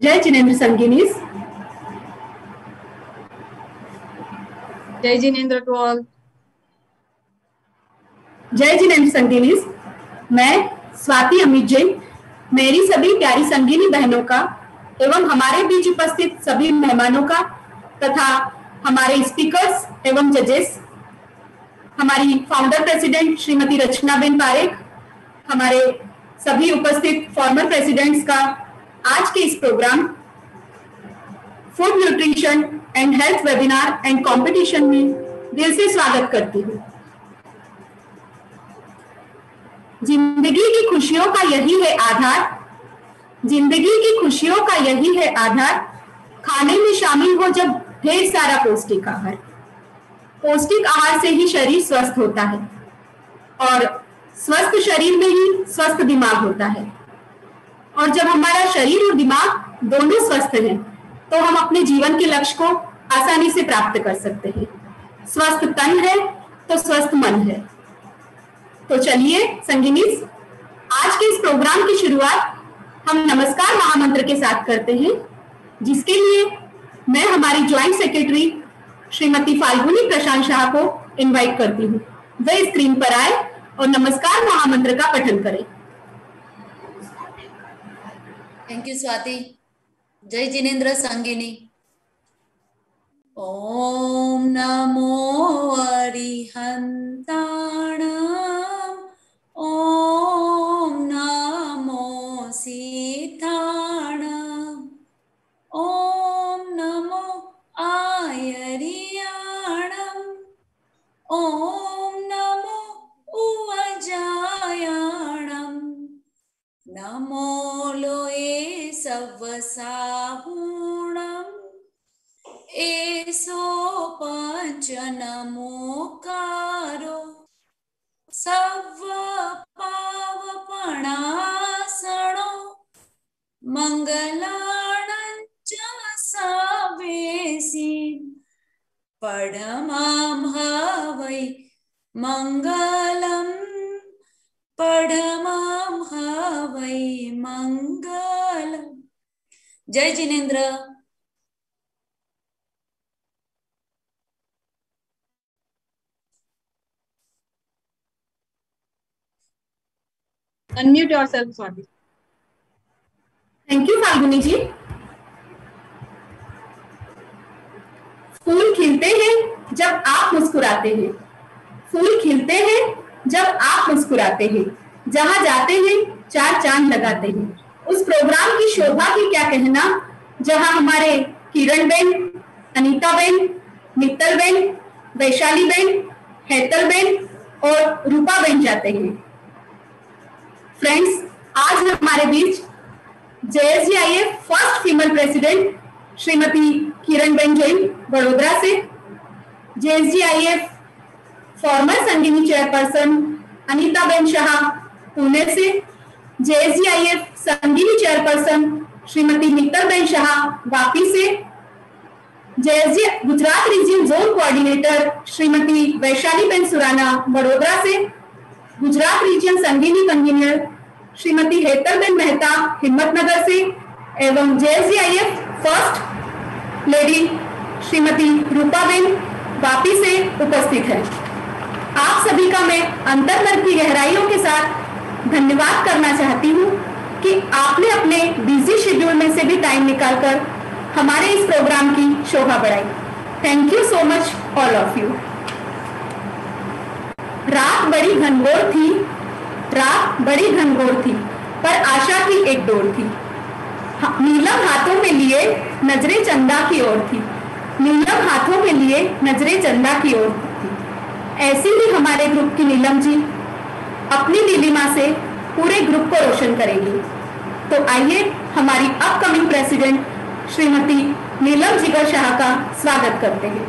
जय जिनेंद्र संगिनीस। जय Jinendra to all. जय जिनेंद्र संगिनीस। मैं स्वाति अमित जैन मेरी सभी प्यारी संगिनी बहनों का एवं हमारे बीच उपस्थित सभी मेहमानों का तथा हमारे स्पीकर्स एवं जजेस, हमारी फाउंडर प्रेसिडेंट श्रीमती रचनाबेन पारेख, हमारे सभी उपस्थित फॉर्मर प्रेसिडेंट्स का आज के इस programme food nutrition and health webinar and competition में दिल से स्वागत करती हूँ। जिंदगी की खुशियों का यही है आधार, जिंदगी की खुशियों का यही है आधार, खाने में शामिल हो जब ढेर सारा पौष्टिक आहार। पौष्टिक आहार से ही शरीर स्वस्थ होता है और स्वस्थ शरीर में ही स्वस्थ दिमाग होता है। और जब हमारा शरीर और दिमाग दोनों स्वस्थ हैं तो हम अपने जीवन के लक्ष्य को आसानी से प्राप्त कर सकते हैं। स्वस्थ तन है तो स्वस्थ मन है। तो चलिए संगिनीस, आज के इस प्रोग्राम की शुरुआत हम नमस्कार महामंत्र के साथ करते हैं, जिसके लिए मैं हमारी ज्वाइंट सेक्रेटरी श्रीमती फाल्गुनी प्रशांत शाह को इनवाइट करती हूँ। वे स्क्रीन पर आए और नमस्कार महामंत्र का पठन करें। Thank you Swati. जय जिनेंद्र संगिनी। ओम नमो अरिहंताणं, ओम नमो सीताणं, ओम नमो आयरियाणं, ओम नमो उवजायाणं, नमो लोये सवसाहुणं, एसो पंच नमोकारो, सव पावपणासणो, मंगलाणं च सावेसी, पढमां हवै मंगलम्, पढमां हवै मंगलम्। जय Jinendra. Unmute yourself, Swati. Thank you Falguni ji. फूल खिलते हैं जब आप मुस्कुराते हैं, फूल खिलते हैं जब आप मुस्कुराते हैं, जहां जाते हैं चार चांद लगाते हैं। उस प्रोग्राम की शोभा की क्या कहना, जहां हमारे किरण बेन, अनीता बेन, मित्तल बेन, वैशाली बेन, हेतल बेन और रूपा बेन जाते हैं। फ्रेंड्स, आज हमारे बीच JSGIF first female president Shrimati Kiran ben Jain Vadodara से, JSGIF former Sangini chairperson Anita ben Shah Pune से, JSGIF संगिनी चेयरपर्सन श्रीमती मित्तल बेन शाह वापी से, JSG Gujarat region zone coordinator Shrimati Vaishali ben Surana Vadodara से, गुजरात रीजन संगिनी कन्वीनर श्रीमती हेतल बेन मेहता हिम्मतनगर से एवं JSGIF first lady Shrimati Rupa ben Vapi से उपस्थित है। आप सभी का मैं अंतर्मन की गहराइयों के साथ धन्यवाद करना चाहती हूँ कि आपने अपने बिजी शेड्यूल में से भी टाइम निकालकर हमारे इस प्रोग्राम की शोभा बढ़ाई। Thank you so much all of you. रात बड़ी घनघोर थी, रात बड़ी घनघोर थी, पर आशा की एक डोर थी। नीलम हाथों में लिए नजरे चंदा की ओर थी, नीलम हाथों में लिए नजरे चंदा की ओर थी। ऐसी ही हमारे ग्रुप की नीलम जी अपनी नीलिमा से पूरे ग्रुप को रोशन करेंगी। तो आइए हमारी अपकमिंग प्रेसिडेंट श्रीमती नीलम जिगर शाह का स्वागत करते हैं।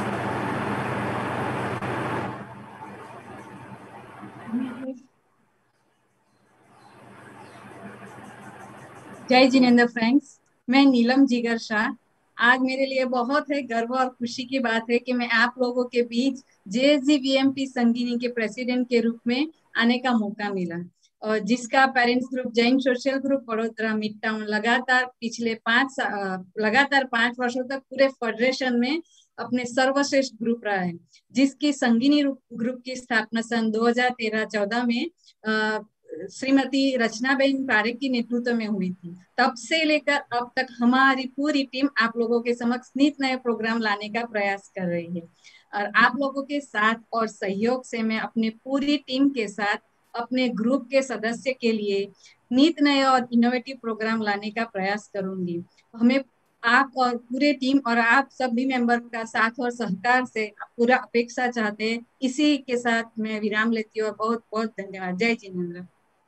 जय जिनेंद्र फ्रेंड्स, मैं नीलम जिगर शाह। आज मेरे लिए बहुत है गर्व और खुशी की बात है कि मैं आप लोगों के बीच JSGVMP संगिनी के प्रेसिडेंट के रूप में आने का मौका मिला जिसका parents group Jain social group Vadodara mid town लगातार पिछले 5 वर्षों तक पूरे फेडरेशन में अपने सर्वश्रेष्ठ ग्रुप रहा है, जिसकी संगीनी ग्रुप की स्थापना सन 2013-14 में श्रीमती रचनाबेन पारेख की नेतृत्व में हुई थी। तब से लेकर अब तक हमारी पूरी टीम आप लोगों के समक्ष नित नए प्रोग्राम लाने का प्रयास कर रही है, और आप लोगों के साथ और सहयोग से मैं अपनी पूरी टीम के साथ अपने ग्रुप के सदस्य के लिए नित नए और इनोवेटिव प्रोग्राम लाने का प्रयास करूंगी। हमें आप और पूरे टीम और आप सभी मेंबर का साथ और सहकार से पूरा अपेक्षा चाहते हैं। इसी के साथ मैं विराम लेती हूँ और बहुत बहुत धन्यवाद। जय जिनेंद्र।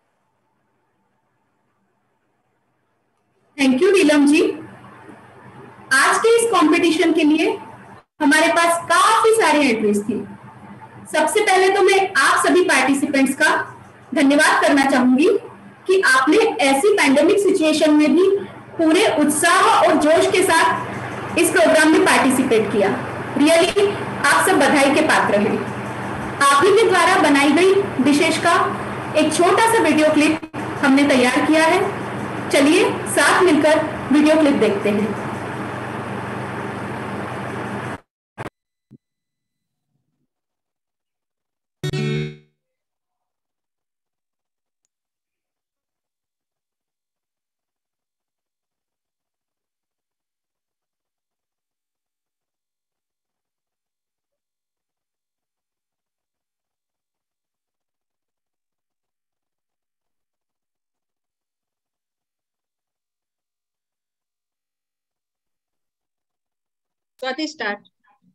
Thank you Neelam ji. आज के इस कंपटीशन के लिए हमारे पास काफी सारी एंट्रीज थी। सबसे पहले तो मैं आप सभी पार्टिसिपेंट्स का धन्यवाद करना चाहूंगी कि आपने ऐसी पैंडेमिक सिचुएशन में भी पूरे उत्साह और जोश के साथ इस प्रोग्राम में पार्टिसिपेट किया। रियली आप सब बधाई के पात्र हैं। आप ही के द्वारा बनाई गई डिशेस का एक छोटा सा वीडियो क्लिप हमने तैयार किया है। चलिए साथ मिलकर वीडियो क्लिप देखते हैं। Swati start.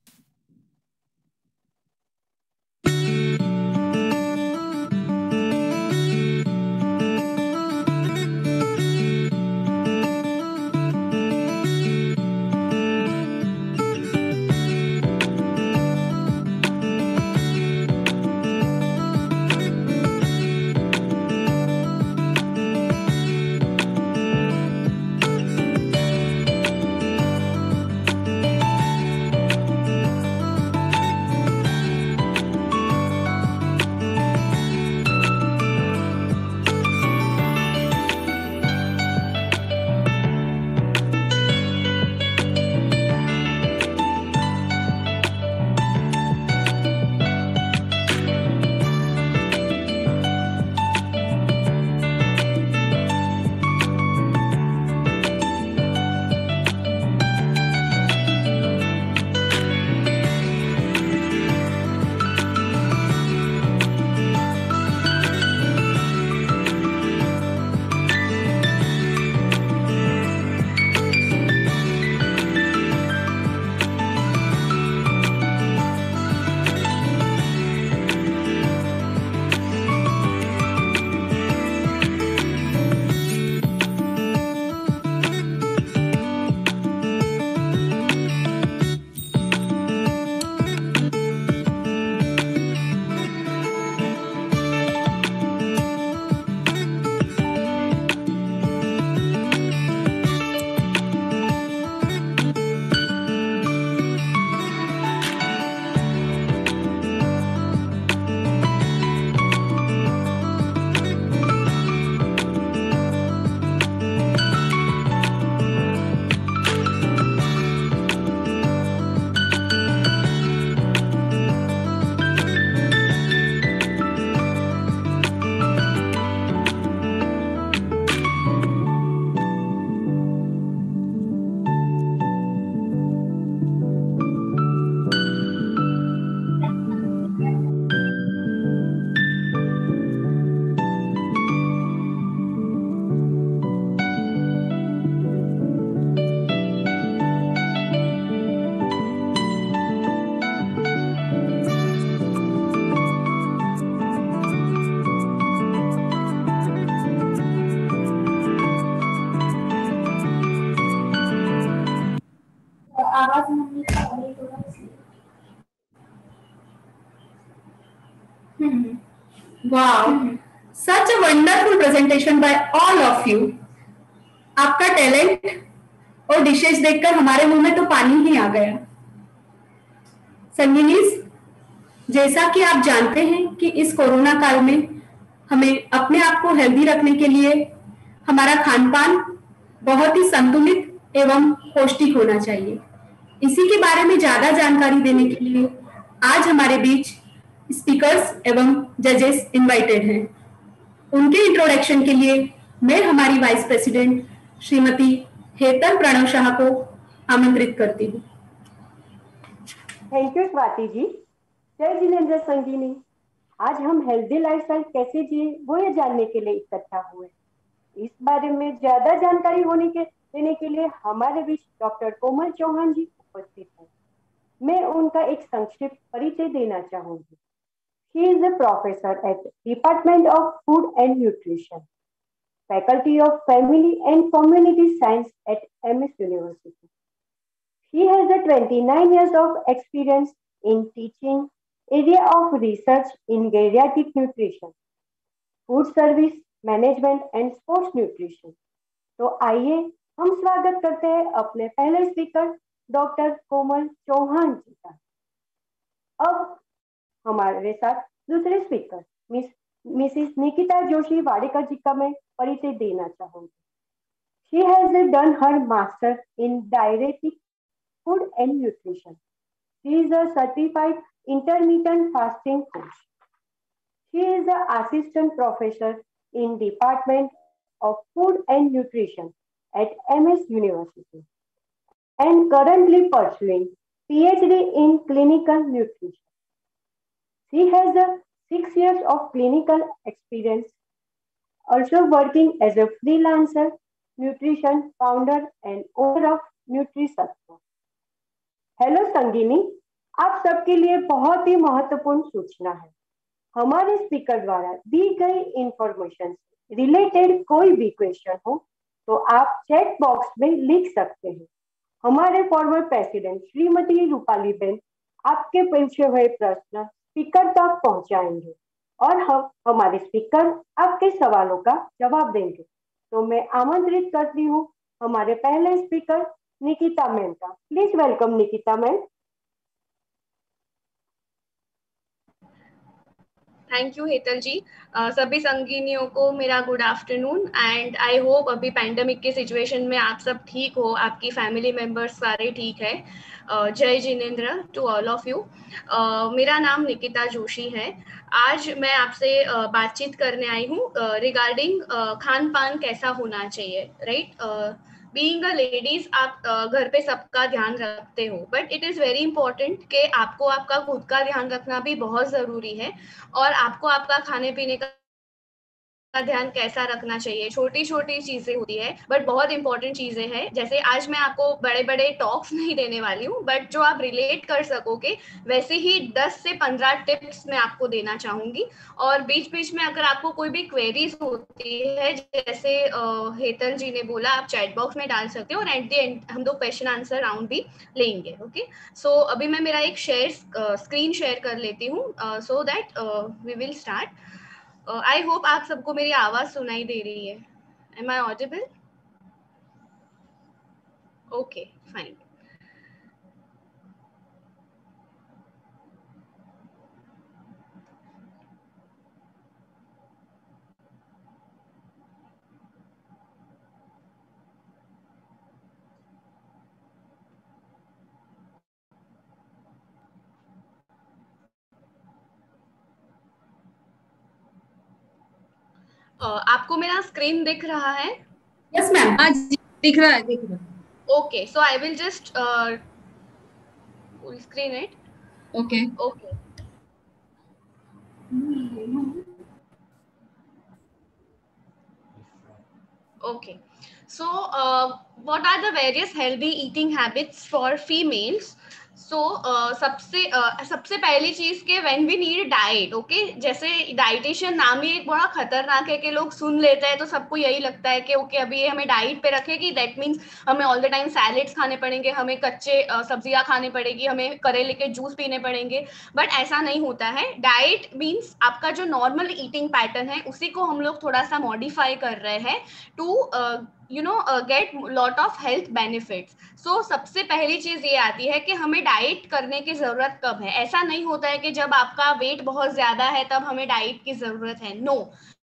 Wow, such a wonderful presentation by all of you. आपका टैलेंट और डिशेस देखकर हमारे मुंह में तो पानी ही आ गया। संगिनीज, जैसा कि आप जानते हैं कि इस कोरोना काल में हमें अपने आप को हेल्दी रखने के लिए हमारा खान पान बहुत ही संतुलित एवं पौष्टिक होना चाहिए। इसी के बारे में ज्यादा जानकारी देने के लिए आज हमारे बीच स्पीकर्स एवं जजेस इनवाइटेड हैं। उनके इंट्रोडक्शन के लिए मैं हमारी वाइस प्रेसिडेंट श्रीमती हेतल प्रणव शाह को आमंत्रित करती हूँ। Thank you Swati ji. जय जिनेंद्र संगीनी। आज हम हेल्दी लाइफस्टाइल कैसे जिए वो ये जानने के लिए इकट्ठा हुए। इस बारे में ज्यादा जानकारी देने के लिए हमारे बीच डॉक्टर कोमल चौहान जी उपस्थित हैं। मैं उनका एक संक्षिप्त परिचय देना चाहूंगी। She is a professor at Department of Food and Nutrition, Faculty of Family and Community Science at MS University. She has a 29 years of experience in teaching area of research in geriatric nutrition, food service management and sports nutrition. तो आइए हम स्वागत करते हैं अपने पहले speaker doctor Komal Chauhan ji का। अब हमारे साथ दूसरे स्पीकर मिसिस निकिता जोशी वाडेकर जी का मैं परिचय देना चाहूंगी। She has done her master in dietetics, food and nutrition. She is a certified intermittent fasting coach. She is an assistant professor in Department of Food and Nutrition at MS University and currently pursuing PhD in clinical nutrition. She has 6 years of clinical experience, also working as a freelancer, nutrition founder and owner of NutriSatwa. Hello Sangini, आप सबके लिए बहुत ही महत्वपूर्ण सूचना है। हमारे speaker द्वारा दी गई इंफॉर्मेशन से रिलेटेड कोई भी क्वेश्चन हो तो आप चैट बॉक्स में लिख सकते हैं। हमारे फॉर्मर प्रेसिडेंट श्रीमती रूपाली बेन आपके पूछे हुए प्रश्न स्पीकर तक पहुंचाएंगे और हमारे स्पीकर आपके सवालों का जवाब देंगे। तो मैं आमंत्रित करती हूँ हमारे पहले स्पीकर निकिता मैम का। Please welcome Nikita ma'am. Thank you Hetal ji. सभी संगीनियों को मेरा good afternoon and I hope अभी पैंडेमिक के सिचुएशन में आप सब ठीक हो, आपकी फैमिली मेंबर्स सारे ठीक है। जय Jinendra to all of you. मेरा नाम निकिता जोशी है। आज मैं आपसे बातचीत करने आई हूँ रिगार्डिंग खान पान कैसा होना चाहिए, राइट। बीइंग अ लेडीज आप घर पे सबका ध्यान रखते हो, but it is very important कि आपको आपका खुद का ध्यान रखना भी बहुत ज़रूरी है और आपको आपका खाने पीने का ध्यान कैसा रखना चाहिए। छोटी छोटी चीजें होती है बट बहुत इंपॉर्टेंट चीजें हैं। जैसे आज मैं आपको बड़े बड़े टॉक्स नहीं देने वाली हूँ, बट जो आप रिलेट कर सकोगे वैसे ही 10 से 15 टिप्स मैं आपको देना चाहूंगी। और बीच बीच में अगर आपको कोई भी क्वेरीज होती है, जैसे हेतल जी ने बोला, आप चैट बॉक्स में डाल सकते हो और एट द एंड हम दो क्वेश्चन आंसर राउंड भी लेंगे। ओके, सो अभी मैं मेरा एक स्क्रीन शेयर कर लेती हूँ so that we will start. I hope आप सबको मेरी आवाज सुनाई दे रही है। Am I audible? Okay, fine. आपको मेरा स्क्रीन दिख रहा है? Yes ma'am. हाँ जी, दिख रहा है, दिख रहा है। Okay, so I will just full screen it. Okay okay, okay, so what are the various healthy eating habits for females? So सबसे पहली चीज के when we need diet, okay, जैसे डाइटिशियन नाम ही एक बड़ा खतरनाक है कि लोग सुन लेते हैं तो सबको यही लगता है कि ओके अभी ये हमें डाइट पे रखेगी, दैट मीन्स हमें ऑल द टाइम सैलेड्स खाने पड़ेंगे, हमें कच्चे सब्जियां खाने पड़ेगी, हमें करेले के जूस पीने पड़ेंगे। बट ऐसा नहीं होता है। डाइट मीन्स आपका जो नॉर्मल ईटिंग पैटर्न है उसी को हम लोग थोड़ा सा मॉडिफाई कर रहे हैं to get lot of health benefits. So सबसे पहली चीज ये आती है कि हमें डाइट करने की जरूरत कब है। ऐसा नहीं होता है कि जब आपका वेट बहुत ज्यादा है तब हमें डाइट की जरूरत है। No,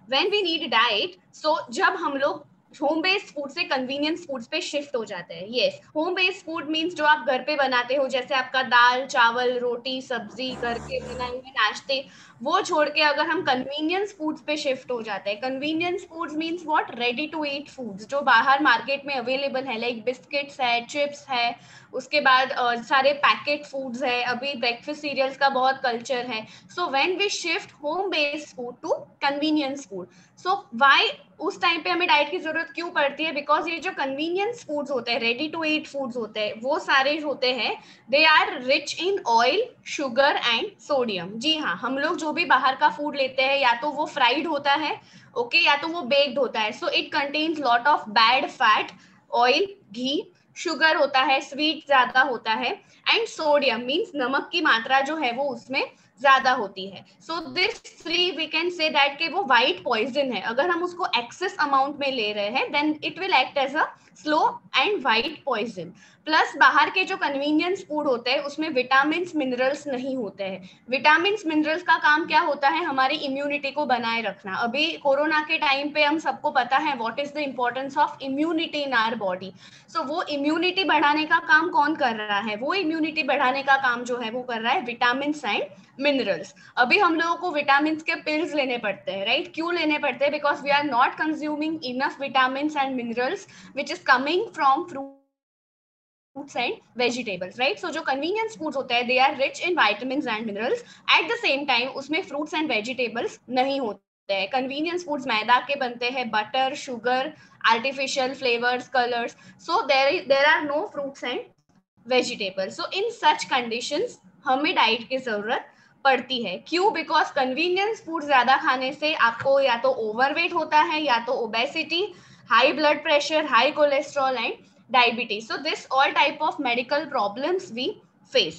when we need diet, so जब हम लोग होम बेस्ड फूड से कन्वीनियंस फूड्स पे शिफ्ट हो जाते हैं. Yes, home based food means जो आप घर पे बनाते हो, जैसे आपका दाल चावल रोटी सब्जी, घर के बनाए हुए नाश्ते, वो छोड़ के अगर हम कन्वीनियंस फूड्स पे शिफ्ट हो जाते हैं. Convenience foods means what? Ready to eat foods जो बाहर मार्केट में अवेलेबल है, लाइक बिस्किट्स है, चिप्स है, उसके बाद सारे पैकेट फूड्स है, अभी ब्रेकफास्ट सीरियल्स का बहुत कल्चर है. So when we shift home based food to convenience food, so why उस टाइम पे हमें डाइट की जरूरत क्यों पड़ती है? बिकॉज ये जो कन्वीनियंस फूड्स होते हैं, रेडी टू ईट फूड्स होते हैं, वो सारे होते हैं, they are rich in oil, sugar and sodium. जी हाँ, हम लोग जो भी बाहर का फूड लेते हैं या तो वो फ्राइड होता है, ओके, या तो वो बेक्ड होता है. So it contains lot of bad fat, oil, ghee, sugar होता है, स्वीट ज्यादा होता है, एंड सोडियम मीन्स नमक की मात्रा जो है वो उसमें ज्यादा होती है. So this three we can say that कि वो व्हाइट पॉइजन है. अगर हम उसको एक्सेस अमाउंट में ले रहे हैं then it will act as a slow and white poison. Plus बाहर के जो कन्वीनियंस फूड होते हैं उसमें विटामिन मिनरल्स नहीं होते हैं. विटामिन मिनरल्स का काम क्या होता है? हमारी इम्यूनिटी को बनाए रखना. अभी कोरोना के टाइम पे हम सबको पता है what is the importance of immunity in our body. So वो इम्यूनिटी बढ़ाने का काम कौन कर रहा है? वो इम्यूनिटी बढ़ाने का काम जो है वो कर रहा है विटामिन एंड मिनरल्स. अभी हम लोगों को विटामिन के पिल्स लेने पड़ते हैं, राइट? क्यों लेने पड़ते हैं? Because we are not consuming enough vitamin and minerals which is coming from fruits and vegetables, right? So जो convenience foods होते हैं they are rich in vitamins and minerals. At the same time उसमें fruits and vegetables नहीं होते हैं. convenience foods मैदा के बनते हैं, butter, sugar, artificial flavors, colors. So there are no fruits and vegetables. So in such conditions हमें diet की जरूरत पड़ती है. क्यों? बिकॉज कन्वीनियंस फूड ज्यादा खाने से आपको या तो ओवरवेट होता है या तो obesity, high blood pressure, high cholesterol and diabetes. So this all type of medical problems we face.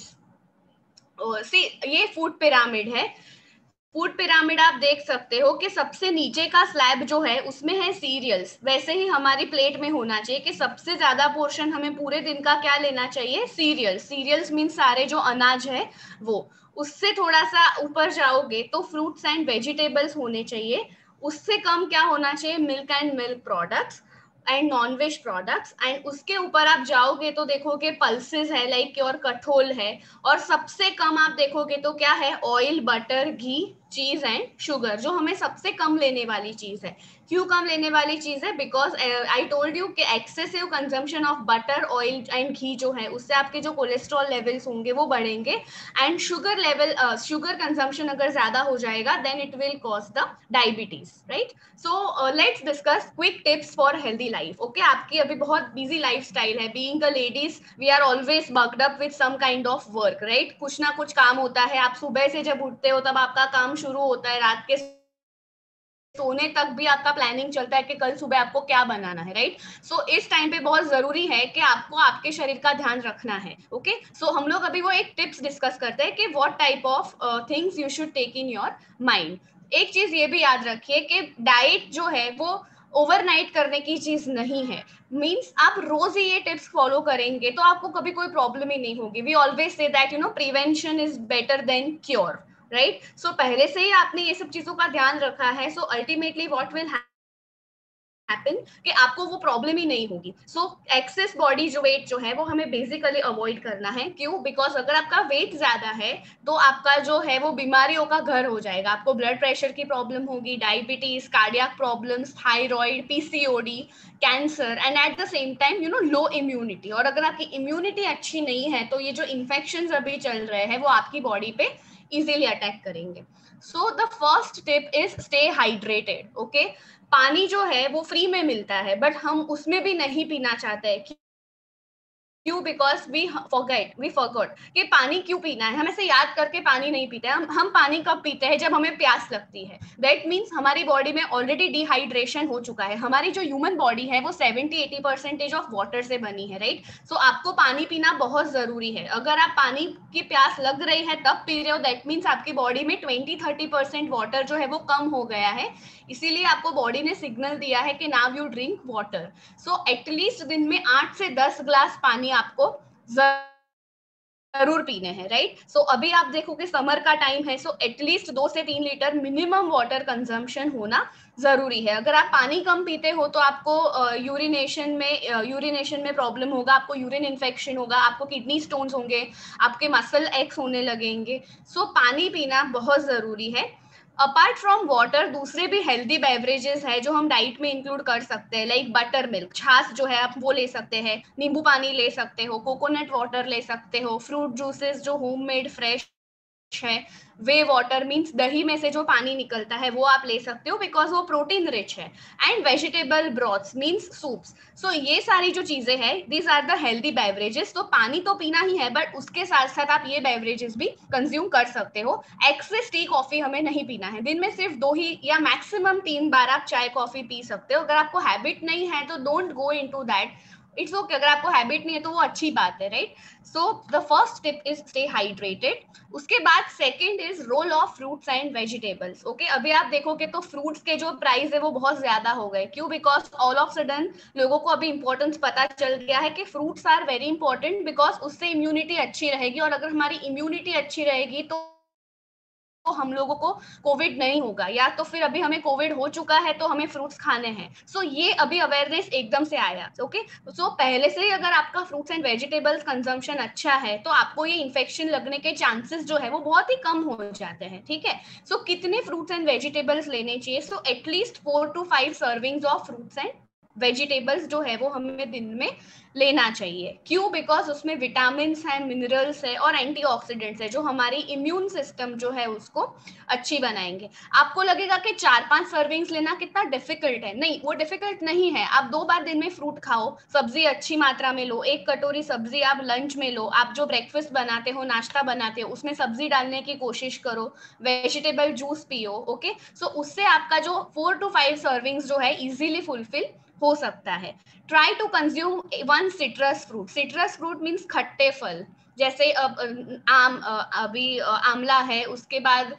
See, ये फूड पिरामिड है. फूड पिरामिड आप देख सकते हो कि सबसे नीचे का स्लैब जो है उसमें है सीरियल्स. वैसे ही हमारी प्लेट में होना चाहिए कि सबसे ज्यादा पोर्शन हमें पूरे दिन का क्या लेना चाहिए? सीरियल्स. सीरियल्स मीन सारे जो अनाज है वो. उससे थोड़ा सा ऊपर जाओगे तो फ्रूट्स एंड वेजिटेबल्स होने चाहिए. उससे कम क्या होना चाहिए? Milk and milk products and non veg products. And उसके ऊपर आप जाओगे तो देखोगे पल्सेस है, लाइक और कठोल है. और सबसे कम आप देखोगे तो क्या है? ऑयल, बटर, घी, चीज एंड शुगर, जो हमें सबसे कम लेने वाली चीज है. क्यों कम लेने वाली चीज है? बिकॉज आई टोल्ड यू कि excessive consumption of butter, oil and ghee जो है उससे आपके जो कोलेस्ट्रॉल लेवल्स होंगे वो बढ़ेंगे. And sugar level, sugar consumption अगर ज्यादा हो जाएगा then it will cause the diabetes, right? So let's discuss quick tips for healthy life. Okay, आपकी अभी बहुत बिजी लाइफ स्टाइल है. Being a ladies we are always bucked up with some kind of work, right? कुछ ना कुछ काम होता है. आप सुबह से जब उठते हो तब आपका काम शुरू होता है, रात के सोने तक भी आपका प्लानिंग चलता है कि कल सुबह आपको क्या बनाना है, राइट? सो इस टाइम पे बहुत जरूरी है कि आपको आपके शरीर का ध्यान रखना है. ओके, सो हम लोग अभी वो एक टिप्स डिस्कस करते हैं कि what type of things you should take in your mind. एक चीज ये भी याद रखिए कि डाइट जो है वो ओवरनाइट करने की चीज नहीं है. मीन्स आप रोज ही ये टिप्स फॉलो करेंगे तो आपको कभी कोई प्रॉब्लम ही नहीं होगी. We always say that you know prevention is better than cure, right? So पहले से ही आपने ये सब चीजों का ध्यान रखा है. So ultimately what will happen कि आपको वो प्रॉब्लम ही नहीं होगी. सो एक्सेस बॉडी जो वेट जो है वो हमें बेसिकली अवॉइड करना है. क्यों? बिकॉज अगर आपका वेट ज्यादा है तो आपका जो है वो बीमारियों का घर हो जाएगा. आपको ब्लड प्रेशर की प्रॉब्लम होगी, diabetes, cardiac problems, thyroid, PCOD, cancer, and at the same time you know low immunity. और अगर आपकी इम्यूनिटी अच्छी नहीं है तो ये जो इन्फेक्शन अभी चल रहे हैं वो आपकी बॉडी पे इजीली अटैक करेंगे. So the first tip is stay hydrated. Okay, पानी जो है वो फ्री में मिलता है बट हम उसमें भी नहीं पीना चाहते हैं. क्यों? बिकॉज वी फॉरगॉट कि पानी क्यों पीना है. हम ऐसे याद करके पानी नहीं पीते. हम पानी कब पीते हैं? जब हमें प्यास लगती है. दैट मीन्स हमारी बॉडी में ऑलरेडी डिहाइड्रेशन हो चुका है. हमारी जो ह्यूमन बॉडी है वो 70-80% ऑफ वाटर से बनी है, राइट? सो आपको पानी पीना बहुत जरूरी है. अगर आप पानी की प्यास लग रही है तब पी रहे हो दैट मीन्स आपकी बॉडी में 20-30% वाटर जो है वो कम हो गया है. इसीलिए आपको बॉडी ने सिग्नल दिया है कि now you drink water. So at least दिन में 8 से 10 ग्लास पानी आपको जरूर पीने हैं, राइट। सो अभी आप देखो कि समर का टाइम है, सो एटलीस्ट 2 से 3 लीटर मिनिमम वाटर कंजम्पशन होना जरूरी है। अगर आप पानी कम पीते हो तो आपको यूरिनेशन में प्रॉब्लम होगा, आपको यूरिन इन्फेक्शन होगा, आपको किडनी स्टोन्स होंगे, आपके मसल एक्स होने लगेंगे। सो पानी पीना बहुत जरूरी है। अपार्ट फ्रॉम वाटर दूसरे भी हेल्दी बेवरेजेस है जो हम डाइट में इंक्लूड कर सकते हैं, लाइक बटर मिल्क, छाछ जो है आप वो ले सकते हैं, नींबू पानी ले सकते हो, कोकोनट वाटर ले सकते हो, फ्रूट जूसेस जो होममेड फ्रेश है, वे वाटर मीन्स दही में से जो पानी निकलता है वो आप ले सकते हो बिकॉज वो प्रोटीन रिच है, and vegetable broths means soups. So ये सारी जो चीजें हैं these are the healthy beverages. तो पानी तो पीना ही है बट उसके साथ साथ आप ये बेवरेजेस भी कंज्यूम कर सकते हो। एक्सेस टी कॉफी हमें नहीं पीना है, दिन में सिर्फ 2 ही या मैक्सिमम 3 बार आप चाय कॉफी पी सकते हो। अगर आपको हैबिट नहीं है तो don't go into that, it's okay. अगर आपको हैबिट नहीं है तो वो अच्छी बात है, right. So the first tip is stay hydrated. उसके बाद second is role of fruits and vegetables. Okay, अभी आप देखोगे तो फ्रूट्स के जो प्राइस है वो बहुत ज्यादा हो गए। क्यों? बिकॉज ऑल ऑफ सडन लोगों को अभी इंपॉर्टेंस पता चल गया है कि fruits are very important because उससे इम्यूनिटी अच्छी रहेगी, और अगर हमारी इम्यूनिटी अच्छी रहेगी तो हम लोगों को कोविड नहीं होगा, या तो फिर अभी हमें कोविड हो चुका है तो हमें फ्रूट्स खाने हैं। सो ये अभी अवेयरनेस एकदम से आया। ओके, सो पहले से ही अगर आपका फ्रूट्स एंड वेजिटेबल्स कंजम्पशन अच्छा है तो आपको ये इन्फेक्शन लगने के चांसेस जो है वो बहुत ही कम हो जाते हैं, ठीक है। सो कितने फ्रूट्स एंड वेजिटेबल्स लेने चाहिए? So at least 4 to 5 servings of fruits and vegetables जो है वो हमें दिन में लेना चाहिए। क्यों? बिकॉज उसमें विटामिन्स है, मिनरल्स है और एंटीऑक्सीडेंट्स है जो हमारी इम्यून सिस्टम जो है उसको अच्छी बनाएंगे। आपको लगेगा कि 4-5 सर्विंग्स लेना कितना डिफिकल्ट है, नहीं, वो डिफिकल्ट नहीं है। आप 2 बार दिन में फ्रूट खाओ, सब्जी अच्छी मात्रा में लो, 1 कटोरी सब्जी आप लंच में लो, आप जो ब्रेकफास्ट बनाते हो, नाश्ता बनाते हो, उसमें सब्जी डालने की कोशिश करो, वेजिटेबल जूस पियो। ओके, सो उससे आपका जो 4 to 5 सर्विंग्स जो है इजीली फुलफिल हो सकता है। Try to consume 1 citrus fruit. Citrus fruit means खट्टे फल, जैसे अभी आंवला है, उसके बाद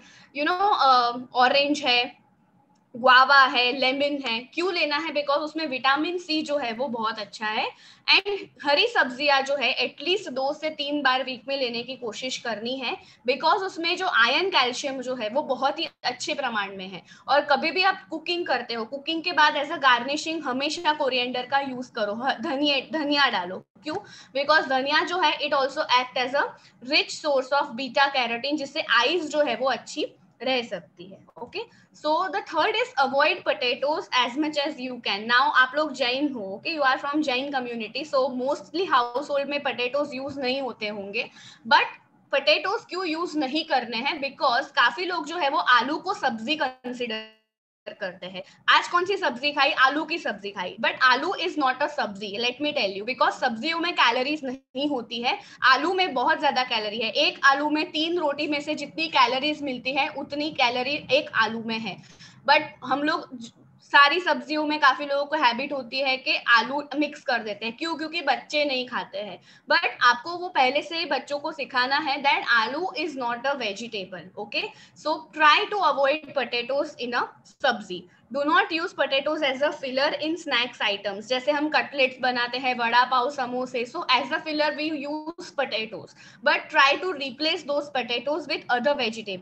ऑरेंज है, गुआवा है, लेमन है। क्यों लेना है? बिकॉज उसमें विटामिन सी जो है वो बहुत अच्छा है। एंड हरी सब्जियां जो है एटलीस्ट 2 से 3 बार वीक में लेने की कोशिश करनी है बिकॉज उसमें जो आयरन कैल्शियम जो है वो बहुत ही अच्छे प्रमाण में है। और कभी भी आप कुकिंग करते हो, कुकिंग के बाद एज अ गार्निशिंग हमेशा कोरिएंडर का यूज करो, धनिया डालो। क्यों? बिकॉज धनिया जो है it also act as a rich source of beta carotene, जिससे आईज जो है वो अच्छी रह सकती है। Okay, so the third is avoid potatoes as much as you can. Now आप लोग जैन हो, okay, you are from Jain community, so mostly household में पोटैटोज यूज नहीं होते होंगे। बट पोटैटोज क्यों यूज नहीं करने हैं? बिकॉज काफी लोग जो है वो आलू को सब्जी कंसिडर करते हैं। आज कौन सी सब्जी खाई? आलू की सब्जी खाई। बट आलू is not a sabzi, let me tell you, because सब्जियों में कैलोरीज नहीं होती है, आलू में बहुत ज्यादा कैलोरी है। एक आलू में 3 रोटी में से जितनी कैलोरीज मिलती है उतनी कैलोरी एक आलू में है। बट हम लोग सारी सब्जियों में काफी लोगों को हैबिट होती है कि आलू मिक्स कर देते हैं। क्यों? क्योंकि बच्चे नहीं खाते हैं। बट आपको वो पहले से ही बच्चों को सिखाना है that aloo is not a vegetable. Okay, so try to avoid potatoes in a sabzi. Do not use potatoes as a filler in snacks items, जैसे हम कटलेट्स बनाते हैं, वड़ा पाव, समोसे, so as a filler we use potatoes, but try to replace those potatoes with other vegetables.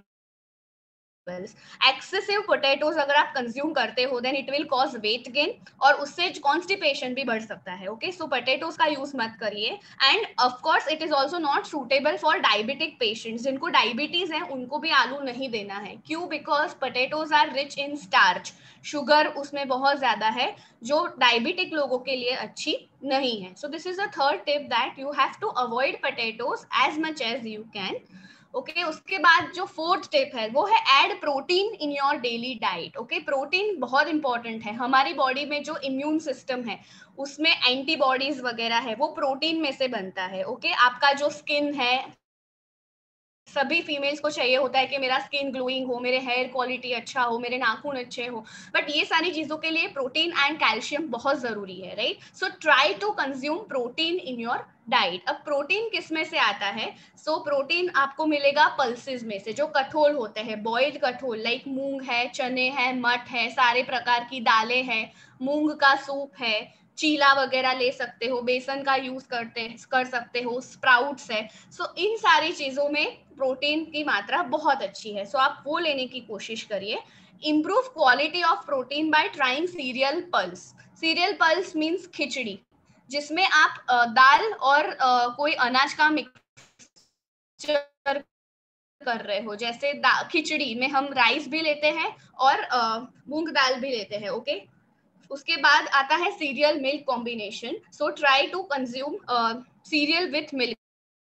Excessive potatoes अगर आप consume करते हो then it will cause weight gain और उससे कॉन्स्टिपेशन भी बढ़ सकता है। ओके, सो पोटैटोज का यूज मत करिए। And of course it is also not suitable for diabetic patients, जिनको डायबिटीज है उनको भी आलू नहीं देना है। क्यों? Because potatoes are rich in starch, sugar उसमें बहुत ज्यादा है जो डायबिटिक लोगों के लिए अच्छी नहीं है। So this is the third tip that you have to avoid potatoes as much as you can. Okay, उसके बाद जो फोर्थ टिप है वो है add protein in your daily diet. Okay, protein बहुत इंपॉर्टेंट है। हमारी बॉडी में जो इम्यून सिस्टम है उसमें एंटीबॉडीज वगैरह है वो प्रोटीन में से बनता है। ओके, आपका जो स्किन है, सभी फीमेल्स को चाहिए होता है कि मेरा स्किन ग्लोइंग हो, मेरे हेयर क्वालिटी अच्छा हो, मेरे नाखून अच्छे हो, बट ये सारी चीजों के लिए प्रोटीन एंड कैल्शियम बहुत जरूरी है, right. So try to consume protein in your diet. अब प्रोटीन किस में से आता है? सो प्रोटीन आपको मिलेगा पल्सेस में से, जो कठोल होते हैं, बॉइल्ड कठोल, लाइक मूंग है, चने हैं, मठ है, सारे प्रकार की दालें हैं, मूंग का सूप है, चीला वगैरह ले सकते हो, बेसन का यूज कर सकते हो, स्प्राउट्स है। सो इन सारी चीजों में प्रोटीन की मात्रा बहुत अच्छी है, सो आप वो लेने की कोशिश करिए। Improve quality of protein by trying cereal pulse. Cereal pulse means khichdi, जिसमें आप दाल और कोई अनाज का मिक्सचर कर रहे हो। जैसे खिचड़ी में हम राइस भी लेते हैं और मूंग दाल भी लेते हैं। ओके, उसके बाद आता है cereal milk combination. So try to consume cereal with milk,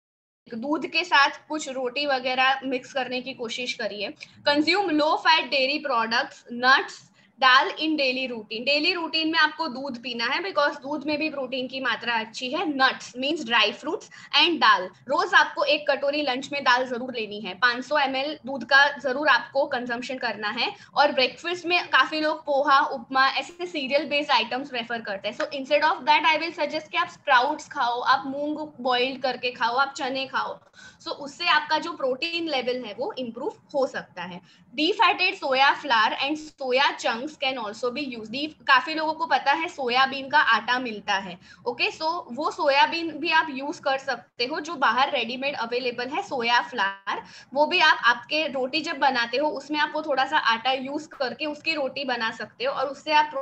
दूध के साथ कुछ रोटी वगैरह मिक्स करने की कोशिश करिए। Consume low fat dairy products, nuts, dal in daily routine. Daily routine में आपको दूध पीना है बिकॉज दूध में भी प्रोटीन की मात्रा अच्छी है। Nuts means dry fruits and dal. रोज आपको 1 कटोरी लंच में दाल जरूर लेनी है। 500 ml दूध का जरूर आपको कंजम्पशन करना है। और ब्रेकफास्ट में काफी लोग पोहा, उपमा ऐसे सीरियल बेस्ड आइटम्स प्रेफर करते हैं। So instead of that I will suggest कि आप स्प्राउट्स खाओ, आप मूंग बॉइल करके खाओ, आप चने खाओ। सो उससे आपका जो प्रोटीन लेवल है वो इम्प्रूव हो सकता है। Defatted soya flour and soya chunks can also be use. काफी लोगों को पता है सोयाबीन का आटा मिलता है। ओके, सो वो सोयाबीन भी आप यूज कर सकते हो, जो बाहर रेडीमेड अवेलेबल है सोया फ्लावर। वो भी आप आपके रोटी जब बनाते हो उसमें आप वो थोड़ा सा आटा यूज करके उसकी रोटी बना सकते हो और उससे आप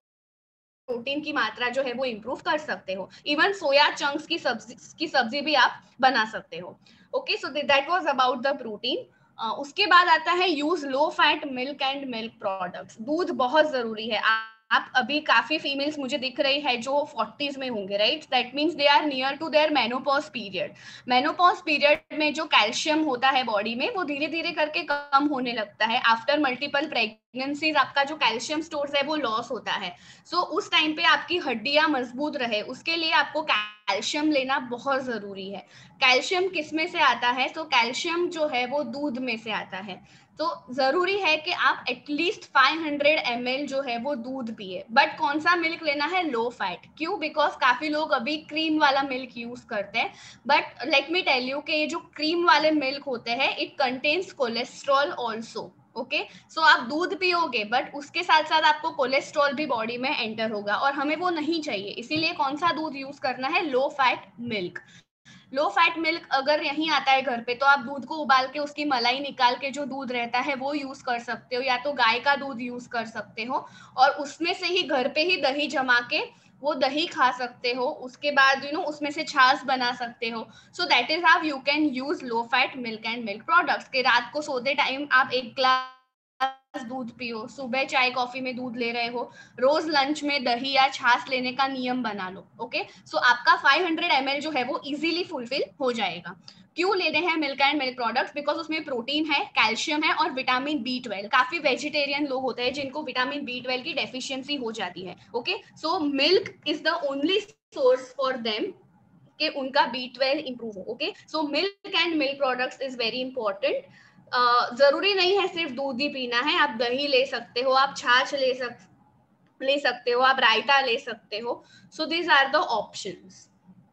प्रोटीन की मात्रा जो है वो इम्प्रूव कर सकते हो। इवन सोया चंक्स की सब्जी भी आप बना सकते हो। Okay, so that was about the protein. उसके बाद आता है use low fat milk and milk products. दूध बहुत जरूरी है। आप अभी काफी फीमेल्स मुझे दिख रही है जो 40s में होंगे, right? That means they are near to their menopause period. Menopause period में जो कैल्शियम होता है बॉडी में वो धीरे धीरे करके कम होने लगता है। आफ्टर मल्टीपल प्रेगनेंसीज आपका जो कैल्शियम स्टोर्स है वो लॉस होता है। सो उस टाइम पे आपकी हड्डियां मजबूत रहे उसके लिए आपको कैल्शियम लेना बहुत जरूरी है। कैल्शियम किस में से आता है? तो कैल्शियम जो है वो दूध में से आता है। तो जरूरी है कि आप एटलीस्ट 500 ml जो है वो दूध पिए। बट कौन सा मिल्क लेना है? Low fat. क्यों? बिकॉज काफी लोग अभी क्रीम वाला मिल्क यूज करते हैं। But let me tell you कि ये जो क्रीम वाले मिल्क होते हैं it contains cholesterol also. Okay, so आप दूध पियोगे बट उसके साथ साथ आपको कोलेस्ट्रॉल भी बॉडी में एंटर होगा और हमें वो नहीं चाहिए। इसीलिए कौन सा दूध यूज करना है? Low fat milk. Low fat milk अगर नहीं आता है घर पे तो आप दूध को उबाल के उसकी मलाई निकाल के जो दूध रहता है वो यूज कर सकते हो, या तो गाय का दूध यूज कर सकते हो और उसमें से ही घर पे ही दही जमा के वो दही खा सकते हो। उसके बाद उसमें से छाछ बना सकते हो। So that is how you can use low fat milk and milk products. के रात को सोते टाइम आप 1 ग्लास दूध पियो, सुबह चाय कॉफी में दूध ले रहे हो, रोज लंच में दही या छाछ लेने का नियम बना लो। ओके, सो आपका 500 ml जो है वो इजीली फुलफिल हो जाएगा। क्यों लेने हैं milk and milk products? Because उसमें प्रोटीन है, कैल्शियम है और विटामिन B12। काफी वेजिटेरियन लोग होते हैं जिनको विटामिन B12 की डेफिशिएंसी हो जाती है। Okay, so milk is the only source for them कि उनका B12 इंप्रूव हो। Okay, so milk and milk products is very important. जरूरी नहीं है सिर्फ दूध ही पीना है, आप दही ले सकते हो, आप छाछ ले सकते हो, आप रायता ले सकते हो। So these are the options.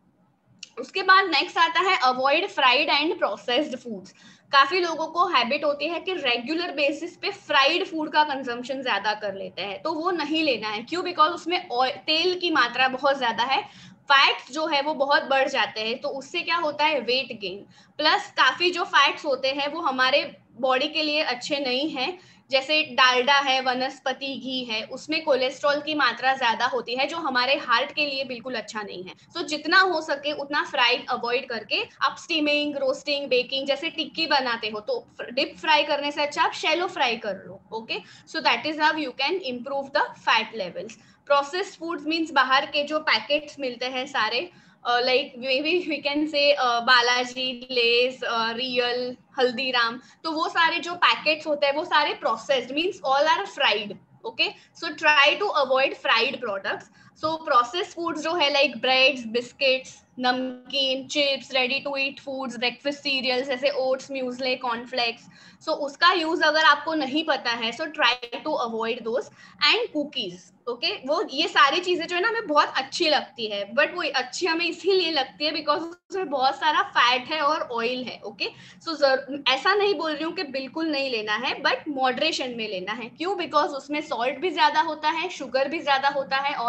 उसके बाद नेक्स्ट आता है avoid fried and processed foods. काफी लोगों को हैबिट होती है कि रेगुलर बेसिस पे फ्राइड फूड का कंजम्पशन ज्यादा कर लेते हैं, तो वो नहीं लेना है। क्यों? बिकॉज उसमें तेल की मात्रा बहुत ज्यादा है, फैट्स जो है वो बहुत बढ़ जाते हैं, तो उससे क्या होता है? Weight gain. प्लस काफी जो फैट्स होते हैं वो हमारे बॉडी के लिए अच्छे नहीं है। जैसे डालडा है, वनस्पति घी है, उसमें कोलेस्ट्रॉल की मात्रा ज्यादा होती है जो हमारे हार्ट के लिए बिल्कुल अच्छा नहीं है। सो जितना हो सके उतना फ्राइड अवॉइड करके आप स्टीमिंग, रोस्टिंग, बेकिंग, जैसे टिक्की बनाते हो तो डीप फ्राई करने से अच्छा आप शैलो फ्राई कर लो। Okay, so that is how you can improve the fat levels. Processed foods means बाहर के जो पैकेट्स मिलते हैं सारे, like maybe we can say Balaji, Lay's, Real, Haldiram, तो वो सारे जो पैकेट्स होते हैं वो सारे processed means all are fried. Okay, so try to avoid fried products. So processed foods जो है like breads, biscuits, namkeen, chips, ready to eat foods, breakfast cereals जैसे ओट्स, म्यूजले, कॉर्नफ्लेक्स, सो उसका यूज अगर आपको नहीं पता है so try to avoid those. And cookies, okay, वो ये सारी चीजें जो है ना हमें बहुत अच्छी लगती है, बट वो अच्छी हमें इसीलिए लगती है बिकॉज उसमें बहुत सारा फैट है और ऑयल है। ओके, सो ऐसा नहीं बोल रही हूँ कि बिल्कुल नहीं लेना है, बट मॉडरेशन में लेना है। क्यों? बिकॉज उसमें सॉल्ट भी ज्यादा होता है, शुगर भी ज्यादा होता है और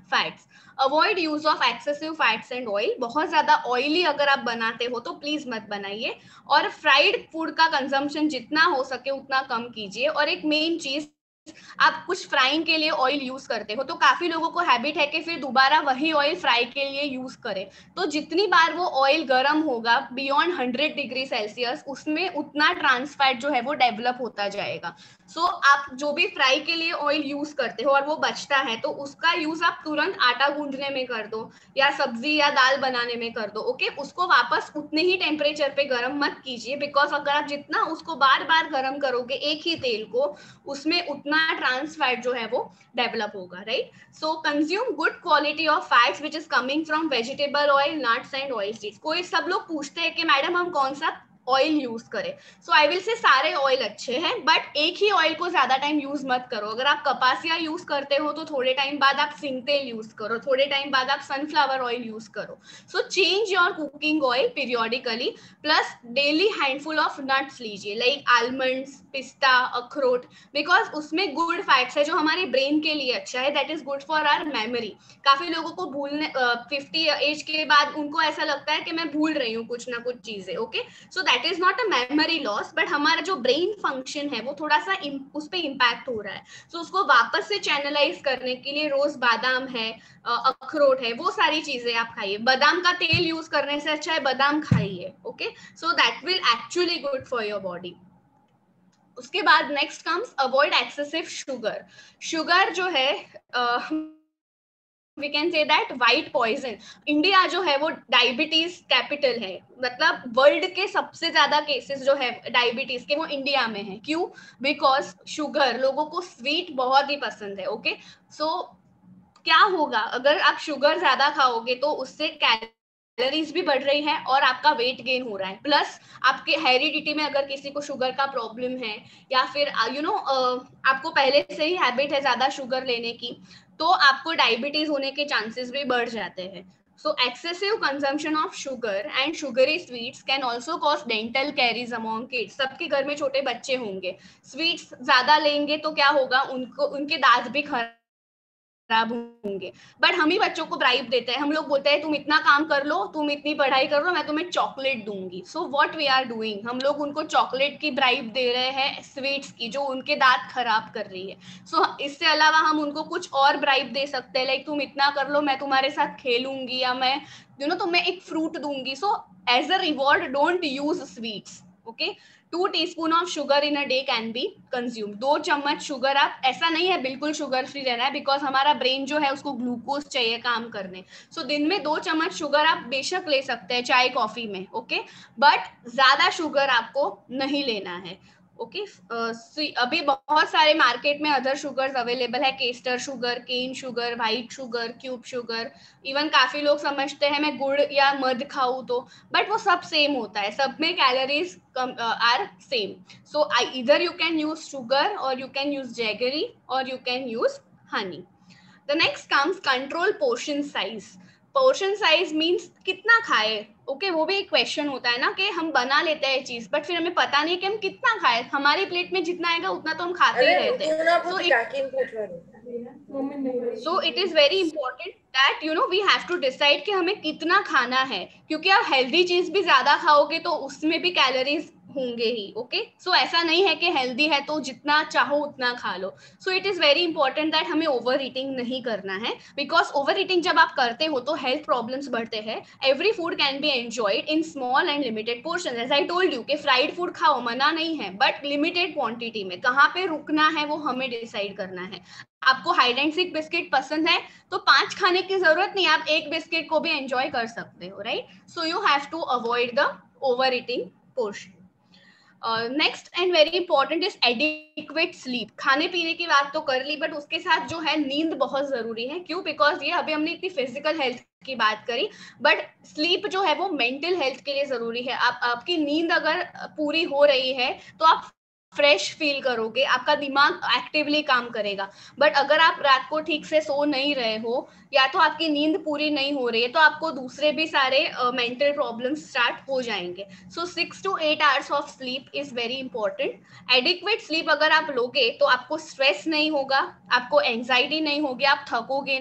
fats. Avoid use of excessive fats and oil. बहुत ज्यादा ऑयली अगर आप बनाते हो तो प्लीज मत बनाइए। और फ्राइड फूड का कंजम्पशन जितना हो सके उतना कम कीजिए। और एक मेन चीज, आप कुछ फ्राइंग के लिए ऑयल यूज करते हो तो काफी लोगों को हैबिट है कि फिर दोबारा वही ऑयल फ्राई के लिए यूज करें। तो जितनी बार वो ऑयल गर्म होगा बियॉन्ड 100 डिग्री सेल्सियस, उसमें उतना ट्रांस फैट जो है वो डेवलप होता जाएगा। सो आप जो भी फ्राई के लिए ऑयल यूज करते हो और वो बचता है तो उसका यूज आप तुरंत आटा गूंदने में कर दो या सब्जी या दाल बनाने में कर दो। ओके, उसको वापस उतने ही टेम्परेचर पे गर्म मत कीजिए, बिकॉज अगर आप जितना उसको बार बार गर्म करोगे एक ही तेल को, उसमें उतना ट्रांस फैट जो है वो डेवलप होगा, right. So consume good quality of fats which is coming from vegetable oil, nuts and oil seeds. कोई सब लोग पूछते हैं कि मैडम हम कौन सा ऑयल यूज करें। सो आई विल से सारे ऑयल अच्छे हैं, बट एक ही ऑयल को ज्यादा टाइम यूज मत करो। अगर आप कपासिया यूज करते हो तो थोड़े टाइम बाद आप सिंग तेल यूज करो, थोड़े टाइम बाद आप सनफ्लावर ऑयल यूज करो। So change your cooking oil periodically. Plus daily handful of nuts लीजिए, like almonds, pista, akhrot, because उसमें गुड फैट्स है जो हमारे ब्रेन के लिए अच्छा है। That is good for our memory. काफी लोगों को भूलने 50 एज के बाद उनको ऐसा लगता है कि मैं भूल रही हूँ कुछ ना कुछ चीजें। Okay, so that is not a memory loss, but हमारा जो ब्रेन फंक्शन है वो थोड़ा सा उस पर इम्पैक्ट हो रहा है। सो उसको वापस से चैनलाइज करने के लिए रोज बादाम है, अखरोट है, वो सारी चीजें आप खाइए। बादाम का तेल यूज करने से अच्छा है बादाम खाइए। Okay, so that will actually good for your body. उसके बाद next comes avoid excessive sugar. Sugar जो है we can say that white poison. India जो है वो डायबिटीज कैपिटल है, मतलब वर्ल्ड के सबसे ज्यादा केसेस जो है डायबिटीज के वो इंडिया में है। क्यों? बिकॉज शुगर, लोगों को स्वीट बहुत ही पसंद है। ओके, सो क्या होगा अगर आप शुगर ज्यादा खाओगे तो उससे कैलोरीज भी बढ़ रही है और आपका वेट गेन हो रहा है। प्लस आपके हेरिडिटी में अगर किसी को शुगर का प्रॉब्लम है या फिर आपको पहले से ही हैबिट है ज्यादा शुगर लेने की, तो आपको डायबिटीज होने के चांसेस भी बढ़ जाते हैं। So excessive consumption of sugar and sugary sweets can also cause dental caries among kids. सबके घर में छोटे बच्चे होंगे, स्वीट्स ज्यादा लेंगे तो क्या होगा, उनके दांत भी खराब होंगे। बट हम ही बच्चों को ब्राइब देते हैं, हम लोग बोलते हैं तुम इतना काम कर लो, तुम इतनी पढ़ाई कर लो, मैं तुम्हें चॉकलेट दूंगी। So what we are doing, हम लोग उनको चॉकलेट की ब्राइब दे रहे हैं, स्वीट्स की, जो उनके दांत खराब कर रही है। सो इससे अलावा हम उनको कुछ और ब्राइब दे सकते हैं, लाइक तुम इतना कर लो, मैं तुम्हारे साथ खेलूंगी, या मैं तुम्हें एक फ्रूट दूंगी। So as a reward don't use sweets. Okay, 2 teaspoon of sugar in a day can be consume. 2 चम्मच शुगर, आप ऐसा नहीं है बिल्कुल शुगर फ्री रहना है, बिकॉज हमारा ब्रेन जो है उसको ग्लूकोज चाहिए काम करने। सो दिन में 2 चम्मच शुगर आप बेशक ले सकते हैं चाय कॉफी में। ओके, बट ज्यादा शुगर आपको नहीं लेना है। ओके, अभी बहुत सारे मार्केट में अदर शुगर्स अवेलेबल है, caster sugar, cane sugar, white sugar, cube sugar. Even काफी लोग समझते हैं मैं गुड़ या मध खाऊं तो, बट वो सब सेम होता है, सब में calories are same. So either you can use sugar or you can use jaggery or you can use honey. The next comes control portion size. Portion size means कितना खाए। ओके, वो भी एक क्वेश्चन होता है ना कि हम बना लेते हैं चीज, बट फिर हमें पता नहीं कि हम कितना खाए। हमारी प्लेट में जितना आएगा उतना तो हम खाते ही रहते हैं। So it is very important that we have to decide कि हमें कितना खाना है, क्योंकि आप हेल्दी चीज भी ज्यादा खाओगे तो उसमें भी कैलोरीज होंगे ही। ओके, सो ऐसा नहीं है कि हेल्दी है तो जितना चाहो उतना खा लो। So it is very important that हमें ओवर ईटिंग नहीं करना है, बिकॉज ओवर ईटिंग जब आप करते हो तो हेल्थ प्रॉब्लम्स बढ़ते हैं। Every food can be enjoyed in small and limited portion. As I told you कि फ्राइड फूड खाओ, मना नहीं है, बट लिमिटेड क्वांटिटी में। कहाँ पे रुकना है वो हमें डिसाइड करना है। आपको हाइड एंड सीक बिस्किट पसंद है तो 5 खाने की जरूरत नहीं, आप 1 बिस्किट को भी एंजॉय कर सकते हो, right. So you have to avoid the over eating portion. Next and very important is adequate sleep. खाने पीने की बात तो कर ली, बट उसके साथ जो है नींद बहुत जरूरी है। क्यों? बिकॉज ये अभी हमने इतनी फिजिकल हेल्थ की बात करी, बट स्लीप जो है वो मेंटल हेल्थ के लिए जरूरी है। आपकी नींद अगर पूरी हो रही है तो आप फ्रेश फील करोगे, आपका दिमाग एक्टिवली काम करेगा। बट अगर आप रात को ठीक से सो नहीं रहे हो या तो आपकी नींद पूरी नहीं हो रही है तो आपको दूसरे भी सारे मेंटल प्रॉब्लम्स स्टार्ट हो जाएंगे। So 6 to 8 hours of sleep is very important. Adequate sleep अगर आप लोगे तो आपको स्ट्रेस नहीं होगा, आपको एंजाइटी नहीं होगी, आप थकोगे नहीं।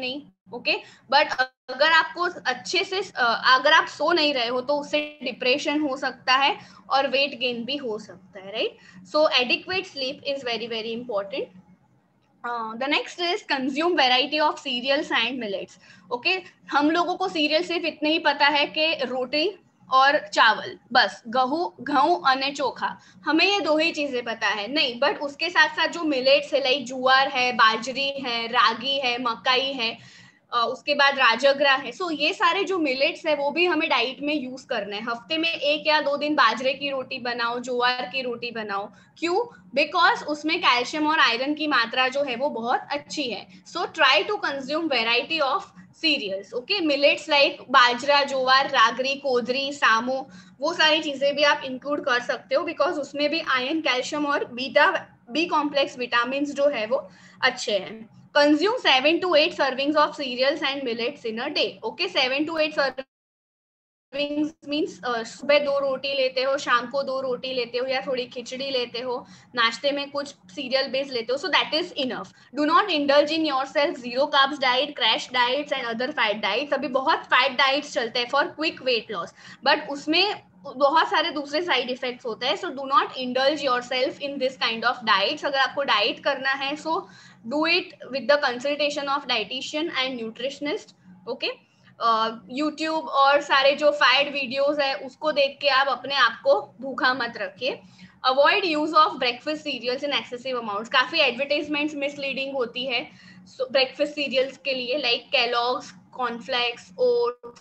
ओके। बट अगर आपको अच्छे से अगर आप सो नहीं रहे हो तो उससे डिप्रेशन हो सकता है और वेट गेन भी हो सकता है, right? So adequate sleep is very very important. The next is consume variety of cereals and millets. Okay, हम लोगों को सीरियल सिर्फ इतने ही पता है कि रोटी और चावल, बस गेहूं अने चोखा, हमें ये दो ही चीजें पता है. नहीं, बट उसके साथ साथ जो मिलेट्स है, लाइक जुआर है, बाजरी है, रागी है, मकाई है, उसके बाद राजगरा है. सो ये सारे जो मिलेट्स है वो भी हमें डाइट में यूज करना है. हफ्ते में 1 या 2 दिन बाजरे की रोटी बनाओ, ज्वार की रोटी बनाओ. क्यों? बिकॉज उसमें कैल्शियम और आयरन की मात्रा जो है वो बहुत अच्छी है. So try to consume variety of cereals. Okay, millets like bajra, jowar, रागरी, कोदरी, सामो, वो सारी चीजें भी आप इंक्लूड कर सकते हो बिकॉज उसमें भी आयरन, कैल्शियम और बी कॉम्प्लेक्स विटामिन जो है वो अच्छे हैं. Consume 7 to 8 servings of cereals and millets in a day. Okay, 7 to 8 servings means सुबह 2 रोटी लेते हो, शाम को 2 रोटी लेते हो, या थोड़ी खिचड़ी लेते हो, नाश्ते में कुछ सीरियल बेस लेते हो. So that is enough. Do not indulge in yourself zero carbs diet, crash diets and other fat diets. अभी बहुत fat diets चलते हैं for quick weight loss, but उसमें बहुत सारे दूसरे साइड इफेक्ट्स होते हैं. So do not indulge yourself in this kind of diets. अगर आपको डाइट करना है so do it with the consultation of dietitian and nutritionist. Okay, YouTube और सारे जो फैट वीडियोस है उसको देख के आप अपने आप को भूखा मत रखिए. Avoid use of breakfast cereals in excessive amounts. काफी एडवर्टाइजमेंट्स मिसलीडिंग होती है ब्रेकफास्ट सीरियल्स के लिए, like Kellogg's, cornflakes, oats.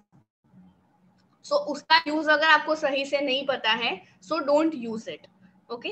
So उसका यूज अगर आपको सही से नहीं पता है so don't use it. Okay,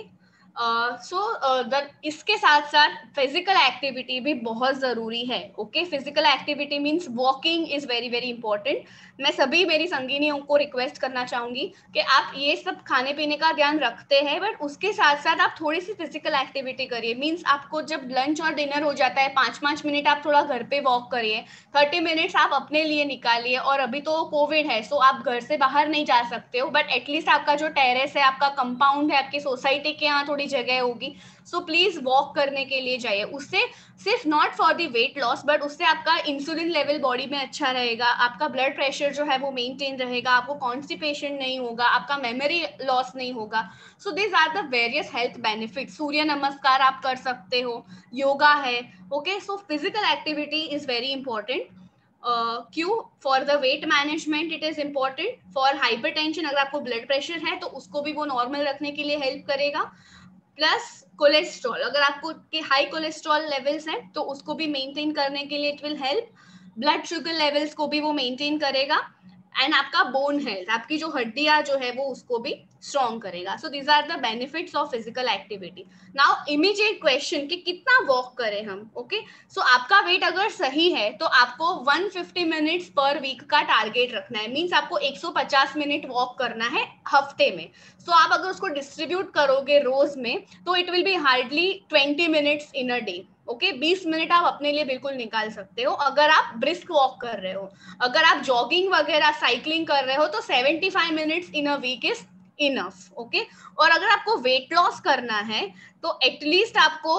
इसके साथ साथ फिजिकल एक्टिविटी भी बहुत जरूरी है. Okay, physical activity means walking is very very important. मैं सभी मेरी संगिनियों को रिक्वेस्ट करना चाहूंगी कि आप ये सब खाने पीने का ध्यान रखते हैं बट उसके साथ साथ आप थोड़ी सी फिजिकल एक्टिविटी करिए. मीन्स आपको जब लंच और डिनर हो जाता है 5-5 मिनट आप थोड़ा घर पे वॉक करिए, 30 मिनट्स आप अपने लिए निकालिए. और अभी तो कोविड है सो आप घर से बाहर नहीं जा सकते हो, बट एटलीस्ट आपका जो टेरेस है, आपका कंपाउंड है, आपकी सोसाइटी के यहाँ थोड़ी जगह होगी, सो प्लीज वॉक करने के लिए जाइए. उससे सिर्फ not for the weight loss but उससे आपका इंसुलिन लेवल बॉडी में अच्छा रहेगा, आपका ब्लड प्रेशर जो है वो मेंटेन रहेगा, आपको कॉन्स्टिपेशन नहीं होगा, आपका मेमोरी लॉस नहीं होगा. So this are the various health benefits. Surya Namaskar आप कर सकते हो, योगा है. Okay, so physical activity is very important. क्यों? For the weight management it is important. For hypertension, अगर आपको ब्लड प्रेशर है तो उसको भी वो नॉर्मल रखने के लिए हेल्प करेगा. प्लस कोलेस्ट्रॉल, अगर आपको के हाई कोलेस्ट्रॉल लेवल्स हैं तो उसको भी मेंटेन करने के लिए it will help. Blood sugar levels को भी वो मेंटेन करेगा. एंड आपका बोन हेल्थ, आपकी जो हड्डियां जो है वो उसको भी स्ट्रॉन्ग करेगा. So these are the benefits of physical activity. Now immediate question कि कितना वॉक करें हम. ओके, सो आपका वेट अगर सही है तो आपको 150 मिनट्स पर वीक का टारगेट रखना है. मीन्स आपको 150 मिनट वॉक करना है हफ्ते में. सो आप अगर उसको डिस्ट्रीब्यूट करोगे रोज में तो it will be hardly 20 minutes in a day. Okay, 20 minute आप अपने लिए बिल्कुल निकाल सकते हो अगर आप ब्रिस्क वॉक कर रहे हो. अगर आप जॉगिंग वगैरह साइकिलिंग कर रहे हो तो 75 minutes in a week is enough. Okay, और अगर आपको वेट लॉस करना है तो एटलीस्ट आपको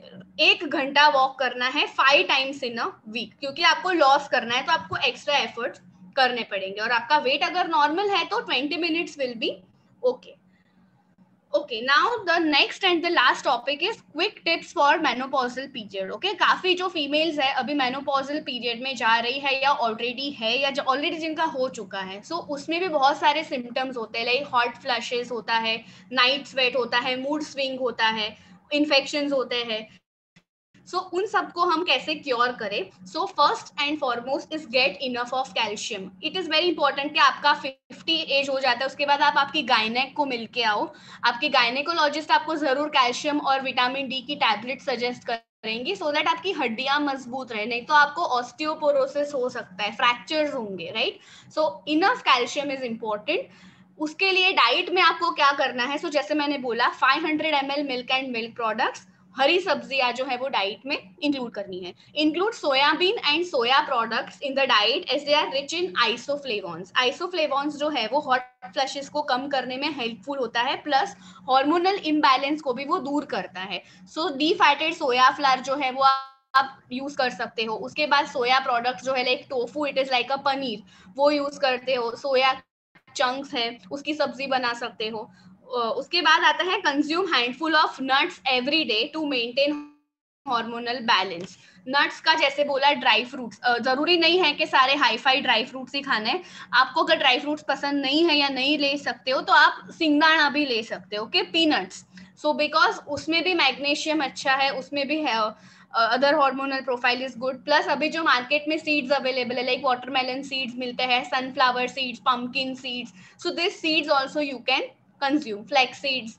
1 घंटा वॉक करना है 5 टाइम्स इन अ वीक, क्योंकि आपको लॉस करना है तो आपको एक्स्ट्रा एफर्ट्स करने पड़ेंगे. और आपका वेट अगर नॉर्मल है तो 20 minutes will be okay. Okay, now the next and the last topic is quick tips for menopausal period. Okay, काफी जो फीमेल्स है अभी menopausal period में जा रही है या ऑलरेडी है या जो ऑलरेडी जिनका हो चुका है, सो उसमें भी बहुत सारे सिम्टम्स होते हैं, लाइक हॉट फ्लैशेस होता है, नाइट स्वेट होता है, मूड स्विंग होता है, इन्फेक्शंस होते हैं. सो उन सबको हम कैसे क्योर करें. So first and foremost is get enough of calcium. It is very important कि आपका 50 एज हो जाता है उसके बाद आप आपकी गायनेक को मिलके आओ. आपकी गायनेकोलॉजिस्ट आपको जरूर कैल्शियम और विटामिन डी की टैबलेट सजेस्ट करेंगी सो दैट आपकी हड्डियां मजबूत रहे. नहीं तो आपको ऑस्टियोपोरोसिस हो सकता है, फ्रैक्चर्स होंगे, right. So enough calcium is important. उसके लिए डाइट में आपको क्या करना है. सो जैसे मैंने बोला 500 ml milk and milk products, हरी सब्जियां जो है वो डाइट में इंक्लूड करनी है. Include soybean and soya products in the diet as they are rich in isoflavones. Isoflavones जो है वो हॉट फ्लैशेस को कम करने में हेल्पफुल होता है, प्लस हार्मोनल इम्बैलेंस को भी वो दूर करता है. सो डीफैटेड सोया फ्लावर जो है वो आप यूज कर सकते हो। उसके बाद सोया प्रोडक्ट्स जो है like tofu, it is like a paneer, वो यूज करते हो। सोया चंक्स है, उसकी सब्जी बना सकते हो। उसके बाद आता है consume handful of nuts every day to maintain hormonal balance. Nuts का जैसे बोला ड्राई फ्रूट्स, जरूरी नहीं है कि सारे हाई फाई ड्राई फ्रूट्स ही खाने हैं। आपको अगर ड्राई फ्रूट्स पसंद नहीं है या नहीं ले सकते हो तो आप सिंगदाना भी ले सकते हो। ओके, पीनट्स, सो बिकॉज उसमें भी मैग्नीशियम अच्छा है, उसमें भी है, other hormonal profile is good. Plus अभी जो मार्केट में सीड्स अवेलेबल है लाइक वाटरमेलन सीड्स मिलते हैं, sunflower seeds, pumpkin seeds, so this seeds also you can consume, flax seeds.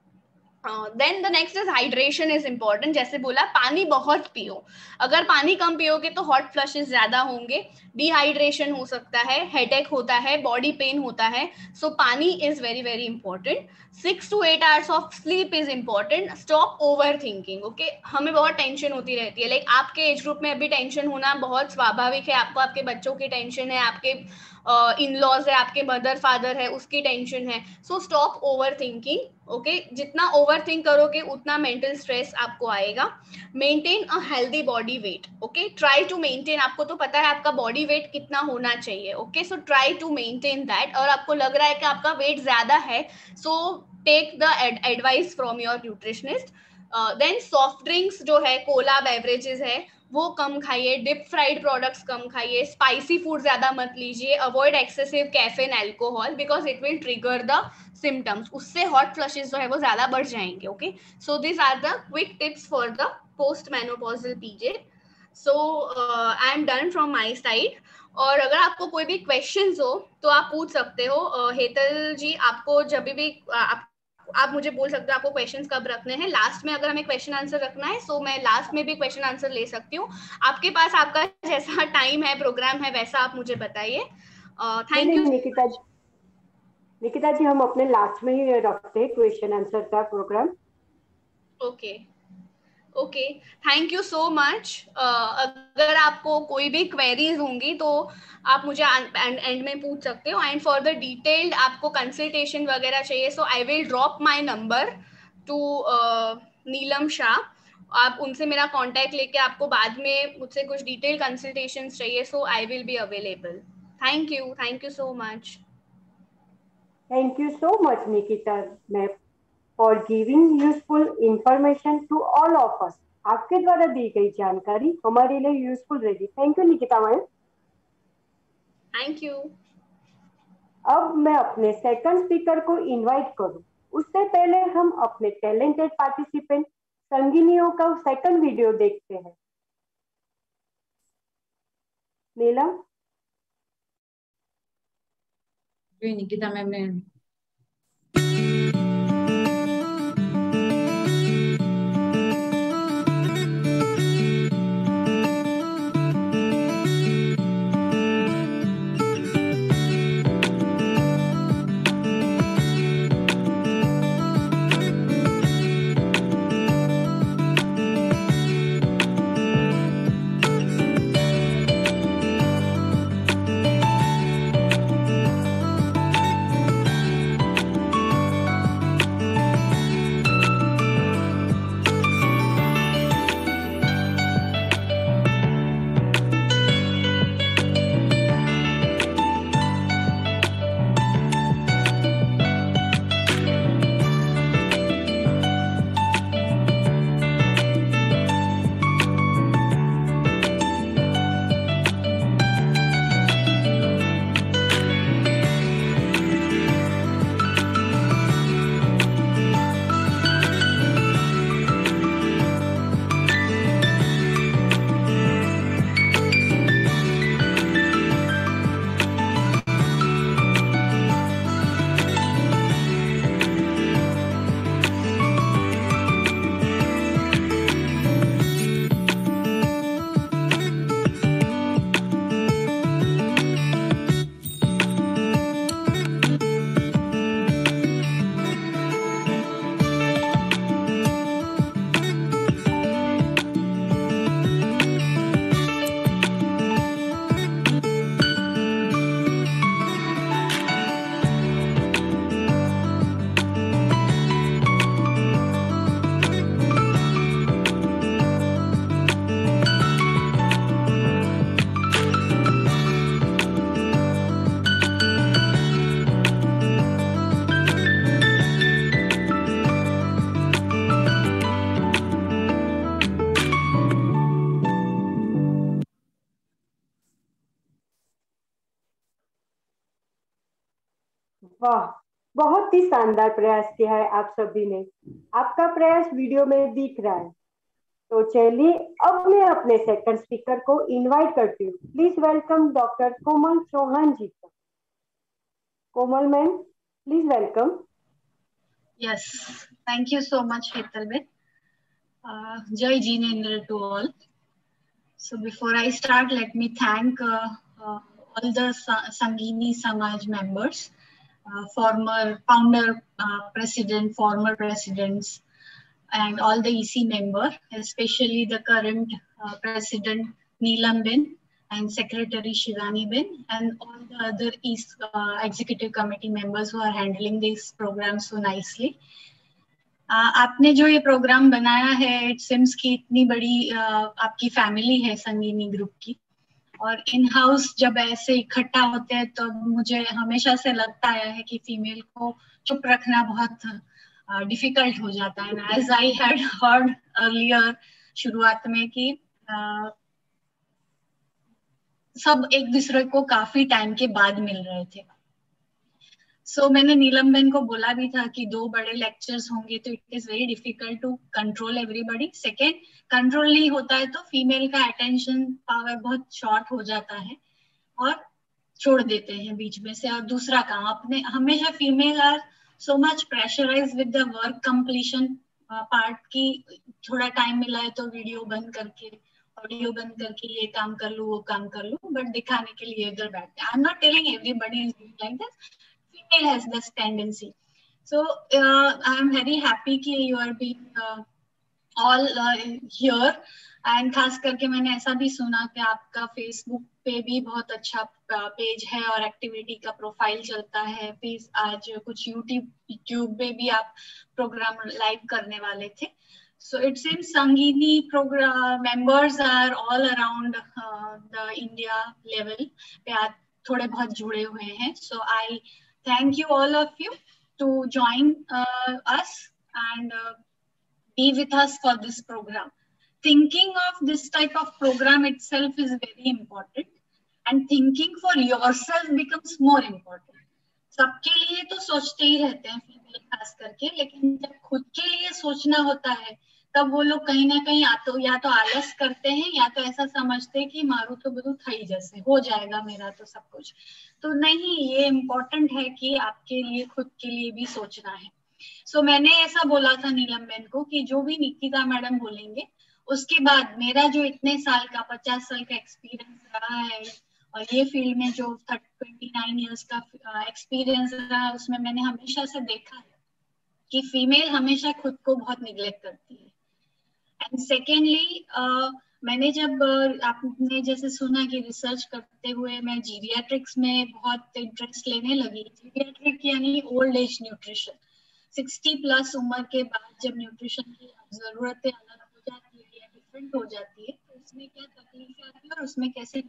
Then the next is hydration is important. जैसे बोला पानी बहुत पियो, अगर पानी कम पियोगे तो हॉट फ्लशेस ज्यादा होंगे, डिहाइड्रेशन हो सकता है, हेडेक होता है, बॉडी पेन होता है। So pani is very very important. 6 to 8 hours of sleep is important. Stop over thinking. Okay, हमें बहुत टेंशन होती रहती है, लाइक आपके एज ग्रुप में अभी टेंशन होना बहुत स्वाभाविक है। आपको आपके बच्चों की टेंशन है, आपके इन लॉज है, आपके मदर फादर है, उसकी टेंशन है। So stop over thinking. Okay, जितना ओवर थिंक करोगे उतना मेंटल स्ट्रेस आपको आएगा। Maintain a healthy body weight. Okay, try to maintain, आपको तो पता है आपका बॉडी वेट कितना होना चाहिए। Okay, so try to maintain that. और आपको लग रहा है कि आपका वेट ज्यादा है, so take the advice from your nutritionist. Then soft drinks जो है, कोला बेवरेजेस है, वो कम खाइए। डिप फ्राइड प्रोडक्ट्स कम खाइए। स्पाइसी फूड ज्यादा मत लीजिए। Avoid excessive caffeine, alcohol, because it will trigger the symptoms, उससे हॉट फ्लशेस जो है वो ज्यादा बढ़ जाएंगे। Okay, so this are the quick tips for the post menopausal period. So I am done from my side. और अगर आपको कोई भी क्वेश्चंस हो तो आप पूछ सकते हो। हेतल जी, आपको जब भी आप मुझे बोल सकते हो आपको क्वेश्चंस कब रखने हैं। लास्ट में अगर हमें क्वेश्चन आंसर रखना है सो मैं लास्ट में भी क्वेश्चन आंसर ले सकती हूँ। आपके पास आपका जैसा टाइम है, प्रोग्राम है, वैसा आप मुझे बताइए। Thank you. निकिता जी, हम अपने लास्ट में ही रखते हैं क्वेश्चन आंसर का programme. Okay okay, thank you so much. अगर आपको कोई भी क्वेरीज होंगी तो आप मुझे एंड में पूछ सकते हो। एंड फॉर द डिटेल्ड आपको कंसल्टेशन वगैरह चाहिए, so I will drop my number to Neelam Shah. आप उनसे मेरा कांटेक्ट लेके आपको बाद में मुझसे कुछ डिटेल कंसल्टेशन चाहिए, so I will be available. Thank you so much. Thank you so much, Nikita ma'am, for giving useful information to all of us. आपके द्वारा दी गई जानकारी हमारे लिए यूजफुल रहेगी। Thank you Nikita ma'am. Thank you. अब मैं अपने सेकंड स्पीकर को इनवाइट करूं, उससे पहले हम अपने टैलेंटेड पार्टिसिपेंट संगिनियों का सेकंड वीडियो देखते हैं। नीलम, निकिता मैम ने वाह, बहुत ही शानदार प्रयास किया है आप सभी ने। आपका प्रयास वीडियो में दिख रहा है। तो चलिए अब मैं अपने सेकंड स्पीकर को इनवाइट करती हूँ। Please welcome doctor Komal Chauhan ji को। Komal ma'am, please welcome. Yes, thank you so much, Hetalbet. Jai Jinendra to all. So before I start, let me thank all the Sangini Samaj members, former founder, president, former presidents, and all the EC member, especially the current president Neelam Ben and secretary Shivani Ben, and all the other executive committee members who are handling this program so nicely. आपने जो ये programme बनाया है, it seems की इतनी बड़ी आपकी family है संगीनी ग्रुप की, और इन हाउस जब ऐसे इकट्ठा होते हैं तो मुझे हमेशा से लगता है कि फीमेल को चुप रखना बहुत डिफिकल्ट हो जाता है। As I had heard earlier शुरुआत में कि सब एक दूसरे को काफी टाइम के बाद मिल रहे थे। सो मैंने नीलम बेन को बोला भी था कि 2 बड़े लेक्चर्स होंगे तो it is very difficult to control everybody. Second, control नहीं होता है तो फीमेल का अटेंशन पावर बहुत शॉर्ट हो जाता है और छोड़ देते हैं बीच में से। और दूसरा काम, अपने हमेशा female are so much pressurise with the work completion part की, थोड़ा टाइम मिला है तो वीडियो बंद करके, ऑडियो बंद करके ये काम कर लूं वो काम कर लूं, बट दिखाने के लिए इधर बैठते। I am not telling everybody is doing like this, female has this tendency. So I am very happy कि you are being all here, and खास करके मैंने ऐसा भी सुना कि आपका फेसबुक पे भी बहुत अच्छा पेज है और एक्टिविटी का प्रोफाइल चलता है। प्लीज आज कुछ यूट्यूब पे भी आप प्रोग्राम लाइव करने वाले थे। So it seems Sangini program members are all around the India level पे आज थोड़े बहुत जुड़े हुए हैं। So I thank you all of you to join us and be with us for this program. Thinking of this type of program itself is very important, and thinking for yourself becomes more important. सबके लिए तो सोचते ही रहते हैं female खास करके, लेकिन जब खुद के लिए सोचना होता है तब वो लोग कहीं ना कहीं या तो आलस करते हैं या तो ऐसा समझते हैं कि मारू तो बधु थई जैसे हो जाएगा मेरा तो सब कुछ। तो नहीं, ये इम्पोर्टेंट है कि आपके लिए खुद के लिए भी सोचना है। सो मैंने ऐसा बोला था नीलम बेन को कि जो भी निकिता मैडम बोलेंगे उसके बाद मेरा जो इतने साल का 50 साल का एक्सपीरियंस रहा है और ये फील्ड में जो 29 इयर्स का एक्सपीरियंस रहा है, उसमें मैंने हमेशा से देखा है कि फीमेल हमेशा खुद को बहुत निग्लेक्ट करती है। एंड सेकेंडली, मैंने जब आपने जैसे सुना कि रिसर्च करते हुए मैं जीरियाट्रिक्स में बहुत इंटरेस्ट लेने लगी। जीरियाट्रिक यानी ओल्ड एज न्यूट्रिशन। 60+ उम्र के बाद जब न्यूट्रिशन की जरूरतें अलग हो जाती है या डिफरेंट हो जाती है तो उसमें क्या तकलीफ आती है और उसमें कैसे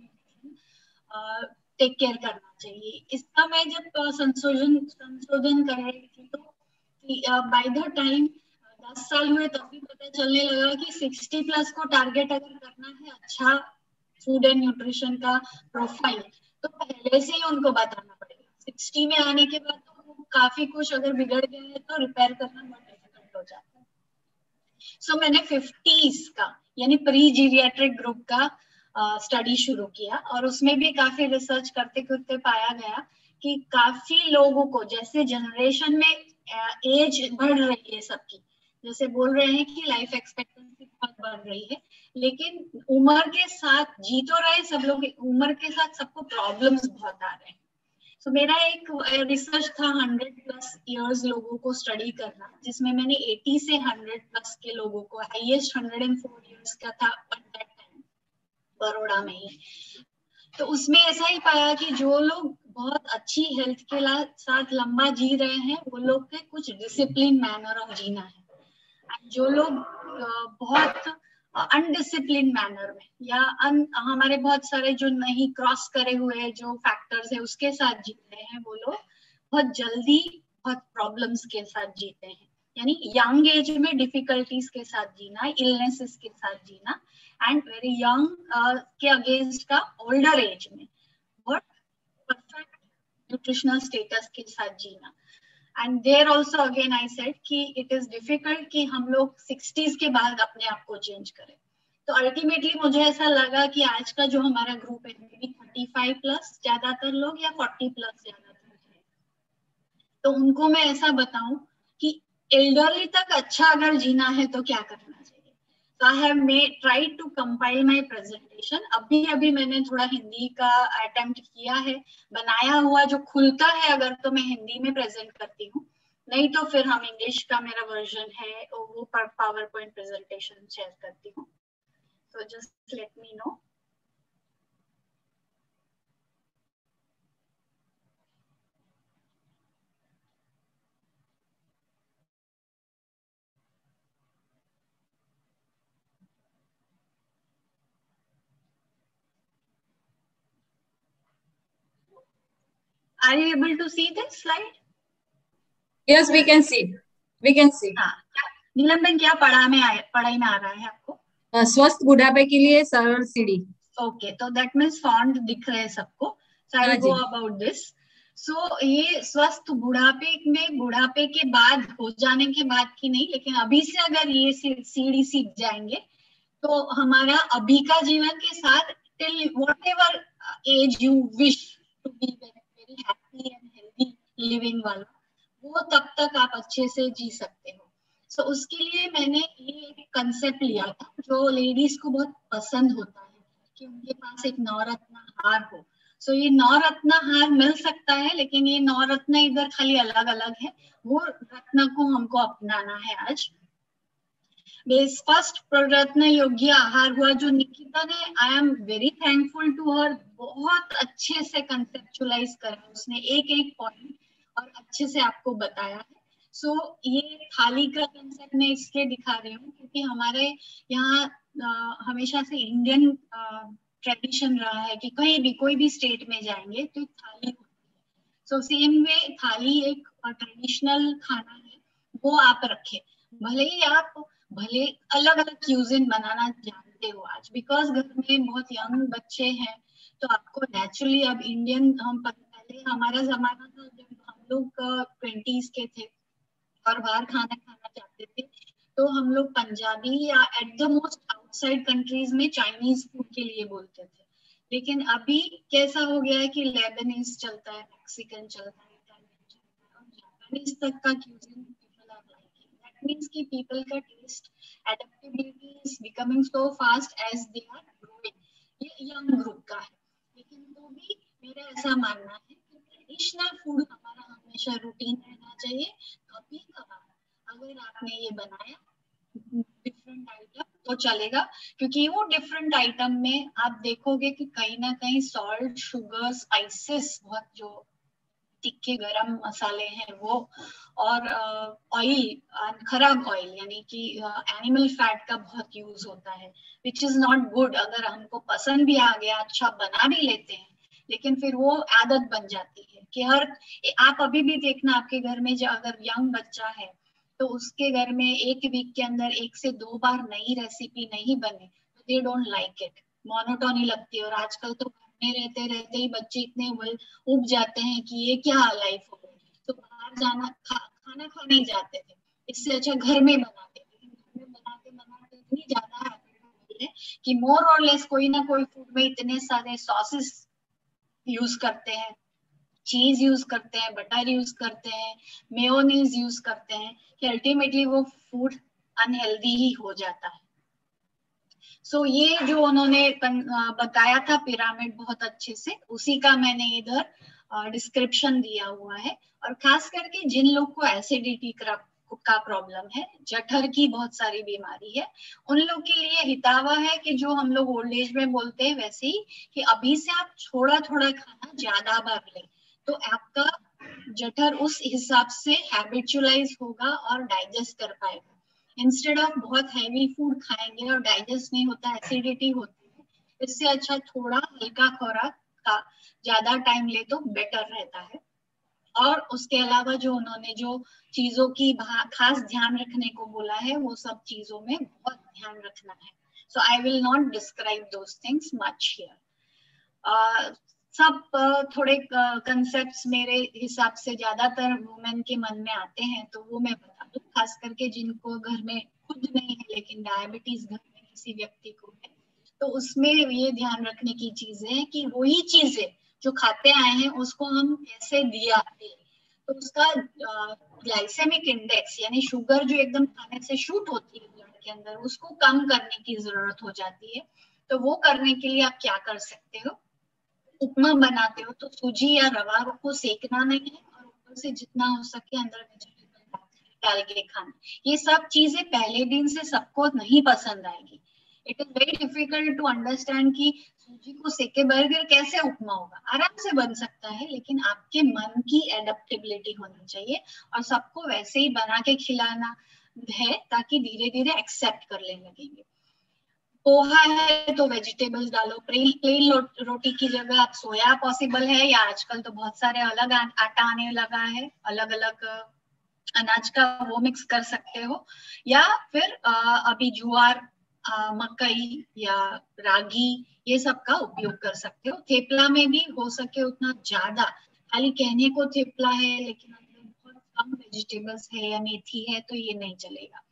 टेक केयर करना चाहिए। इसका मैं जब संशोधन कर रही थी तो बाय द टाइम 10 साल हुए तब भी पता चलने लगा कि 60+ को टारगेट अगर करना है अच्छा फूड एंड न्यूट्रिशन का प्रोफाइल तो पहले से ही उनको बताना पड़ेगा। 60 में आने के बाद तो काफी कुछ अगर बिगड़ गया है तो रिपेयर करना बहुत डिफिकल्ट हो जाता है। सो मैंने 50s का यानी प्री जीरियाट्रिक ग्रुप का स्टडी शुरू किया और उसमें भी काफी रिसर्च करते करते पाया गया कि काफी लोगों को जैसे जनरेशन में एज बढ़ रही है सबकी, जैसे बोल रहे हैं कि लाइफ एक्सपेक्टेंसी बहुत बढ़ रही है, लेकिन उम्र के साथ जी तो रहे सब लोग, उम्र के साथ सबको प्रॉब्लम्स बहुत आ रहे हैं। So, मेरा एक रिसर्च था 100+ इयर्स लोगों को स्टडी करना, जिसमें मैंने 80 से 100+ के लोगों को, हाईएस्ट 104 इयर्स का था बड़ौदा में ही। तो उसमें ऐसा ही पाया कि जो लोग बहुत अच्छी हेल्थ के साथ लंबा जी रहे हैं वो लोग के कुछ डिसिप्लिन मैनर ऑफ जीना है। जो लोग बहुत अनडिसिप्लिन मैनर में या हमारे बहुत सारे जो नहीं क्रॉस करे हुए जो फैक्टर्स है उसके साथ जीते हैं, वो लोग बहुत जल्दी बहुत प्रॉब्लम्स के साथ जीते हैं। यानी यंग एज में डिफिकल्टीज के साथ जीना, इलनेसेस के साथ जीना, एंड वेरी यंग के अगेंस्ट का ओल्डर एज में बहुत परफेक्ट न्यूट्रिशनल स्टेटस के साथ जीना। And there also again I said कि इट इज डिफिकल्ट कि हम लोग 60s के बाद अपने आप को चेंज करें। तो अल्टीमेटली मुझे ऐसा लगा कि आज का जो हमारा ग्रुप है, मे बी 35 प्लस ज्यादातर लोग या 40 प्लस ज्यादातर है, तो उनको मैं ऐसा बताऊं कि एल्डरली तक अच्छा अगर जीना है तो क्या करना चाहिए। So I have tried to compile my presentation. अभी मैंने थोड़ा हिंदी का अटेम्प्ट किया है, बनाया हुआ जो खुलता है अगर तो मैं हिंदी में प्रेजेंट करती हूँ, नहीं तो फिर हम इंग्लिश का मेरा वर्जन है वो पर पावर पॉइंट प्रेजेंटेशन शेयर करती हूँ। So just let me know. Are you able to see this slide? Yes, we can see. We can see. हाँ, नीलम बेन क्या पढ़ाई में आ रहा है आपको? स्वस्थ बुढ़ापे के लिए सरल सीढ़ी। ओके, तो दैट मीन्स फॉन्ट दिख रहे हैं सबको। सो आई गो अबाउट दिस। सो ये स्वस्थ बुढ़ापे के बाद हो जाने के बाद की नहीं, लेकिन अभी से अगर ये सीढ़ी सीख जाएंगे तो हमारा अभी का जीवन के साथ till whatever age you wish to be very happy and healthy living वाला, वो तब तक आप अच्छे से जी सकते हो। सो उसके लिए मैंने ये कंसेप्ट लिया था जो लेडीज को बहुत पसंद होता है कि उनके पास एक नवरत्न हार हो। सो ये नवरत्न हार मिल सकता है, लेकिन ये नवरत्न इधर खाली अलग अलग है, वो रत्न को हमको अपनाना है आज। फर्स्ट प्ररत्न योग्य आहार हुआ जो निकिता ने, I am very thankful to her, बहुत अच्छे से कंसेप्चुलाइज करा उसने एक एक पॉइंट और अच्छे से आपको बताया है। सो ये थाली का कंसेप्ट मैं इसलिए दिखा रही हूँ क्योंकि हमारे यहाँ हमेशा से इंडियन ट्रेडिशन रहा है कि कहीं भी कोई भी स्टेट में जाएंगे तो थाली होती है। सो सेम वे थाली एक ट्रेडिशनल खाना है, वो आप रखे, भले ही आप अलग अलग क्यूजिन बनाना जानते हो आज, बिकॉज घर में बहुत यंग बच्चे हैं तो आपको नेचुरली अब इंडियन, हम पहले हमारा जमाना था जब हम लोग 20s के थे और बाहर खाना खाना चाहते थे तो हम लोग पंजाबी या at the most outside countries में चाइनीज फूड के लिए बोलते थे। लेकिन अभी कैसा हो गया है कि लेबनीज चलता है, मैक्सिकन चलता है, इटालियन चलता है और जापानीज तक का cuisine people are liking. That means कि पीपल का taste adaptability is becoming so fast as they are growing. ये यंग ग्रुप का है, लेकिन तो भी मेरा ऐसा मानना है कि ट्रेडिशनल फूड हमारा हमेशा रूटीन रहना चाहिए। कभी कभार अगर आपने ये बनाया डिफरेंट आइटम तो चलेगा, क्योंकि वो डिफरेंट आइटम में आप देखोगे कि कहीं ना कहीं सॉल्ट, शुगर, स्पाइसेस, बहुत जो तिक्के गरम मसाले हैं वो, और ऑयल, खराब ऑयल यानी कि एनिमल फैट का बहुत यूज होता है, विच इज नॉट गुड। अगर हमको पसंद भी आ गया, अच्छा बना भी लेते हैं, लेकिन फिर वो आदत बन जाती है कि आप अभी भी देखना आपके घर में जो अगर यंग बच्चा है तो उसके घर में एक वीक के अंदर 1 से 2 बार नई रेसिपी नहीं बने तो they don't like it, monotony लगती है। और आजकल तो घर में रहते रहते ही बच्चे इतने उब जाते हैं कि ये क्या लाइफ हो गई, तो बाहर जाना खाना खाने जाते थे, इससे अच्छा घर में बनाते। घर में बनाते इतनी ज्यादा हैबिट हो गई है कि मोर और लेस कोई ना कोई फूड में इतने सारे सॉसेस यूज करते हैं, चीज यूज करते हैं, बटर यूज करते हैं, मेयोनीज यूज करते हैं कि अल्टीमेटली वो फूड अनहेल्दी ही हो जाता है। सो ये जो उन्होंने बताया था पिरामिड बहुत अच्छे से, उसी का मैंने इधर डिस्क्रिप्शन दिया हुआ है। और खास करके जिन लोग को एसिडिटी का प्रॉब्लम है, जठर की बहुत सारी बीमारी है, उन लोग के लिए हितावा है कि जो हम लोग ओल्ड एज में बोलते हैं वैसे ही कि अभी से आप थोड़ा थोड़ा खाना ज्यादा बार लें तो आपका जठर उस हिसाब से हैबिचुअलाइज होगा और डाइजेस्ट कर पाएगा। इंस्टेड ऑफ बहुत हैवी फूड खाएंगे और डाइजेस्ट नहीं होता, एसिडिटी होती है, इससे अच्छा थोड़ा हल्का खुराक का ज्यादा टाइम ले तो बेटर रहता है। और उसके अलावा जो उन्होंने जो चीजों की खास ध्यान रखने को बोला है वो सब चीजों में बहुत ध्यान रखना है। So I will not describe those things much here. सब थोड़े कंसेप्ट्स मेरे हिसाब से ज्यादातर वुमेन के मन में आते हैं, तो वो मैं बता दूं। खास करके जिनको घर में खुद नहीं है लेकिन डायबिटीज घर में किसी व्यक्ति को है, तो उसमें ये ध्यान रखने की चीजें है कि वही चीजें जो खाते आए हैं उसको हम कैसे दिया दें। तो उसका ग्लाइसेमिक इंडेक्स यानी शुगर जो एकदम खाने से शूट होती है ब्लड के अंदर, उसको कम करने की जरूरत हो जाती है। तो वो करने के लिए आप क्या कर सकते हो, उपमा बनाते हो तो सूजी या रवा को सेकना नहीं है और ऊपर से जितना हो सके अंदर वेजिटेबल डाल के खाना। ये सब चीजें पहले दिन से सबको नहीं पसंद आएगी। It is very difficult to understand कि सूजी को सेके बर्गर कैसे उपमा होगा। आराम से बन सकता है, लेकिन आपके मन की एडेप्टेबिलिटी होनी चाहिए और सबको वैसे ही बना के खिलाना है ताकि धीरे धीरे एक्सेप्ट कर लेने लगेंगे। पोहा है तो वेजिटेबल्स डालो, प्लेन रोटी की जगह आप सोया पॉसिबल है, या आजकल तो बहुत सारे अलग आटा आने लगा है, अलग अलग अनाज का, वो मिक्स कर सकते हो। या फिर अभी ज्वार, मकई या रागी, ये सब का उपयोग कर सकते हो। थेपला में भी हो सके उतना ज्यादा, खाली कहने को थेपला है लेकिन अंदर बहुत कम वेजिटेबल्स है या मेथी है तो ये नहीं चलेगा।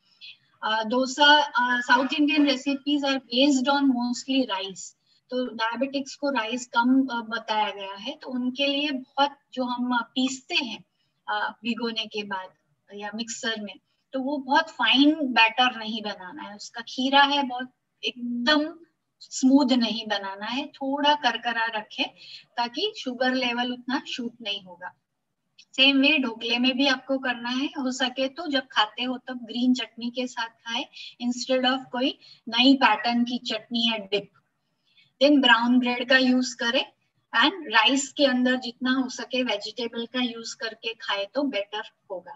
Dosa, South Indian recipes are based on mostly rice, तो डायबिटिक्स को राइस कम बताया गया है, तो उनके लिए बहुत जो हम पीसते हैं भिगोने के बाद या मिक्सर में, तो वो बहुत फाइन बैटर नहीं बनाना है। उसका खीरा है बहुत एकदम स्मूथ नहीं बनाना है, थोड़ा करकरा रखे ताकि शुगर लेवल उतना शूट नहीं होगा। सेम वे ढोकले में भी आपको करना है, हो सके तो जब खाते हो तब ग्रीन चटनी के साथ खाए इंस्टेड ऑफ कोई नई पैटर्न की चटनी या डिप। देन ब्राउन ब्रेड का यूज करें एंड राइस के अंदर जितना हो सके वेजिटेबल का यूज करके खाए तो बेटर होगा।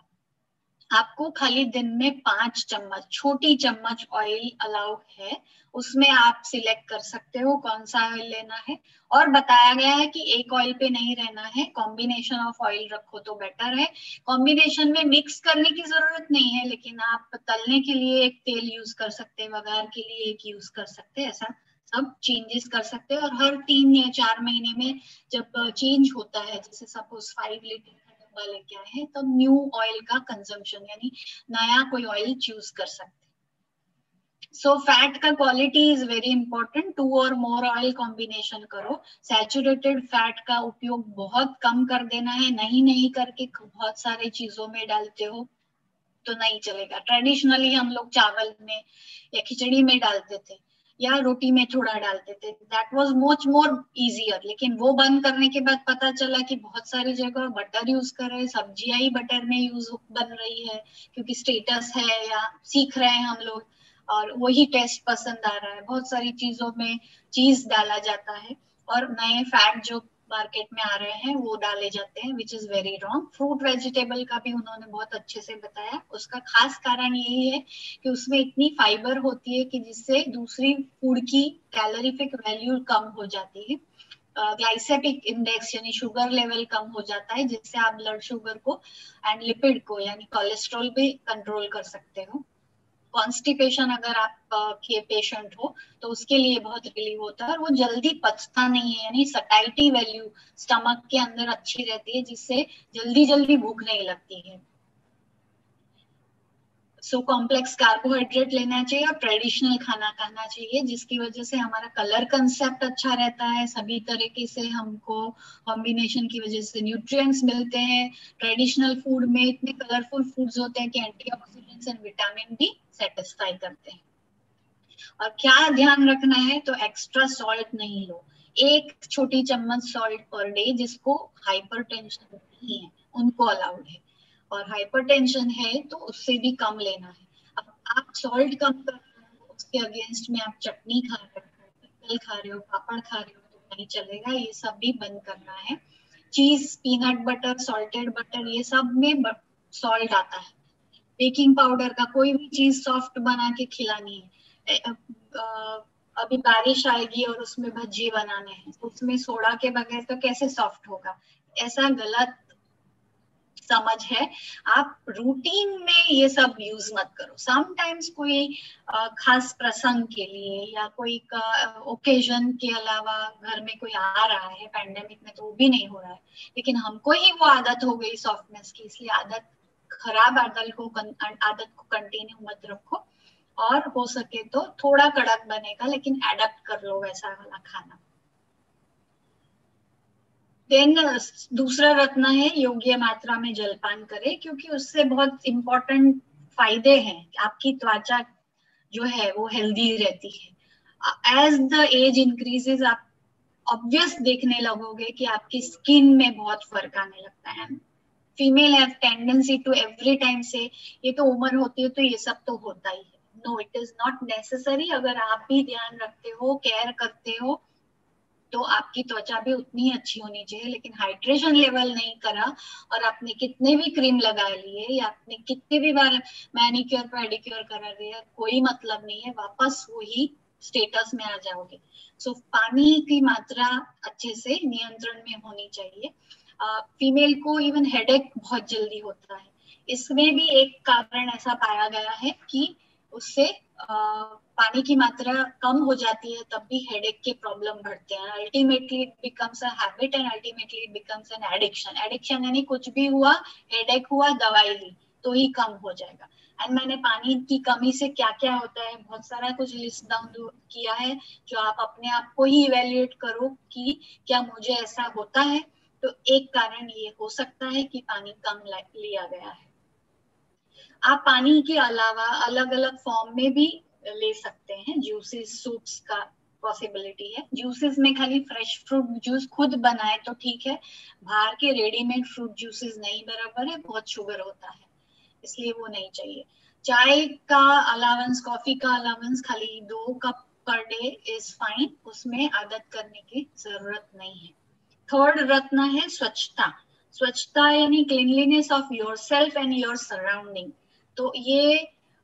आपको खाली दिन में 5 चम्मच, छोटी चम्मच ऑयल अलाउ है, उसमें आप सिलेक्ट कर सकते हो कौन सा ऑयल लेना है। और बताया गया है कि एक ऑयल पे नहीं रहना है, कॉम्बिनेशन ऑफ ऑयल रखो तो बेटर है। कॉम्बिनेशन में मिक्स करने की जरूरत नहीं है, लेकिन आप तलने के लिए एक तेल यूज कर सकते हैं, वघार के लिए एक यूज कर सकते हैं, ऐसा सब चेंजेस कर सकते हैं। और हर 3 या 4 महीने में जब चेंज होता है, जैसे सपोज 5 लीटर लेके आए हैं, तो न्यू ऑयल का कंजम्पशन यानी नया कोई ऑयल चूज कर सकते हैं। सो फैट का क्वालिटी इज वेरी इंपॉर्टेंट, 2 और मोर ऑयल कॉम्बिनेशन करो। सैचुरेटेड फैट का उपयोग बहुत कम कर देना है, नहीं करके बहुत सारे चीजों में डालते हो तो नहीं चलेगा। ट्रेडिशनली हम लोग चावल में या खिचड़ी में डालते थे या रोटी में थोड़ा डालते थे, that was much more easier. लेकिन वो बंद करने के बाद पता चला कि बहुत सारी जगह बटर यूज कर रहे हैं, सब्जियां ही बटर में यूज बन रही है क्योंकि स्टेटस है या सीख रहे हैं हम लोग और वही टेस्ट पसंद आ रहा है। बहुत सारी चीजों में चीज डाला जाता है और नए फैट जो मार्केट में आ रहे हैं वो डाले जाते हैं, which is very wrong. Fruit vegetable का भी उन्होंने बहुत अच्छे से बताया। उसका खास कारण यही है कि उसमें इतनी फाइबर होती है कि जिससे दूसरी फूड की कैलोरीफिक वैल्यू कम हो जाती है। ग्लाइसेमिक इंडेक्स यानी शुगर लेवल कम हो जाता है, जिससे आप ब्लड शुगर को एंड लिपिड को यानी कोलेस्ट्रॉल भी कंट्रोल कर सकते हो। कॉन्स्टिपेशन अगर आप के पेशेंट हो तो उसके लिए बहुत रिलीव होता है और वो जल्दी पचता नहीं है, यानी सटाइटी वैल्यू स्टमक के अंदर अच्छी रहती है, जिससे जल्दी जल्दी भूख नहीं लगती है। सो कॉम्प्लेक्स कार्बोहाइड्रेट लेना चाहिए और ट्रेडिशनल खाना खाना चाहिए, जिसकी वजह से हमारा कलर कंसेप्ट अच्छा रहता है। सभी तरीके से हमको कॉम्बिनेशन की वजह से न्यूट्रिएंट्स मिलते हैं। ट्रेडिशनल फूड में इतने कलरफुल फूड्स होते हैं कि antioxidants and vitamin D satisfy करते हैं। और क्या ध्यान रखना है, तो एक्स्ट्रा सॉल्ट नहीं लो। 1 छोटी चम्मच सॉल्ट पर डे, जिसको हाइपरटेंशन नहीं है उनको अलाउड है, और हाइपरटेंशन है तो उससे भी कम लेना है। अब आप सॉल्ट कम कर रहे हो, उसके अगेंस्ट में आप चटनी खा रहे हो, पिकल खा रहे हो, पापड़ खा रहे हो तो नहीं चलेगा, ये सब भी बंद करना है। चीज, पीनट बटर, सॉल्टेड बटर, ये सब में सॉल्ट आता है। बेकिंग पाउडर का कोई भी चीज सॉफ्ट बना के खिलानी है। अभी बारिश आएगी और उसमें भज्जी बनाने हैं, उसमें सोडा के बगैर तो कैसे सॉफ्ट होगा, ऐसा गलत समझ है, आप रूटीन में ये सब यूज मत करो। समटाइम्स कोई खास प्रसंग के लिए या कोई ओकेजन के अलावा घर में कोई आ रहा है, पैंडेमिक में तो वो भी नहीं हो रहा है, लेकिन हमको ही वो आदत हो गई सॉफ्टनेस की, इसलिए खराब आदत को कंटिन्यू मत रखो, और हो सके तो थोड़ा कड़क बनेगा लेकिन एडप्ट कर लो वैसा वाला खाना। देन दूसरा रत्न है योग्य मात्रा में जलपान करें, क्योंकि उससे बहुत इंपॉर्टेंट फायदे हैं। आपकी त्वचा जो है वो हेल्दी रहती है। एज द एज इंक्रीजेस आप ऑब्वियस देखने लगोगे कि आपकी स्किन में बहुत फर्क आने लगता है। Female have tendency to every time से ये तो उम्र होती है तो ये सब तो होता ही है। No, it is not necessary. अगर आप भी ध्यान रखते हो, केयर करते हो, तो आपकी त्वचा भी उतनी ही अच्छी होनी चाहिए। लेकिन हाइड्रेशन लेवल नहीं करा और आपने कितने भी क्रीम लगा लिए या आपने कितने भी बार मैनिक्योर पेडिक्योर करा दिया, कोई मतलब नहीं है, वापस वही स्टेटस में आ जाओगे। सो पानी की मात्रा अच्छे से नियंत्रण में होनी चाहिए। फीमेल को इवन हेडेक बहुत जल्दी होता है, इसमें भी एक कारण ऐसा पाया गया है कि उससे पानी की मात्रा कम हो जाती है, तब भी हेडेक के प्रॉब्लम बढ़ते हैं। Ultimately it becomes a habit and ultimately it becomes an addiction. Addiction यानी कुछ भी हुआ, हेडेक हुआ, दवाई ली तो ही कम हो जाएगा। एंड मैंने पानी की कमी से क्या क्या होता है बहुत सारा कुछ लिस्ट डाउन किया है, जो आप अपने आप को ही इवेल्युएट करो कि क्या मुझे ऐसा होता है। तो एक कारण ये हो सकता है कि पानी कम लिया गया है। आप पानी के अलावा अलग अलग फॉर्म में भी ले सकते हैं। जूसेस, सूप्स का पॉसिबिलिटी है। जूसेस में खाली फ्रेश फ्रूट जूस खुद बनाए तो ठीक है, बाहर के रेडीमेड फ्रूट जूसेस नहीं बराबर है, बहुत शुगर होता है, इसलिए वो नहीं चाहिए। चाय का अलावेंस, कॉफी का अलावेंस खाली 2 cup per day is fine, उसमें आदत करने की जरूरत नहीं है। थर्ड रत्न है स्वच्छता। स्वच्छता यानी cleanliness of yourself and your surrounding. तो ये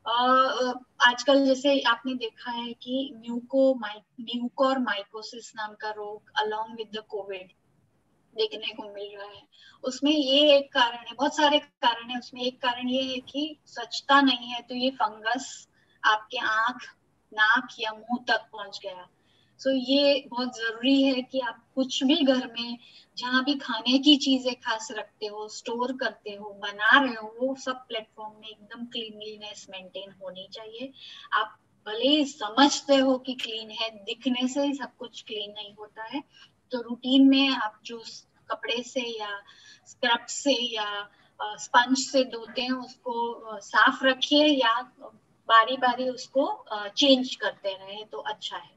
आजकल जैसे आपने देखा है कि म्यूकोरमाइकोसिस नाम का रोग अलोंग विद द कोविड देखने को मिल रहा है। उसमें ये एक कारण है, बहुत सारे कारण है, उसमें एक कारण ये है कि स्वच्छता नहीं है, तो ये फंगस आपके आंख, नाक या मुंह तक पहुंच गया। सो ये बहुत जरूरी है कि आप कुछ भी घर में जहां भी खाने की चीजें खास रखते हो, स्टोर करते हो, बना रहे हो, वो सब प्लेटफॉर्म में एकदम क्लीनलीनेस मेंटेन होनी चाहिए। आप भले ही समझते हो कि क्लीन है, दिखने से ही सब कुछ क्लीन नहीं होता है। तो रूटीन में आप जो कपड़े से या स्क्रब से या स्पंज से धोते हैं उसको साफ रखिए या बारी बारी उसको चेंज करते रहे तो अच्छा है।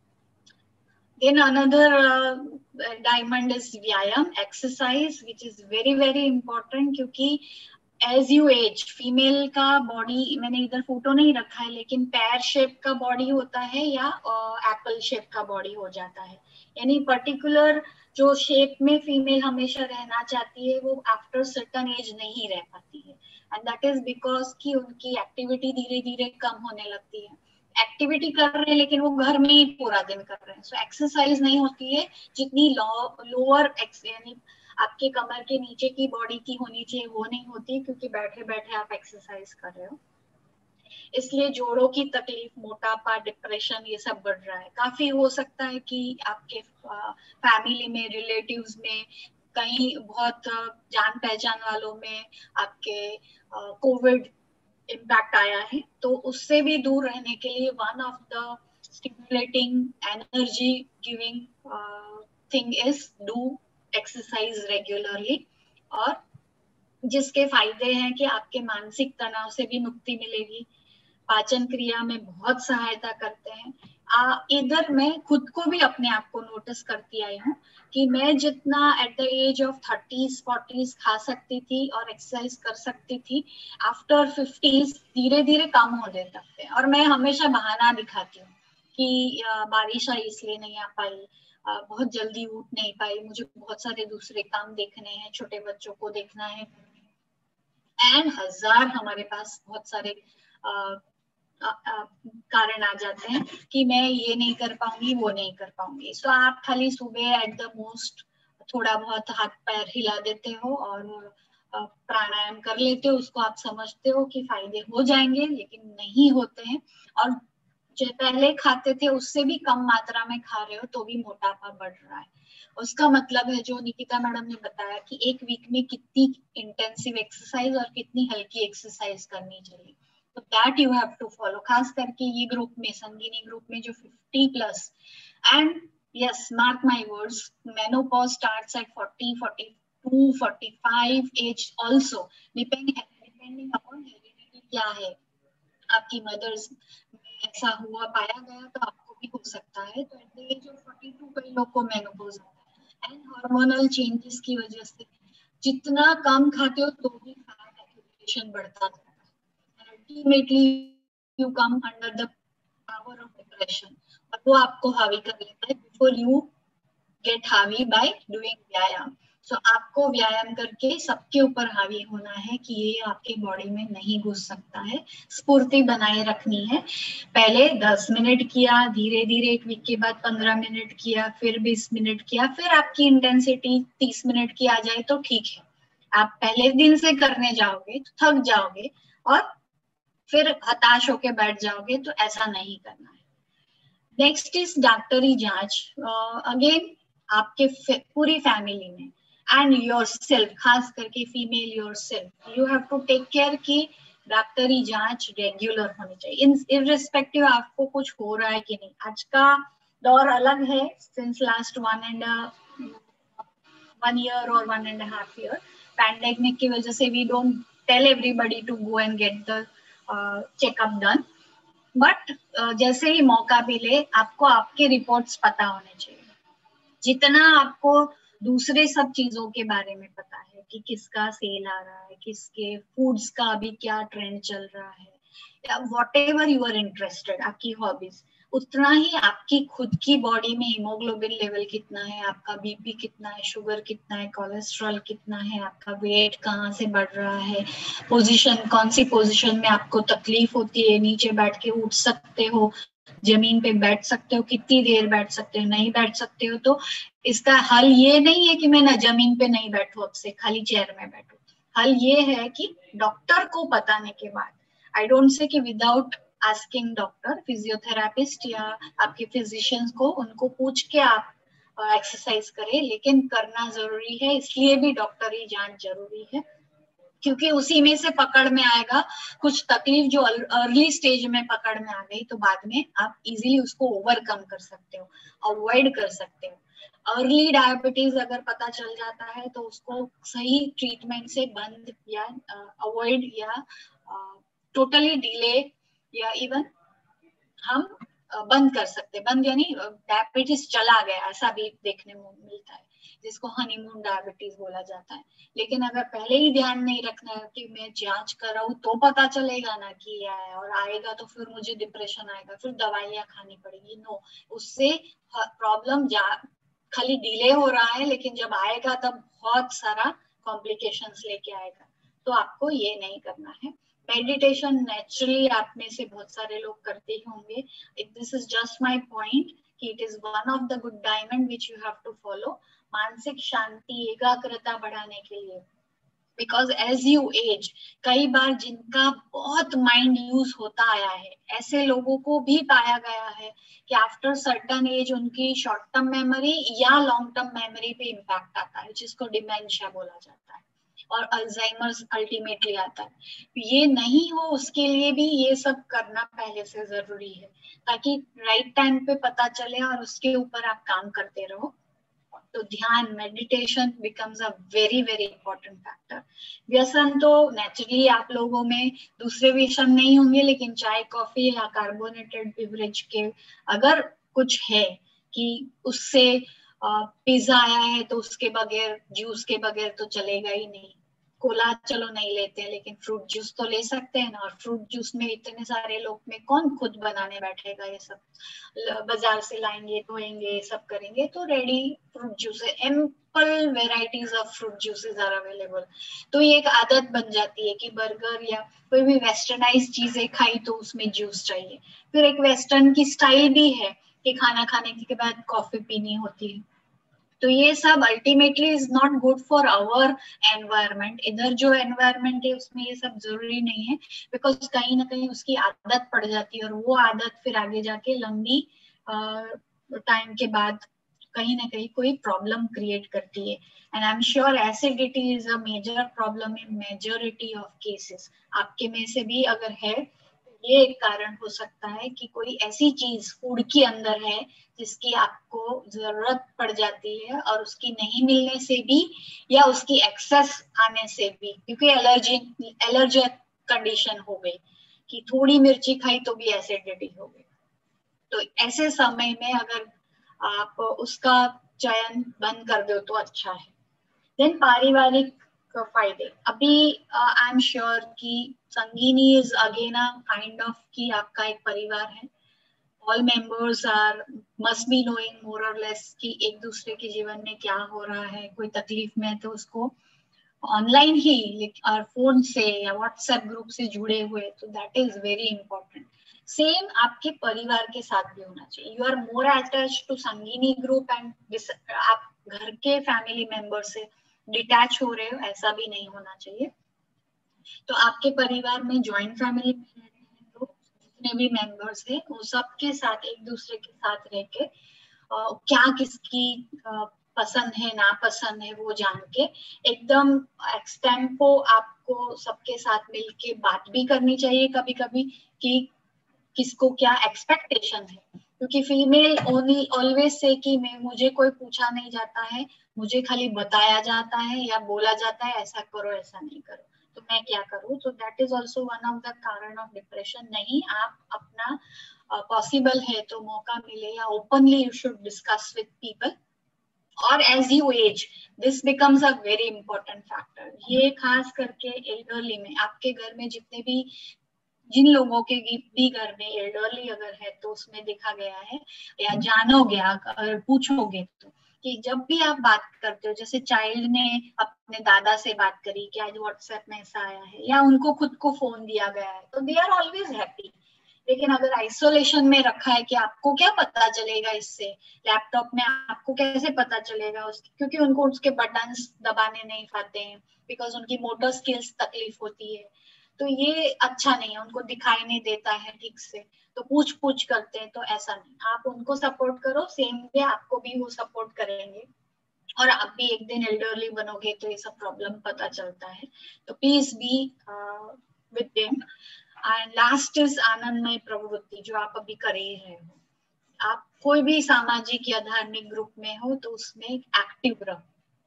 Then another diamond is व्यायाम, exercise, which is very very important, क्योंकि as you age, फीमेल का बॉडी, मैंने इधर फोटो नहीं रखा है, लेकिन पैर शेप का बॉडी होता है या एप्पल शेप का बॉडी हो जाता है। यानी पर्टिकुलर जो शेप में फीमेल हमेशा रहना चाहती है वो आफ्टर सर्टेन एज नहीं रह पाती है, एंड दैट इज बिकॉज कि उनकी एक्टिविटी धीरे धीरे कम होने लगती है। एक्टिविटी कर रहे हैं लेकिन वो घर में ही पूरा दिन कर रहे हैं, सो एक्सरसाइज नहीं होती है जितनी लोअर यानी आपके कमर के नीचे की बॉडी की होनी चाहिए, वो नहीं होती, क्योंकि बैठे बैठे आप एक्सरसाइज कर रहे हो। इसलिए जोड़ों की तकलीफ, मोटापा, डिप्रेशन ये सब बढ़ रहा है। काफी हो सकता है कि आपके फैमिली में, रिलेटिव्स में, कहीं बहुत जान पहचान वालों में आपके कोविड इम्पैक्ट आया है, तो उससे भी दूर रहने के लिए one of the stimulating energy giving thing is do exercise regularly, और जिसके फायदे हैं कि आपके मानसिक तनाव से भी मुक्ति मिलेगी, पाचन क्रिया में बहुत सहायता करते हैं। इधर मैं खुद को भी अपने आप को नोटिस करती आई हूँ कि मैं जितना at the age of 30s 40s खा सकती थी और एक्सरसाइज कर सकती थी, आफ्टर 50s धीरे धीरे कम होने लगते हैं। और मैं हमेशा बहाना दिखाती हूँ कि बारिश आई इसलिए नहीं आ पाई, बहुत जल्दी उठ नहीं पाई, मुझे बहुत सारे दूसरे काम देखने हैं, छोटे बच्चों को देखना है, एंड हजार हमारे पास बहुत सारे कारण आ जाते हैं कि मैं ये नहीं कर पाऊंगी, वो नहीं कर पाऊंगी। सो आप खाली सुबह एट द मोस्ट थोड़ा बहुत हाथ पैर हिला देते हो और प्राणायाम कर लेते हो, उसको आप समझते हो कि फायदे हो जाएंगे, लेकिन नहीं होते हैं, और जो पहले खाते थे उससे भी कम मात्रा में खा रहे हो तो भी मोटापा बढ़ रहा है। उसका मतलब है जो निकिता मैडम ने बताया कि एक वीक में कितनी इंटेंसिव एक्सरसाइज और कितनी हल्की एक्सरसाइज करनी चाहिए, तो that you have to follow. खास करके ये ग्रुप में, संगीनी ग्रुप में जो 50+, and yes, mark my words, menopause starts at 40, 42, 45 age also, depending upon heredity क्या है आपकी मदर्स में ऐसा हुआ पाया गया तो आपको भी हो सकता है। तो एट द एज ऑफ 42 कई लोग को मेनोपॉज आता है, एंड हार्मोनल चेंजेस की वजह से जितना कम खाते हो तो भी फैट एक्यूमुलेशन बढ़ता जाता है, ultimately you come under the power of depression, और वो आपको हावी कर लेता है बिफोर यू गेट हावी बाय डूइंग व्यायाम। सो आपको व्यायाम करके सबके ऊपर हावी होना है कि ये आपके बॉडी में नहीं घुस सकता है। स्फूर्ति बनाए रखनी है। पहले 10 मिनट किया, धीरे धीरे एक वीक के बाद 15 मिनट किया, फिर 20 मिनट किया, फिर आपकी इंटेंसिटी 30 मिनट की आ जाए तो ठीक है। आप पहले दिन से करने जाओगे तो थक जाओगे और फिर हताश होके बैठ जाओगे, तो ऐसा नहीं करना है। नेक्स्ट इज डॉक्टरी जांच। अगेन आपके पूरी फैमिली में एंड योर सेल्फ, खास करके female yourself, you have to take care कि डॉक्टरी जांच रेगुलर होनी चाहिए, इररिस्पेक्टिव आपको कुछ हो रहा है कि नहीं। आज का दौर अलग है, since last 1 year or 1.5 year pandemic की वजह से we don't tell everybody to go and get the checkup done, but जैसे ही मौका मिले आपको आपके रिपोर्ट्स पता होने चाहिए। जितना आपको दूसरे सब चीजों के बारे में पता है कि किसका सेल आ रहा है, किसके फूड्स का अभी क्या ट्रेंड चल रहा है, या whatever you are interested, आपकी हॉबीज, उतना ही आपकी खुद की बॉडी में हीमोग्लोबिन लेवल कितना है, आपका बीपी कितना है, शुगर कितना है, कोलेस्ट्रॉल कितना है, आपका वेट कहाँ से बढ़ रहा है, पोजीशन, कौन सी पोजीशन में आपको तकलीफ होती है, नीचे बैठ के उठ सकते हो, जमीन पे बैठ सकते हो, कितनी देर बैठ सकते हो, नहीं बैठ सकते हो। तो इसका हल ये नहीं है कि मैं ना जमीन पे नहीं बैठूं, अब से खाली चेयर में बैठूं। हल ये है कि डॉक्टर को बताने के बाद, आई डोंट से कि विदाउट आस्किंग डॉक्टर, फिजियोथेरापिस्ट या आपके फिजिशियंस को, उनको पूछ के आप एक्सरसाइज करें, लेकिन करना जरूरी है। इसलिए भी डॉक्टरी जांच जरूरी है, क्योंकि उसी में से पकड़ में आएगा कुछ तकलीफ जो अर्ली स्टेज में पकड़ में आ गई, तो बाद में आप इजीली उसको ओवरकम कर सकते हो, अवॉइड कर सकते हो। अर्ली डायबिटीज अगर पता चल जाता है तो उसको सही ट्रीटमेंट से बंद या अवॉइड या टोटली डिले या इवन हम बंद कर सकते हैं। बंद यानी डायबिटीज चला गया, ऐसा भी देखने को मिलता है, जिसको हनीमून डायबिटीज बोला जाता है। लेकिन अगर पहले ही ध्यान नहीं रखना है कि मैं जांच कराऊं तो पता चलेगा ना कि ये है, और आएगा तो फिर मुझे डिप्रेशन आएगा, फिर दवाइयां खानी पड़ेगी। नो, उससे प्रॉब्लम खाली डिले हो रहा है, लेकिन जब आएगा तब बहुत सारा कॉम्प्लिकेशंस लेके आएगा। तो आपको ये नहीं करना है। मेडिटेशन नेचुरली आप में से बहुत सारे लोग करते ही होंगे। This is just my point कि it is one of the good diamond which you have to follow, मानसिक शांति, एकाग्रता बढ़ाने के लिए। बिकॉज एज यू एज, कई बार जिनका बहुत माइंड यूज होता आया है, ऐसे लोगों को भी पाया गया है कि आफ्टर सर्टन एज उनकी शॉर्ट टर्म मेमोरी या लॉन्ग टर्म मेमोरी पे इम्पैक्ट आता है, जिसको डिमेंशिया बोला जाता है, और अल्जाइमर्स अल्टीमेटली आता है। ये नहीं हो उसके लिए भी ये सब करना पहले से जरूरी है, ताकि राइट टाइम पे पता चले और उसके ऊपर आप काम करते रहो। तो ध्यान, meditation becomes a very very important factor. व्यसन तो नेचुरली आप लोगों में दूसरे व्यसन नहीं होंगे, लेकिन चाय, कॉफी या कार्बोनेटेड बिवरेज के अगर कुछ है कि उससे पिज्जा आया है तो उसके बगैर, जूस के बगैर तो चलेगा ही नहीं। कोला चलो नहीं लेते हैं, लेकिन फ्रूट जूस तो ले सकते हैं ना, और फ्रूट जूस में इतने सारे लोग में कौन खुद बनाने बैठेगा, ये सब बाजार से लाएंगे, धोएंगे, सब करेंगे। तो रेडी फ्रूट जूस है, ample varieties of fruit juices are available. तो ये एक आदत बन जाती है कि बर्गर या कोई भी वेस्टर्नाइज चीजें खाई तो उसमें जूस चाहिए। फिर एक वेस्टर्न की स्टाइल भी है कि खाना खाने के बाद कॉफी पीनी होती है, तो ये सब ultimately is not good for our environment. इधर जो एनवायरमेंट है उसमें ये सब जरूरी नहीं है, बिकॉज कहीं ना कहीं उसकी आदत पड़ जाती है, और वो आदत फिर आगे जाके लंबी टाइम के बाद कहीं ना कहीं कोई प्रॉब्लम क्रिएट करती है। And I am sure acidity is a major problem in majority of cases. आपके में से भी अगर है, ये एक कारण हो सकता है कि कोई ऐसी चीज फूड के अंदर है जिसकी आपको जरूरत पड़ जाती है, और उसकी नहीं मिलने से भी या उसकी एक्सेस आने से भी, क्योंकि एलर्जी कंडीशन हो गई कि थोड़ी मिर्ची खाई तो भी एसिडिटी हो गई। तो ऐसे समय में अगर आप उसका चयन बंद कर दो तो अच्छा है। देन पारिवारिक फायदे, अभी आई एम श्योर कि Sangini is again a kind of कि आपका एक परिवार है। All members are must be knowing more और लेस कि एक दूसरे के जीवन में क्या हो रहा है। कोई तकलीफ में है तो उसको ऑनलाइन ही और फोन से या व्हाट्सएप ग्रुप से जुड़े हुए, तो that is very important. Same आपके परिवार के साथ भी होना चाहिए। You are more attach to Sangini group and आप घर के फैमिली मेंबर से डिटैच हो रहे हो, ऐसा भी नहीं होना चाहिए। तो आपके परिवार में ज्वाइंट फैमिली में रह रहे हैं तो जितने भी मेंबर्स हैं वो सबके साथ एक दूसरे के साथ रह के क्या किसकी पसंद है नापसंद है वो जान के एकदम एक्सटेम्पो आपको सबके साथ मिलके बात भी करनी चाहिए कभी कभी कि किसको क्या एक्सपेक्टेशन है। क्योंकि फीमेल ओनली ऑलवेज से कि मैं मुझे कोई पूछा नहीं जाता है, मुझे खाली बताया जाता है या बोला जाता है ऐसा करो ऐसा नहीं करो, तो मैं क्या करूँ। तो that is also one of the कारण ऑफ डिप्रेशन। नहीं, आप अपना पॉसिबल है तो मौका मिले या openly you should discuss with people. और as you age this becomes a very important factor. ये खास करके एल्डरली में, आपके घर में जितने भी जिन लोगों के भी घर में एल्डरली अगर है तो उसमें देखा गया है या जानोगे अगर पूछोगे तो कि जब भी आप बात करते हो, जैसे चाइल्ड ने अपने दादा से बात करी कि आज व्हाट्सएप में ऐसा आया है या उनको खुद को फोन दिया गया है, तो दे आर ऑलवेज हैप्पी। लेकिन अगर आइसोलेशन में रखा है कि आपको क्या पता चलेगा इससे, लैपटॉप में आपको कैसे पता चलेगा उसकी, क्योंकि उनको उसके बटन्स दबाने नहीं पाते हैं बिकॉज उनकी मोटर स्किल्स तकलीफ होती है, तो ये अच्छा नहीं है। उनको दिखाई नहीं देता है ठीक से तो पूछ पूछ करते हैं, तो ऐसा नहीं। आप उनको सपोर्ट करो, सेम वे आपको भी वो सपोर्ट करेंगे और आप भी एक दिन एल्डरली बनोगे तो ये सब प्रॉब्लम पता चलता है। तो please be with them. And last is आनंदमय प्रवृत्ति, जो आप अभी कर ही रहे हो। आप कोई भी सामाजिक या धार्मिक ग्रुप में हो तो उसमें एक्टिव रहो,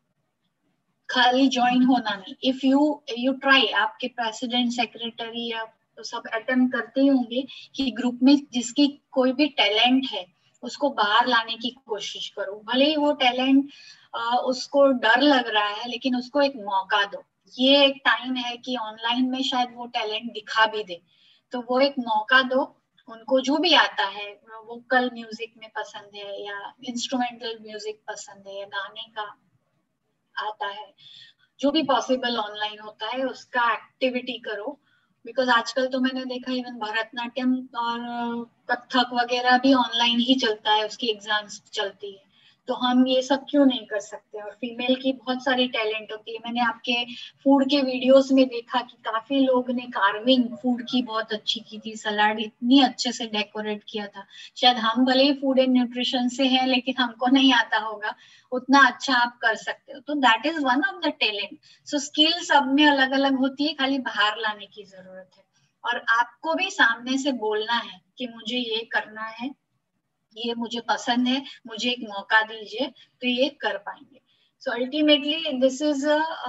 खाली ज्वाइन होना नहीं। इफ यू ट्राई, आपके प्रेसिडेंट सेक्रेटरी या तो सब अटेम्प्ट करते होंगे कि ग्रुप में जिसकी कोई भी टैलेंट है उसको बाहर लाने की कोशिश करो। भले ही वो टैलेंट उसको डर लग रहा है, लेकिन उसको एक मौका दो। ये एक टाइम है कि ऑनलाइन में शायद वो टैलेंट दिखा भी दे, तो वो एक मौका दो। उनको जो भी आता है, वोकल म्यूजिक में पसंद है या इंस्ट्रूमेंटल म्यूजिक पसंद है या गाने का आता है, जो भी पॉसिबल ऑनलाइन होता है उसका एक्टिविटी करो। बिकॉज आजकल तो मैंने देखा इवन भरतनाट्यम और कथक वगैरह भी ऑनलाइन ही चलता है, उसकी एग्जाम्स चलती है, तो हम ये सब क्यों नहीं कर सकते। और फीमेल की बहुत सारी टैलेंट होती है। मैंने आपके फूड के वीडियोस में देखा कि काफी लोग ने कार्विंग फूड की बहुत अच्छी की थी, सलाड इतनी अच्छे से डेकोरेट किया था। शायद हम भले ही फूड एंड न्यूट्रिशन से हैं, लेकिन हमको नहीं आता होगा उतना अच्छा आप कर सकते हो। तो that is one of the talent. So skill सब में अलग अलग होती है, खाली बाहर लाने की जरूरत है। और आपको भी सामने से बोलना है कि मुझे ये करना है, ये मुझे पसंद है, मुझे एक मौका दीजिए, तो ये कर पाएंगे। सो अल्टीमेटली दिस इज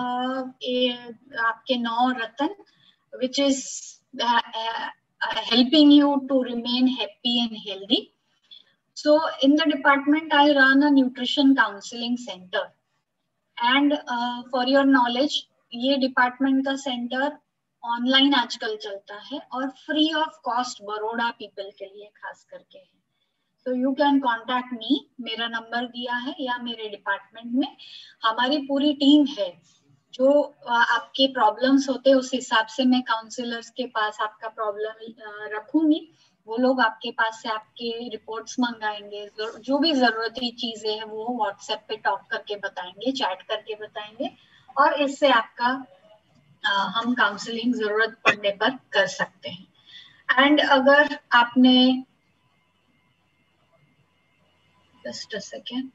आपके 9 रत्न which is helping you to remain happy and healthy. So in the department I run a nutrition counseling center and for your knowledge ये डिपार्टमेंट का सेंटर ऑनलाइन आजकल चलता है और free of cost Baroda people के लिए खास करके है। तो यू कैन कॉन्टैक्ट मी, मेरा नंबर दिया है, या मेरे डिपार्टमेंट में हमारी पूरी टीम है। जो आपके प्रॉब्लम्स होते हैं उस हिसाब से मैं काउंसलर्स के पास आपका प्रॉब्लम रखूंगी वो लोग आपके पास से आपके रिपोर्ट्स मंगाएंगे, जो भी जरूरती चीजें हैं वो व्हाट्सएप पे टॉक करके बताएंगे, चैट करके बताएंगे, और इससे आपका हम काउंसलिंग जरूरत पड़ने पर कर सकते हैं। एंड अगर आपने जस्ट अ सेकेंड,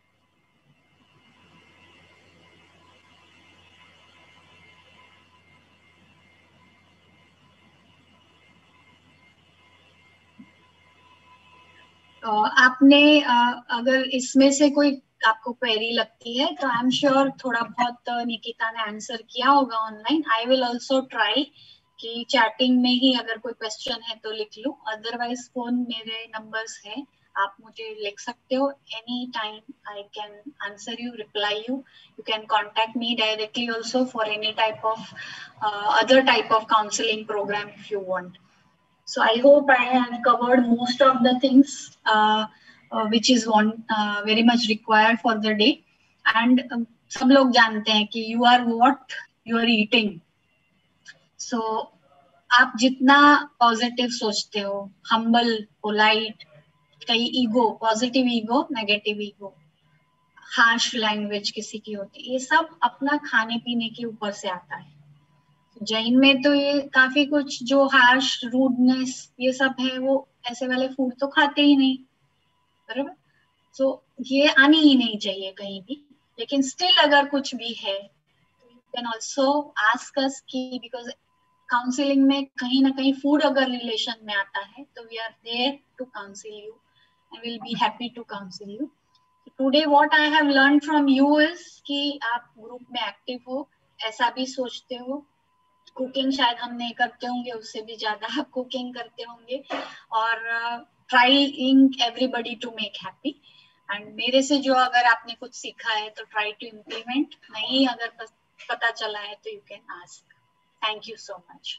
आपने अगर इसमें से कोई आपको क्वेरी लगती है तो आई एम श्योर थोड़ा बहुत निकिता ने आंसर किया होगा online. I will also try कि चैटिंग में ही अगर कोई क्वेश्चन है तो लिख लूं, अदरवाइज फोन मेरे नंबर्स है, आप मुझे लिख सकते हो, any time I can answer you, reply you. You can contact me directly also for any type of other type of counselling programme if you want. So I hope I have covered most of the things which is very much required for the day. And सब लोग जानते हैं कि you are what you are eating. So आप जितना positive सोचते हो, humble, polite, कई ego, positive ego, negative ego, harsh language किसी की होती है, ये सब अपना खाने पीने के ऊपर से आता है। जैन में तो ये काफी कुछ जो हार्श, रूडनेस, ये सब है, वो ऐसे वाले फूड तो खाते ही नहीं, बराबर। तो ये आनी ही नहीं चाहिए कहीं भी। लेकिन स्टिल अगर कुछ भी है तो you can also ask us कि, बिकॉज काउंसलिंग में कहीं ना कहीं फूड अगर रिलेशन में आता है तो we are there to counsel you and will be happy to counsel you. Today what I have learn from you is कि आप ग्रुप में एक्टिव हो, ऐसा भी सोचते हो, कुकिंग शायद हम नहीं करते होंगे, उससे भी ज्यादा आप कुकिंग करते होंगे, और trying everybody to make happy. And मेरे से जो अगर आपने कुछ सीखा है तो ट्राई टू इम्प्लीमेंट, नहीं अगर पता चला है तो you can ask. Thank you so much.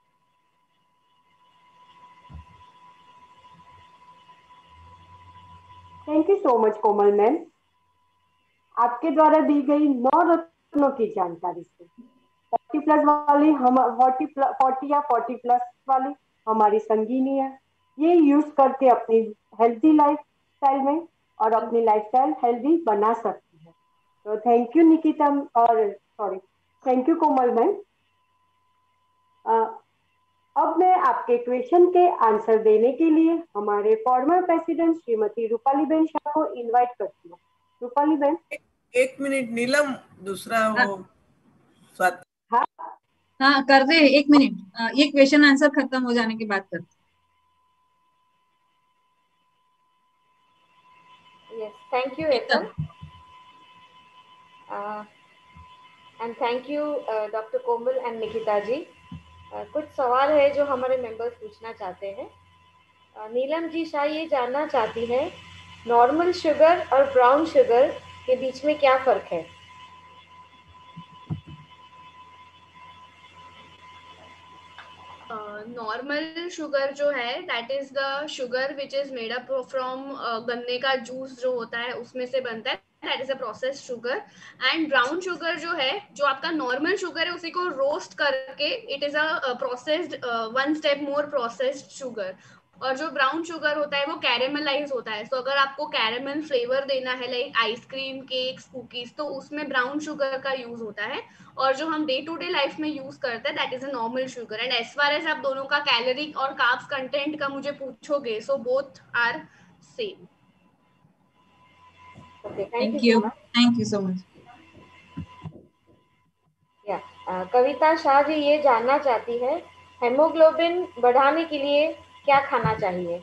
Thank you so much Komal ma'am, आपके द्वारा दी गई 9 रत्नों की जानकारी से 40 प्लस वाली, हम 40 या 40 प्लस वाली हमारी संगीनी है, ये यूज करके अपनी हेल्थी लाइफ स्टाइल में और अपनी लाइफस्टाइल हेल्दी बना सकती है। तो थैंक यू निकिता, और sorry, thank you Komal ma'am. अब मैं आपके क्वेश्चन के आंसर देने के लिए हमारे फॉर्मर प्रेसिडेंट श्रीमती रूपाली बेन शाह को इनवाइट करती हूँ। रूपाली बेन। एक मिनट नीलम, दूसरा वो स्वाति। हाँ हाँ कर दे, एक मिनट, ये क्वेश्चन आंसर खत्म हो जाने के बाद कर। Yes, thank you, Hetal. And thank you, Dr. Komal and Nikita जी। कुछ सवाल है जो हमारे मेंबर्स पूछना चाहते हैं। नीलम जी शाह ये जानना चाहती है, नॉर्मल शुगर और ब्राउन शुगर के बीच में क्या फर्क है? नॉर्मल शुगर जो है that is the sugar which is made up from गन्ने का जूस जो होता है उसमें से बनता है, that is a processed sugar. And brown sugar जो है, जो आपका नॉर्मल शुगर है उसी को रोस्ट करके it is a processed, 1 step more processed sugar. और जो ब्राउन शुगर होता है वो कैरेमलाइज होता है। तो अगर आपको कैरेमल फ्लेवर देना है लाइक आइसक्रीम, केक्स, कुकीज, तो उसमें ब्राउन शुगर का यूज होता है। और जो हम डे टू डे लाइफ में यूज करते हैं that is a normal sugar. And as far as आप दोनों का कैलोरी और कार्ब्स कंटेंट का मुझे पूछोगे, so both are same. Thank you so much. Kavita Shah ji ये जानना चाहती है, हेमोग्लोबिन बढ़ाने के लिए क्या खाना चाहिए?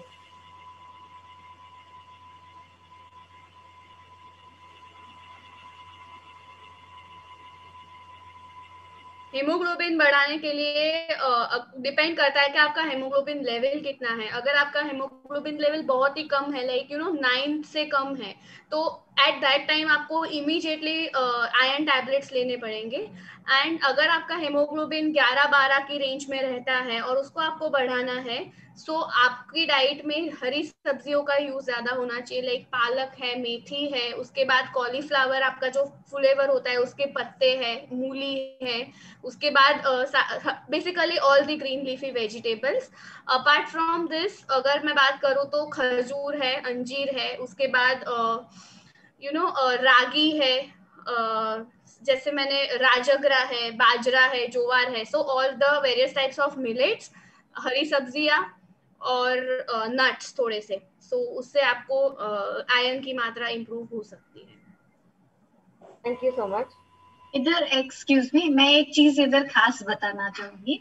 हेमोग्लोबिन बढ़ाने के लिए डिपेंड करता है कि आपका हेमोग्लोबिन लेवल कितना है। अगर आपका हेमोग्लोबिन लेवल बहुत ही कम है, लाइक 9 से कम है, तो एट दैट टाइम आपको इमीडिएटली आयरन टैबलेट्स लेने पड़ेंगे। एंड अगर आपका हेमोग्लोबिन 11-12 की रेंज में रहता है और उसको आपको बढ़ाना है, सो आपकी डाइट में हरी सब्जियों का यूज ज्यादा होना चाहिए, लाइक पालक है, मेथी है, उसके बाद कॉलीफ्लावर आपका जो फ्लेवर होता है उसके पत्ते हैं, मूली है, उसके बाद basically all the green leafy vegetables. Apart from this अगर मैं बात करूँ तो खजूर है, अंजीर है, उसके बाद रागी है, जैसे मैंने राजगरा है, बाजरा है, जोवार है, so all the various types of millets, हरी सब्जियां और नट्स थोड़े से, सो उससे आपको आयरन की मात्रा इंप्रूव हो सकती है। Thank you so much. इधर एक्सक्यूज मी, मैं एक चीज इधर खास बताना चाहूंगी।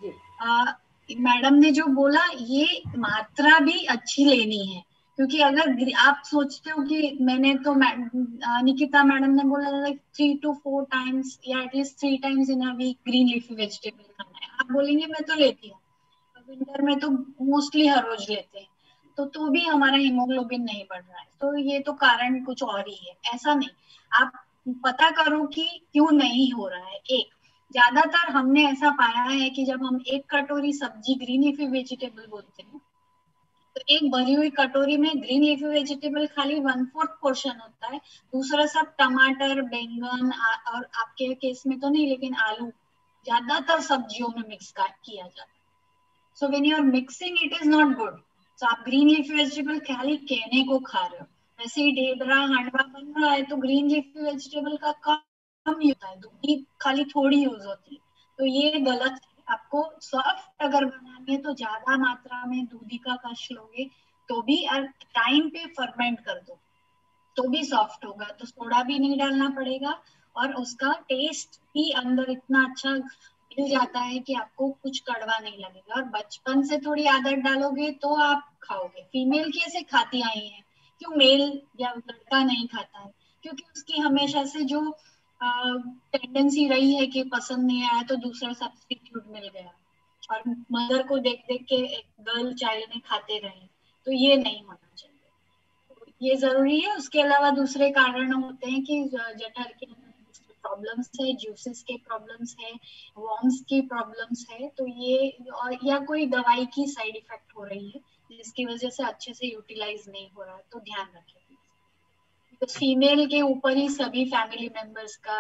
मैडम ने जो बोला ये मात्रा भी अच्छी लेनी है, क्योंकि अगर आप सोचते हो कि मैंने तो निकिता मैडम ने बोला लाइक 3 to 4 times या at least 3 times in a week green leafy vegetable खाना है, आप बोलेंगे मैं तो लेती हूँ, विंटर में तो मोस्टली हर रोज लेते हैं, तो भी हमारा हीमोग्लोबिन नहीं बढ़ रहा है, तो ये तो कारण कुछ और ही है, ऐसा नहीं। आप पता करो कि क्यों नहीं हो रहा है। एक ज्यादातर हमने ऐसा पाया है कि जब हम एक कटोरी सब्जी ग्रीन लीफी वेजिटेबल बोलते हैं तो एक भरी हुई कटोरी में ग्रीन लीफी वेजिटेबल खाली 1/4 पोर्शन होता है, दूसरा सब टमाटर, बैंगन और आपके केस में तो नहीं लेकिन आलू ज्यादातर सब्जियों में मिक्स किया जाता है। So when you are mixing, it is not good. So आप green leafy vegetable खाली कहने को खा रहे हो, वैसे ही ढेबरा हांडवा बन रहा है तो green leafy vegetable का कम यूज होता है, दूधी खाली थोड़ी यूज होती है, तो ये गलत है। आपको सॉफ्ट अगर बनानी है तो ज्यादा मात्रा में दूधी का कश लोगे तो भी, और टाइम पे फर्मेंट कर दो तो भी सॉफ्ट होगा, तो सोडा भी नहीं डालना पड़ेगा और उसका टेस्ट भी अंदर इतना अच्छा मिल जाता है कि आपको कुछ कड़वा नहीं लगेगा। और बचपन से थोड़ी आदत डालोगे तो आप खाओगे। फीमेल कैसे खाती आई है, क्यों मेल या लड़का नहीं खाता है, क्योंकि उसकी हमेशा से जो टेंडेंसी रही है कि पसंद नहीं आया तो दूसरा सब्स्टिट्यूट मिल गया, और मदर को देख देख के एक गर्ल चाइल्ड ने खाते रहे, तो ये नहीं होना चाहिए, ये जरूरी है। उसके अलावा दूसरे कारण होते हैं कि जठर के प्रॉब्लम्स है, जूसेस के प्रॉब्लम्स है, वॉर्म्स की प्रॉब्लम्स है, तो ये और या कोई दवाई की साइड इफेक्ट हो रही है जिसकी वजह से अच्छे से यूटिलाइज नहीं हो रहा है, तो ध्यान रखें। तो फीमेल के ऊपर ही सभी फैमिली मेंबर्स का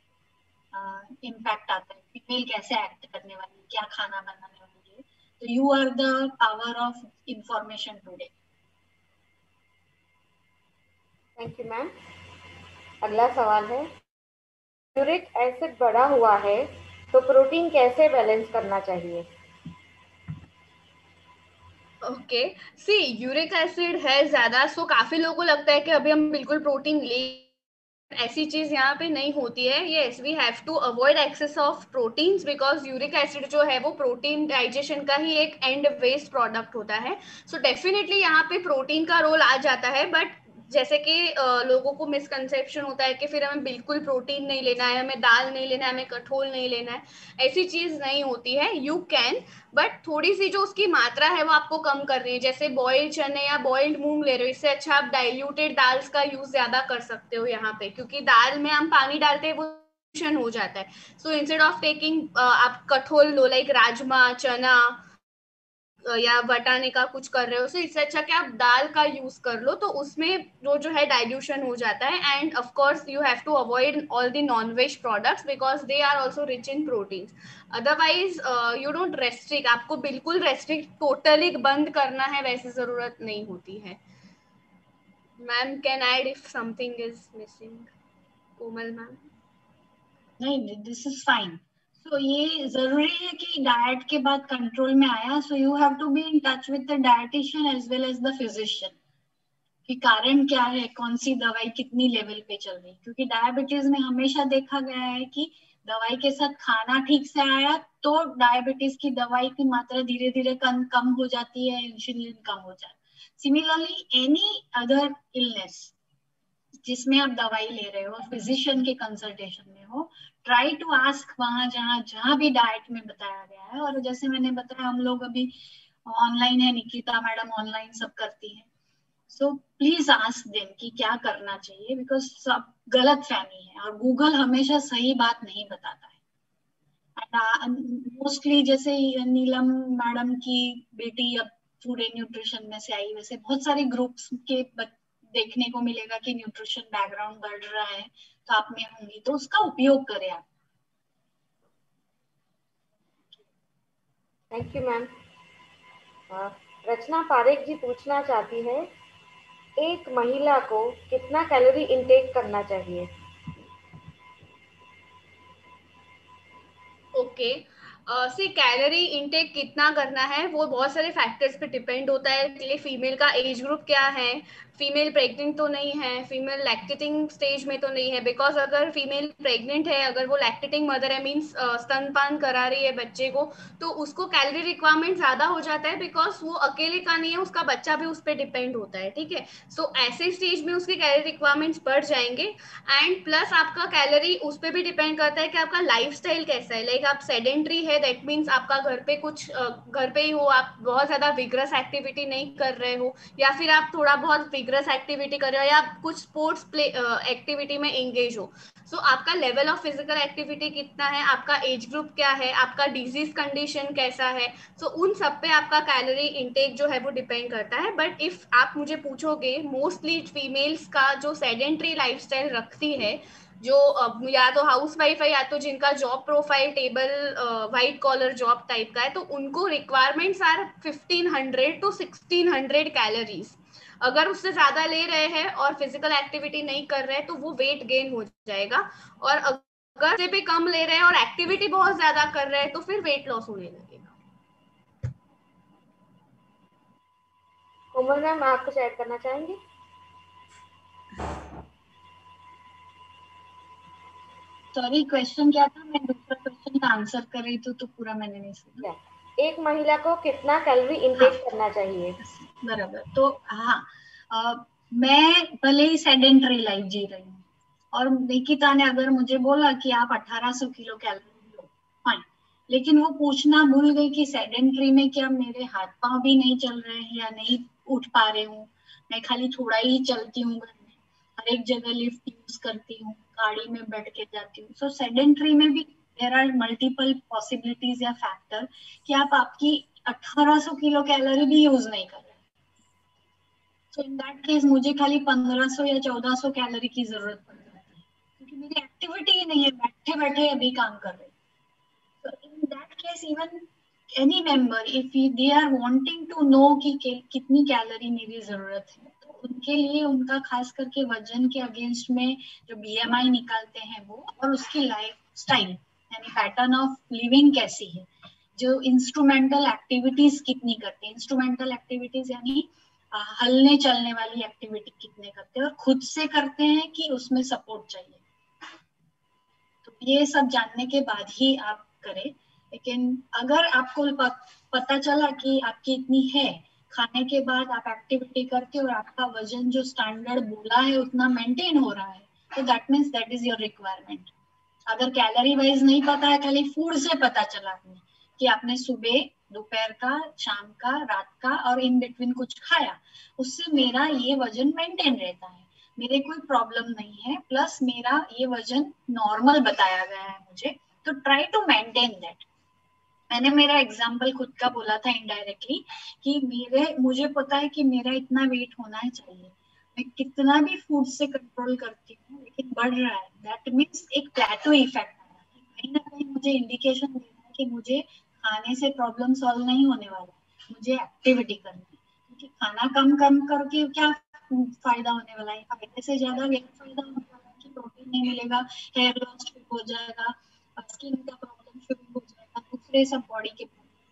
इम्पैक्ट आता है, फीमेल कैसे एक्ट करने वाली है, क्या खाना बनाने वाली है, तो you are the power of information today. Thank you ma'am. अगला सवाल है, यूरिक एसिड बढ़ा हुआ है तो प्रोटीन कैसे बैलेंस करना चाहिए? ओके, सी यूरिक एसिड है ज्यादा, सो काफी लोगों को लगता है कि अभी हम बिल्कुल प्रोटीन ले, ऐसी चीज यहाँ पे नहीं होती है। Yes, we have to avoid excess of proteins because uric acid जो है वो प्रोटीन डाइजेशन का ही एक एंड वेस्ट प्रोडक्ट होता है। सो डेफिनेटली यहाँ पे प्रोटीन का रोल आ जाता है, बट जैसे कि लोगों को मिसकंसेप्शन होता है कि फिर हमें बिल्कुल प्रोटीन नहीं लेना है, हमें दाल नहीं लेना है, हमें कठोल नहीं लेना है, ऐसी चीज नहीं होती है। यू कैन, बट थोड़ी सी जो उसकी मात्रा है वो आपको कम करनी है। जैसे बॉइल्ड चने या बॉइल्ड मूंग ले रहे हो, इससे अच्छा आप डाइल्यूटेड दाल्स का यूज ज्यादा कर सकते हो यहाँ पे, क्योंकि दाल में हम पानी डालते हैं वो हो जाता है। सो इंस्टेड ऑफ टेकिंग आप कठोल लो, लाइक राजमा, चना या बटाने का कुछ कर रहे हो, तो इससे अच्छा कि आप दाल का यूज कर लो, तो उसमें जो है डाइल्यूशन हो जाता है। And of course you have to avoid all the non veg products because they are also rich in protein. Otherwise you don't restrict, आपको बिल्कुल रेस्ट्रिक्ट टोटली बंद करना है वैसी जरूरत नहीं होती है। Ma'am can add if something is missing? Komal ma'am? नहीं, दिस इज फाइन। सो ये जरूरी है कि डाइट के बाद कंट्रोल में आया, so you have to be in touch with the dietician as well as the physician कि कारण क्या है, कौन सी दवाई कितनी लेवल पे चल रही है, क्योंकि डायबिटीज में हमेशा देखा गया है कि दवाई के साथ खाना ठीक से आया तो डायबिटीज की दवाई की मात्रा धीरे धीरे कम हो जाती है, इंसुलिन कम हो जाता है। सिमिलरली एनी अदर इलनेस जिसमें आप दवाई ले रहे हो, फिजिशियन के कंसल्टेशन में हो, ट्राई टू आस्क वहां जहां भी डाइट में बताया गया है। और जैसे मैंने बताया हम लोग अभी ऑनलाइन है, निकिता मैडम ऑनलाइन सब करती है, सो प्लीज आस्क देम कि क्या करना चाहिए, बिकॉज सब गलत फहमी है और गूगल हमेशा सही बात नहीं बताता है। मोस्टली जैसे नीलम मैडम की बेटी अब फूड एंड न्यूट्रिशन में से आई, वैसे बहुत सारे ग्रुप्स के देखने को मिलेगा कि न्यूट्रिशन बैकग्राउंड बढ़ रहा है, तो आप में होंगी, तो उसका उपयोग करें आप। Thank you ma'am. Rachna Parekh ji पूछना चाहती है, एक महिला को कितना कैलोरी इंटेक करना चाहिए? ओके, सी कैलोरी इनटेक कितना करना है वो बहुत सारे फैक्टर्स पे डिपेंड होता है कि फीमेल का एज ग्रुप क्या है, फीमेल प्रेग्नेंट तो नहीं है, फीमेल लैक्टेटिंग स्टेज में तो नहीं है, बिकॉज अगर फीमेल प्रेग्नेंट है, अगर वो लैक्टेटिंग मदर है, मीन्स स्तनपान करा रही है बच्चे को, तो उसको कैलोरी रिक्वायरमेंट ज़्यादा हो जाता है, बिकॉज वो अकेले का नहीं है, उसका बच्चा भी उस पर डिपेंड होता है, ठीक है। सो ऐसे स्टेज में उसकी कैलोरी रिक्वायरमेंट्स बढ़ जाएंगे। एंड प्लस आपका कैलोरी उस पर भी डिपेंड करता है कि आपका लाइफ स्टाइल कैसा है, लाइक आप सेडेंट्री है, दैट मीन्स आपका घर पे कुछ घर पे ही हो, आप बहुत ज़्यादा विग्रस एक्टिविटी नहीं कर रहे हो, या फिर आप थोड़ा बहुत विग्रस एक्टिविटी कर रहे हो, या आप कुछ स्पोर्ट्स प्ले एक्टिविटी में एंगेज हो। सो आपका लेवल ऑफ फिजिकल एक्टिविटी कितना है, आपका एज ग्रुप क्या है, आपका डिजीज कंडीशन कैसा है, सो उन सब पे आपका कैलोरी इंटेक जो है वो डिपेंड करता है। बट इफ आप मुझे पूछोगे, मोस्टली फीमेल्स का जो सेडेंट्री लाइफस्टाइल रखती है, जो या तो हाउस वाइफ है या तो जिनका job profile table white collar job type का है, तो उनको रिक्वायरमेंट्स आर 1500 to 1600 कैलोरीज। अगर उससे ज्यादा ले रहे हैं और फिजिकल एक्टिविटी नहीं कर रहे हैं तो वो वेट गेन हो जाएगा, और अगर से भी कम ले रहे हैं और एक्टिविटी बहुत ज्यादा कर रहे हैं तो फिर वेट लॉस होने लगेगा। कोमल मैम, आप कुछ ऐड करना चाहेंगे? सॉरी, क्वेश्चन क्या था? मैं दूसरा क्वेश्चन का आंसर कर रही थी तो पूरा मैंने नहीं सुना। एक महिला को कितना कैलोरी इंटेक करना चाहिए? बराबर। तो हाँ, मैं भले ही सेडेंटरी लाइफ जी रही हूँ और निकिता ने अगर मुझे बोला कि आप 1800 किलो कैलोरी लो, फाइन, लेकिन वो पूछना भूल गई कि सेडेंटरी में क्या मेरे हाथ पांव भी नहीं चल रहे हैं या नहीं उठ पा रहे हूँ, मैं खाली थोड़ा ही चलती हूँ घर में, हर एक जगह लिफ्ट यूज करती हूँ, गाड़ी में बैठ के जाती हूँ। सो सेडेंटरी में भी देयर आर मल्टीपल पॉसिबिलिटीज या फैक्टर कि आप आपकी 1800 किलो कैलोरी भी यूज नहीं कर रहे। सो इन दैट केस मुझे खाली 1500 या 1400 कैलोरी की जरूरत पड़ जाती है, क्योंकि मेरी एक्टिविटी ही नहीं है, बैठे बैठे अभी काम कर रहे। So in that case, even any member, if they are wanting to know कि कितनी कैलोरी मेरी जरूरत है, तो उनके लिए उनका खास करके वजन के अगेंस्ट में जो BMI निकालते हैं वो, और उसकी लाइफ स्टाइल यानी पैटर्न ऑफ लिविंग कैसी है, जो इंस्ट्रूमेंटल एक्टिविटीज कितनी करते हैं, इंस्ट्रूमेंटल एक्टिविटीज यानी हलने चलने वाली एक्टिविटी कितने करते हैं और खुद से करते हैं कि उसमें सपोर्ट चाहिए। तो ये सब जानने के बाद ही आप करें। लेकिन अगर आपको पता चला कि आपकी इतनी है, खाने के बाद आप एक्टिविटी करके और आपका वजन जो स्टैंडर्ड बोला है उतना मेंटेन हो रहा है, तो that means that is your requirement. अगर कैलोरी वाइज नहीं पता है, खाली फूड से पता चला है कि आपने सुबह, दोपहर का, शाम का, रात का और इन बिटवीन कुछ खाया, उससे मेरा ये वजन मेंटेन रहता है, मेरे कोई प्रॉब्लम नहीं है, प्लस मेरा ये वजन नॉर्मल बताया गया है मुझे, तो ट्राई टू मेंटेन दैट। मैंने मेरा एग्जाम्पल खुद का बोला था इनडायरेक्टली कि मुझे पता है कि मेरा इतना वेट होना चाहिए, मैं कितना भी फूड से कंट्रोल करती हूँ लेकिन बढ़ रहा है, दैट मीन्स एक प्लेटो इफेक्ट आ रहा है, कहीं ना कहीं मुझे इंडिकेशन दे रहा है कि मुझे खाने से प्रॉब्लम सॉल्व नहीं होने वाला, मुझे एक्टिविटी करनी है, क्योंकि खाना कम कम करके क्या फायदा होने वाला है, फायदे से ज्यादा यही फायदा होने वाला है कि प्रोटीन नहीं मिलेगा, हेयर लॉस शुरू हो जाएगा, स्किन का प्रॉब्लम शुरू हो जाएगा, दूसरे सब बॉडी के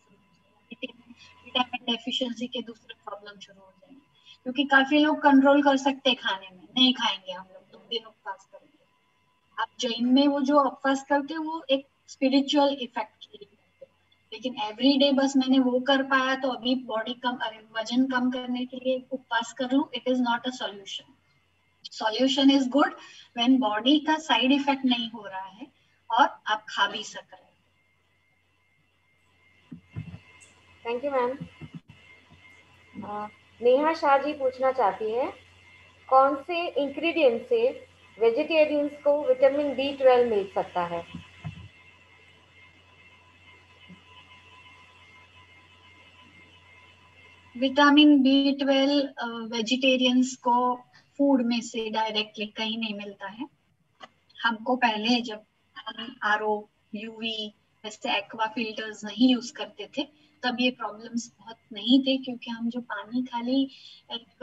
विटामिन डेफिशिएंसी के दूसरे प्रॉब्लम शुरू हो जाएंगे, क्योंकि काफी लोग कंट्रोल कर सकते हैं खाने में, नहीं खाएंगे हम लोग 2 दिन उपवास करेंगे। आप जैन में वो जो उपवास करते हैं वो एक स्पिरिचुअल इफेक्ट के लिए करते हैं, लेकिन एवरी डे बस मैंने वो कर पाया तो अभी बॉडी कम, वजन कम करने के लिए उपवास कर लूं, it is not a solution. Solution is good when body का साइड इफेक्ट नहीं हो रहा है और आप खा भी सक रहे हैं। Thank you ma'am. Neha Shah ji पूछना चाहती है, कौन से इंग्रेडिएंट से वेजिटेरियंस को विटामिन B12 मिल सकता है? विटामिन B12 वेजिटेरियंस को फूड में से डायरेक्टली कहीं नहीं मिलता है। हमको पहले जब हम RO, UV वैसे एक्वा फिल्टर्स नहीं यूज करते थे तब ये प्रॉब्लम्स बहुत नहीं थे, क्योंकि हम जो पानी खाली एक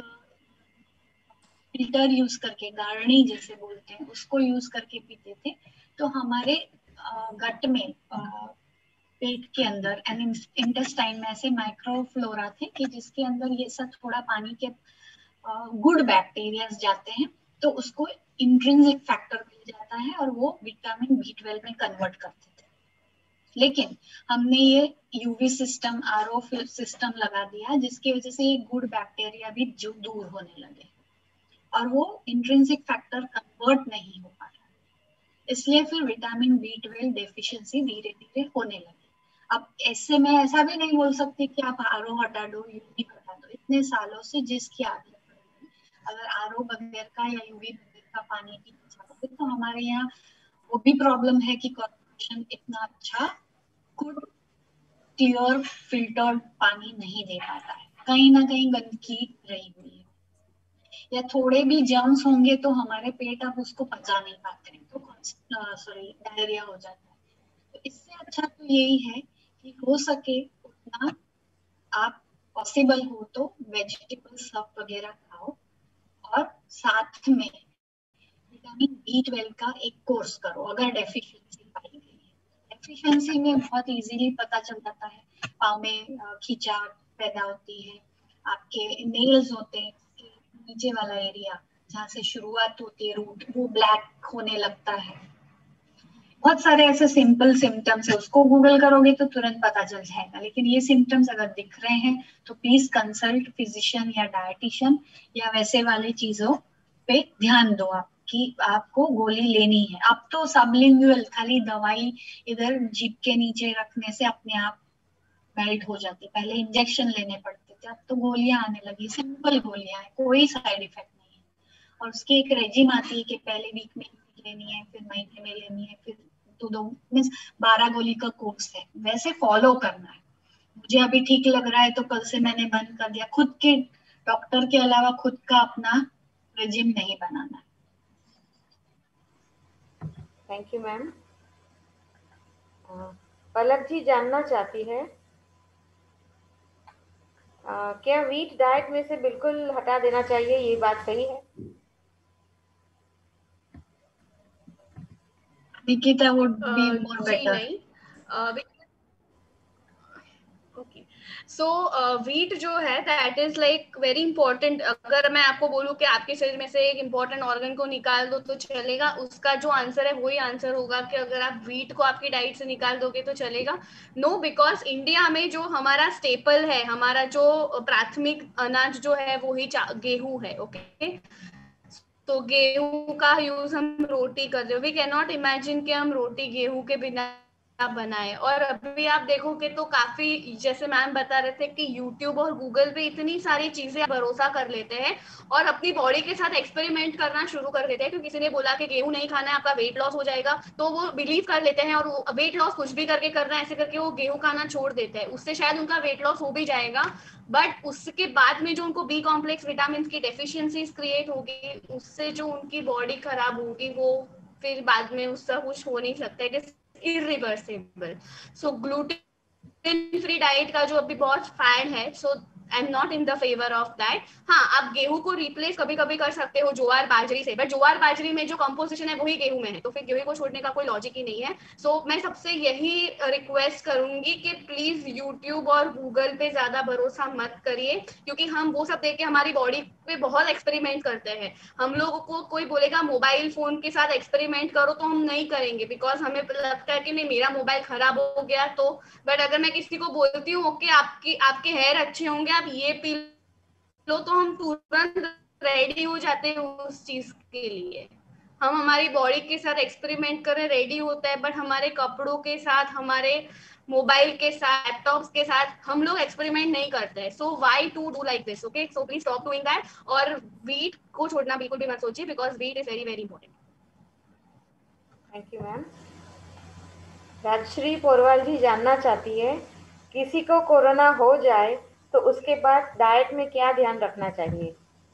फिल्टर यूज करके, गारनी जैसे बोलते हैं, उसको यूज करके पीते थे, तो हमारे गट में पेट के अंदर इंटेस्टाइन में ऐसे माइक्रोफ्लोरा थे कि जिसके अंदर ये सब थोड़ा पानी के गुड बैक्टीरियाज जाते हैं, तो उसको इंट्रिंसिक फैक्टर मिल जाता है और वो विटामिन B12 में कन्वर्ट करते थे। लेकिन हमने ये यूवी सिस्टम, RO सिस्टम लगा दिया, जिसकी वजह से ये गुड बैक्टीरिया भी जो दूर होने लगे और वो इंट्रिंसिक फैक्टर कन्वर्ट नहीं हो पा रहा, इसलिए फिर विटामिन B12 डेफिशिएंसी धीरे धीरे होने लगी। अब ऐसे में ऐसा भी नहीं बोल सकते कि आप RO हटा दो, UV हटा दो। इतने सालों से जिसकी आदत पड़ी, अगर RO बगैर का या UV बगैर का पानी पीना चाहते तो हमारे यहाँ वो भी प्रॉब्लम है कि कॉर्पोरेशन इतना अच्छा गुड क्लियर फिल्टर्ड पानी नहीं दे पाता है, कहीं ना कहीं गंदगी रही हुई है, या थोड़े भी जर्म्स होंगे तो हमारे पेट अब उसको पचा नहीं पाते हैं, तो डायरिया हो जाता है। तो इससे अच्छा तो यही है कि हो सके उतना आप पॉसिबल हो तो वेजिटेबल सब वगैरह खाओ, और साथ में विटामिन B12 का एक कोर्स करो अगर डेफिशिएंसी पाई गई है। डेफिशिएंसी में बहुत इजीली पता चल जाता है, पाँव में खिंचाव पैदा होती है, आपके नेल्स होते हैं, नीचे वाला एरिया जहाँ से शुरुआत होती है रूट, वो ब्लैक होने लगता है। बहुत सारे ऐसे सिंपल सिम्टम्स है, उसको गूगल करोगे तो तुरंत पता चल जाएगा। लेकिन ये सिम्टम्स अगर दिख रहे हैं तो प्लीज कंसल्ट फिजिशियन या डायटिशियन या वैसे वाले चीजों पे ध्यान दो आप कि आपको गोली लेनी है। अब तो सबलिंगुअल खाली दवाई इधर जीभ के नीचे रखने से अपने आप मेल्ट हो जाती, पहले इंजेक्शन लेने पड़ते थे, अब तो गोलियां आने लगी, सिंपल गोलियां है, कोई साइड इफेक्ट नहीं है। और उसकी एक रेजिम आती है कि पहले वीक में लेनी है, फिर महीने में लेनी है, फिर तो 12 गोली का कोर्स है, वैसे फॉलो करना है। मुझे अभी ठीक लग रहा है तो कल से मैंने बंद कर दिया। खुद के डॉक्टर के अलावा खुद का अपना रेजिम नहीं बनाना। Thank you ma'am. Palak ji जानना चाहती है, क्या व्हीट डाइट में से बिल्कुल हटा देना चाहिए, ये बात सही है? Nikita would be more better. नहीं, ओके, सो व्हीट जो है that is like very important. अगर मैं आपको बोलूं कि आपके शरीर में से एक इंपॉर्टेंट ऑर्गन को निकाल दो तो चलेगा, उसका जो आंसर है वही आंसर होगा कि अगर आप व्हीट को आपकी डाइट से निकाल दोगे तो चलेगा। नो, बिकॉज इंडिया में जो हमारा स्टेपल है, हमारा जो प्राथमिक अनाज जो है वो ही गेहूं है। ओके, तो गेहूं का यूज हम रोटी कर रहे हो, वी कैन नॉट इमेजिन कि हम रोटी गेहूं के बिना बनाए। और अभी आप देखोगे तो काफी, जैसे मैम बता रहे थे कि यूट्यूब और गूगल पे इतनी सारी चीजें भरोसा कर लेते हैं और अपनी बॉडी के साथ एक्सपेरिमेंट करना शुरू कर देते हैं। क्योंकि किसी ने बोला कि गेहूं नहीं खाना है, आपका वेट लॉस हो जाएगा, तो वो बिलीव कर लेते हैं और वेट लॉस कुछ भी करके करना है, ऐसे करके वो गेहूं खाना छोड़ देते हैं। उससे शायद उनका वेट लॉस हो भी जाएगा, बट उसके बाद में जो उनको बी कॉम्प्लेक्स विटामिन की डेफिशिएंसीज क्रिएट होगी, उससे जो उनकी बॉडी खराब होगी, वो फिर बाद में उसका कुछ हो नहीं सकता। It is irreversible. So gluten free diet का जो अभी बहुत फैड है, so I am not in the favour of that. हाँ, आप गेहूं को रिप्लेस कभी कभी कर सकते हो ज्वार बाजरी से, बट ज्वार बाजरी में जो कंपोजिशन है वही गेहूं में है, तो फिर गेहूं को छोड़ने का कोई लॉजिक ही नहीं है। सो मैं सबसे यही रिक्वेस्ट करूंगी कि प्लीज यूट्यूब और गूगल पे ज्यादा भरोसा मत करिए, क्योंकि हम वो सब देख के हमारी बॉडी पे बहुत एक्सपेरिमेंट करते हैं। हम लोगों को कोई बोलेगा मोबाइल फोन के साथ एक्सपेरिमेंट करो तो हम नहीं करेंगे, बिकॉज हमें लगता है कि नहीं मेरा मोबाइल खराब हो गया तो। बट अगर मैं किसी को बोलती हूँ ओके आपके हेयर अच्छे होंगे, आप ये पी लो, तो हम तुरंत रेडी हो जाते हैं उस चीज के लिए। हम हमारी बॉडी के साथ एक्सपेरिमेंट करें रेडी होता है, बट हमारे कपड़ों के साथ, हमारे मोबाइल के साथ, लैपटॉप्स के साथ हम लोग एक्सपेरिमेंट नहीं करते हैं. So why to do like this? Okay, so please stop doing that. और वीट को छोड़ना बिल्कुल भी मत सोचिए, because wheat is very very important. Thank you ma'am. Rajshree Porwal ji जानना चाहती है, किसी को कोरोना हो जाए तो उसके बाद डाइट में क्या ध्यान रखना चाहिए?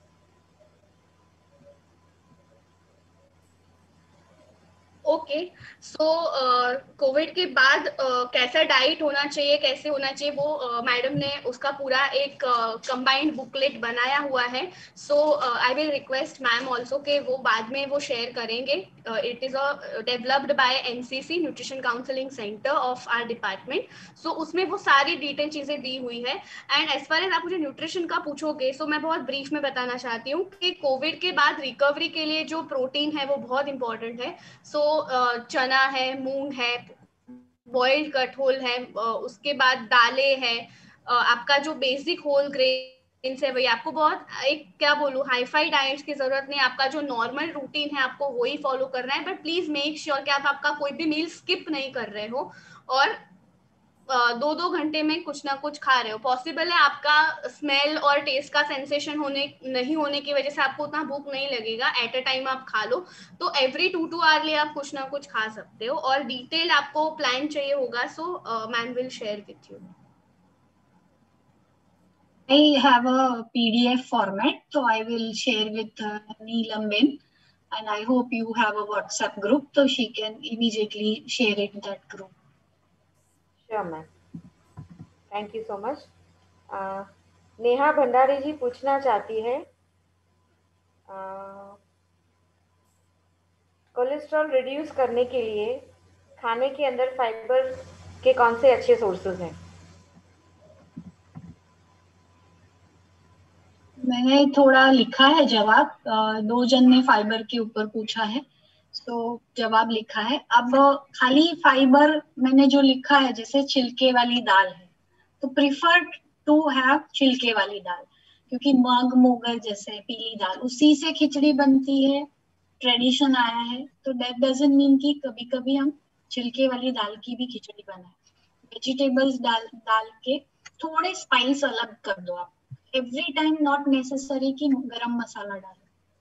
ओके, सो कोविड के बाद कैसा डाइट होना चाहिए, कैसे होना चाहिए, वो मैडम ने उसका पूरा एक कंबाइंड बुकलेट बनाया हुआ है. So I will request ma'am also कि वो बाद में वो शेयर करेंगे. It is developed by NCC, nutrition counselling centre of our department. So उसमें वो सारी डिटेल चीज़ें दी हुई है. एंड एज फार एज आप मुझे न्यूट्रिशन का पूछोगे, सो मैं बहुत ब्रीफ में बताना चाहती हूँ कि कोविड के बाद रिकवरी के लिए जो प्रोटीन है वो बहुत इंपॉर्टेंट है. सो चना है, मूंग है, बॉइल्ड कटहोल है, उसके बाद दालें है, आपका जो बेसिक होल ग्रेन्स है वही. आपको बहुत एक क्या बोलूँ, हाईफाई डाइट्स की जरूरत नहीं. आपका जो नॉर्मल रूटीन है आपको वही फॉलो करना है, बट प्लीज मेक श्योर कि आप आपका कोई भी मील स्किप नहीं कर रहे हो और 2-2 घंटे में कुछ ना कुछ खा रहे हो. पॉसिबल है आपका स्मेल और टेस्ट का सेंसेशन नहीं होने की वजह से आपको उतना भूख नहीं लगेगा. एट अ टाइम आप खा लो, तो एवरी 2 आवर लिए आप कुछ ना कुछ खा सकते हो. और डिटेल आपको प्लान चाहिए होगा, so ma'am will share with you. I have a PDF format, so I will share with Neelam Ben, and I hope you have a WhatsApp group, so she can immediately share it in that group. Sure ma'am, thank you so much. Neha Bhandari ji पूछना चाहती है, cholesterol reduce करने के लिए खाने के अंदर fibre के कौन से अच्छे सोर्सेज हैं? मैंने थोड़ा लिखा है जवाब. 2 जन ने फाइबर के ऊपर पूछा है, तो जवाब लिखा है. अब खाली फाइबर मैंने जो लिखा है, जैसे छिलके वाली दाल है, तो प्रिफर टू हैव छिलके वाली दाल, क्योंकि मग मोगर जैसे पीली दाल, उसी से खिचड़ी बनती है, ट्रेडिशन आया है. तो दैट डजंट मीन कि कभी कभी हम छिलके वाली दाल की भी खिचड़ी बनाए. वेजिटेबल्स डाल के थोड़े स्पाइस अलग कर दो आप. एवरी टाइम नॉट नेसेसरी कि गरम मसाला डालो.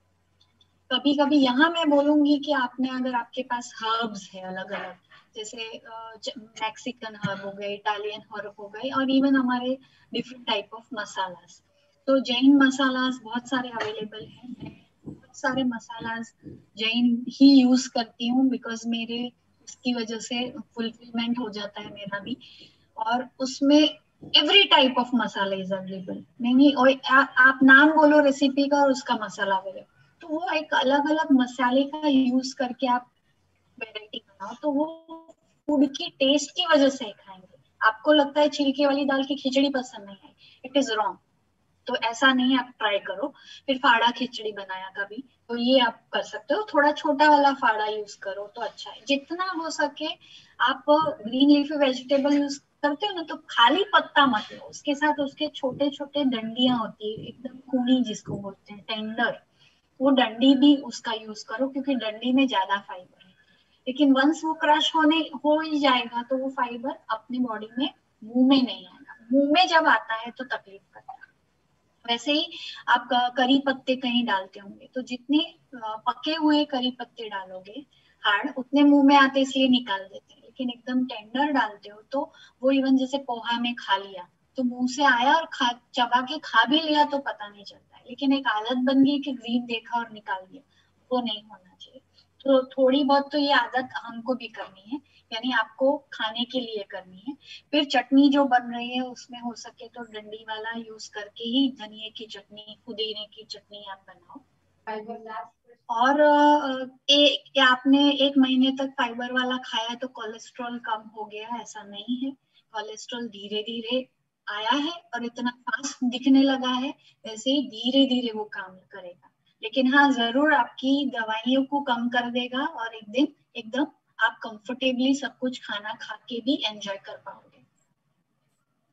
कभी कभी यहाँ मैं बोलूंगी कि आपने, अगर आपके पास हर्ब्स है अलग अलग, जैसे मैक्सिकन हर्ब हो गए, इटालियन हर्ब हो गए, और इवन हमारे डिफरेंट टाइप ऑफ मसालास, तो जैन मसालास बहुत सारे अवेलेबल हैं. बहुत सारे मसालास जैन ही यूज करती हूँ, बिकॉज मेरे उसकी वजह से फुलफिलमेंट हो जाता है मेरा भी. और उसमें every type of masala is available. नहीं, और आप नाम बोलो रेसिपी का और उसका मसाला अवेलेबल. तो वो एक अलग अलग मसाले का यूज करके आप वेराइटी बनाओ, तो वो फूड की टेस्ट की वजह से खाएंगे. आपको लगता है छिलके वाली दाल की खिचड़ी पसंद नहीं है, इट इज रॉन्ग. तो ऐसा नहीं, आप ट्राई करो. फिर फाड़ा खिचड़ी बनाया कभी, तो ये आप कर सकते हो. थोड़ा छोटा वाला फाड़ा यूज करो तो अच्छा है. जितना हो सके आप ग्रीन लीफी वेजिटेबल यूज करते हो ना, तो खाली पत्ता मत लो, उसके साथ उसके छोटे छोटे डंडियां होती है, एकदम कूनी जिसको बोलते हैं, टेंडर, वो डंडी भी उसका यूज करो, क्योंकि डंडी में ज्यादा फाइबर है. लेकिन वंस वो क्रश हो ही जाएगा, तो वो फाइबर अपनी बॉडी में मुंह में नहीं आएगा. मुंह में जब आता है तो तकलीफ करता है. वैसे ही आप करी पत्ते कहीं डालते होंगे, तो जितने पके हुए करी पत्ते डालोगे हार्ड, उतने मुंह में आते, इसलिए निकाल देते हैं. लेकिन एकदम टेंडर डालते हो तो वो इवन जैसे पोहा में खा लिया तो मुंह से आया और चबा के खा भी लिया तो पता नहीं चलता है. लेकिन एक आदत बन गई कि ग्रीन देखा और निकाल दिया, वो नहीं होना चाहिए. तो थोड़ी बहुत तो ये आदत हमको भी करनी है, यानी आपको खाने के लिए करनी है. फिर चटनी जो बन रही है उसमें हो सके तो डंडी वाला यूज करके ही धनिए की चटनी, पुदीने की चटनी आप बनाओ. और आपने 1 महीने तक फाइबर वाला खाया तो कोलेस्ट्रॉल कम हो गया, ऐसा नहीं है. कोलेस्ट्रॉल धीरे धीरे आया है और इतना फास्ट दिखने लगा है, वैसे ही धीरे धीरे वो काम करेगा. लेकिन हाँ, जरूर आपकी दवाइयों को कम कर देगा, और एक दिन एकदम आप कंफर्टेबली सब कुछ खाना खा के भी एंजॉय कर पाओगे.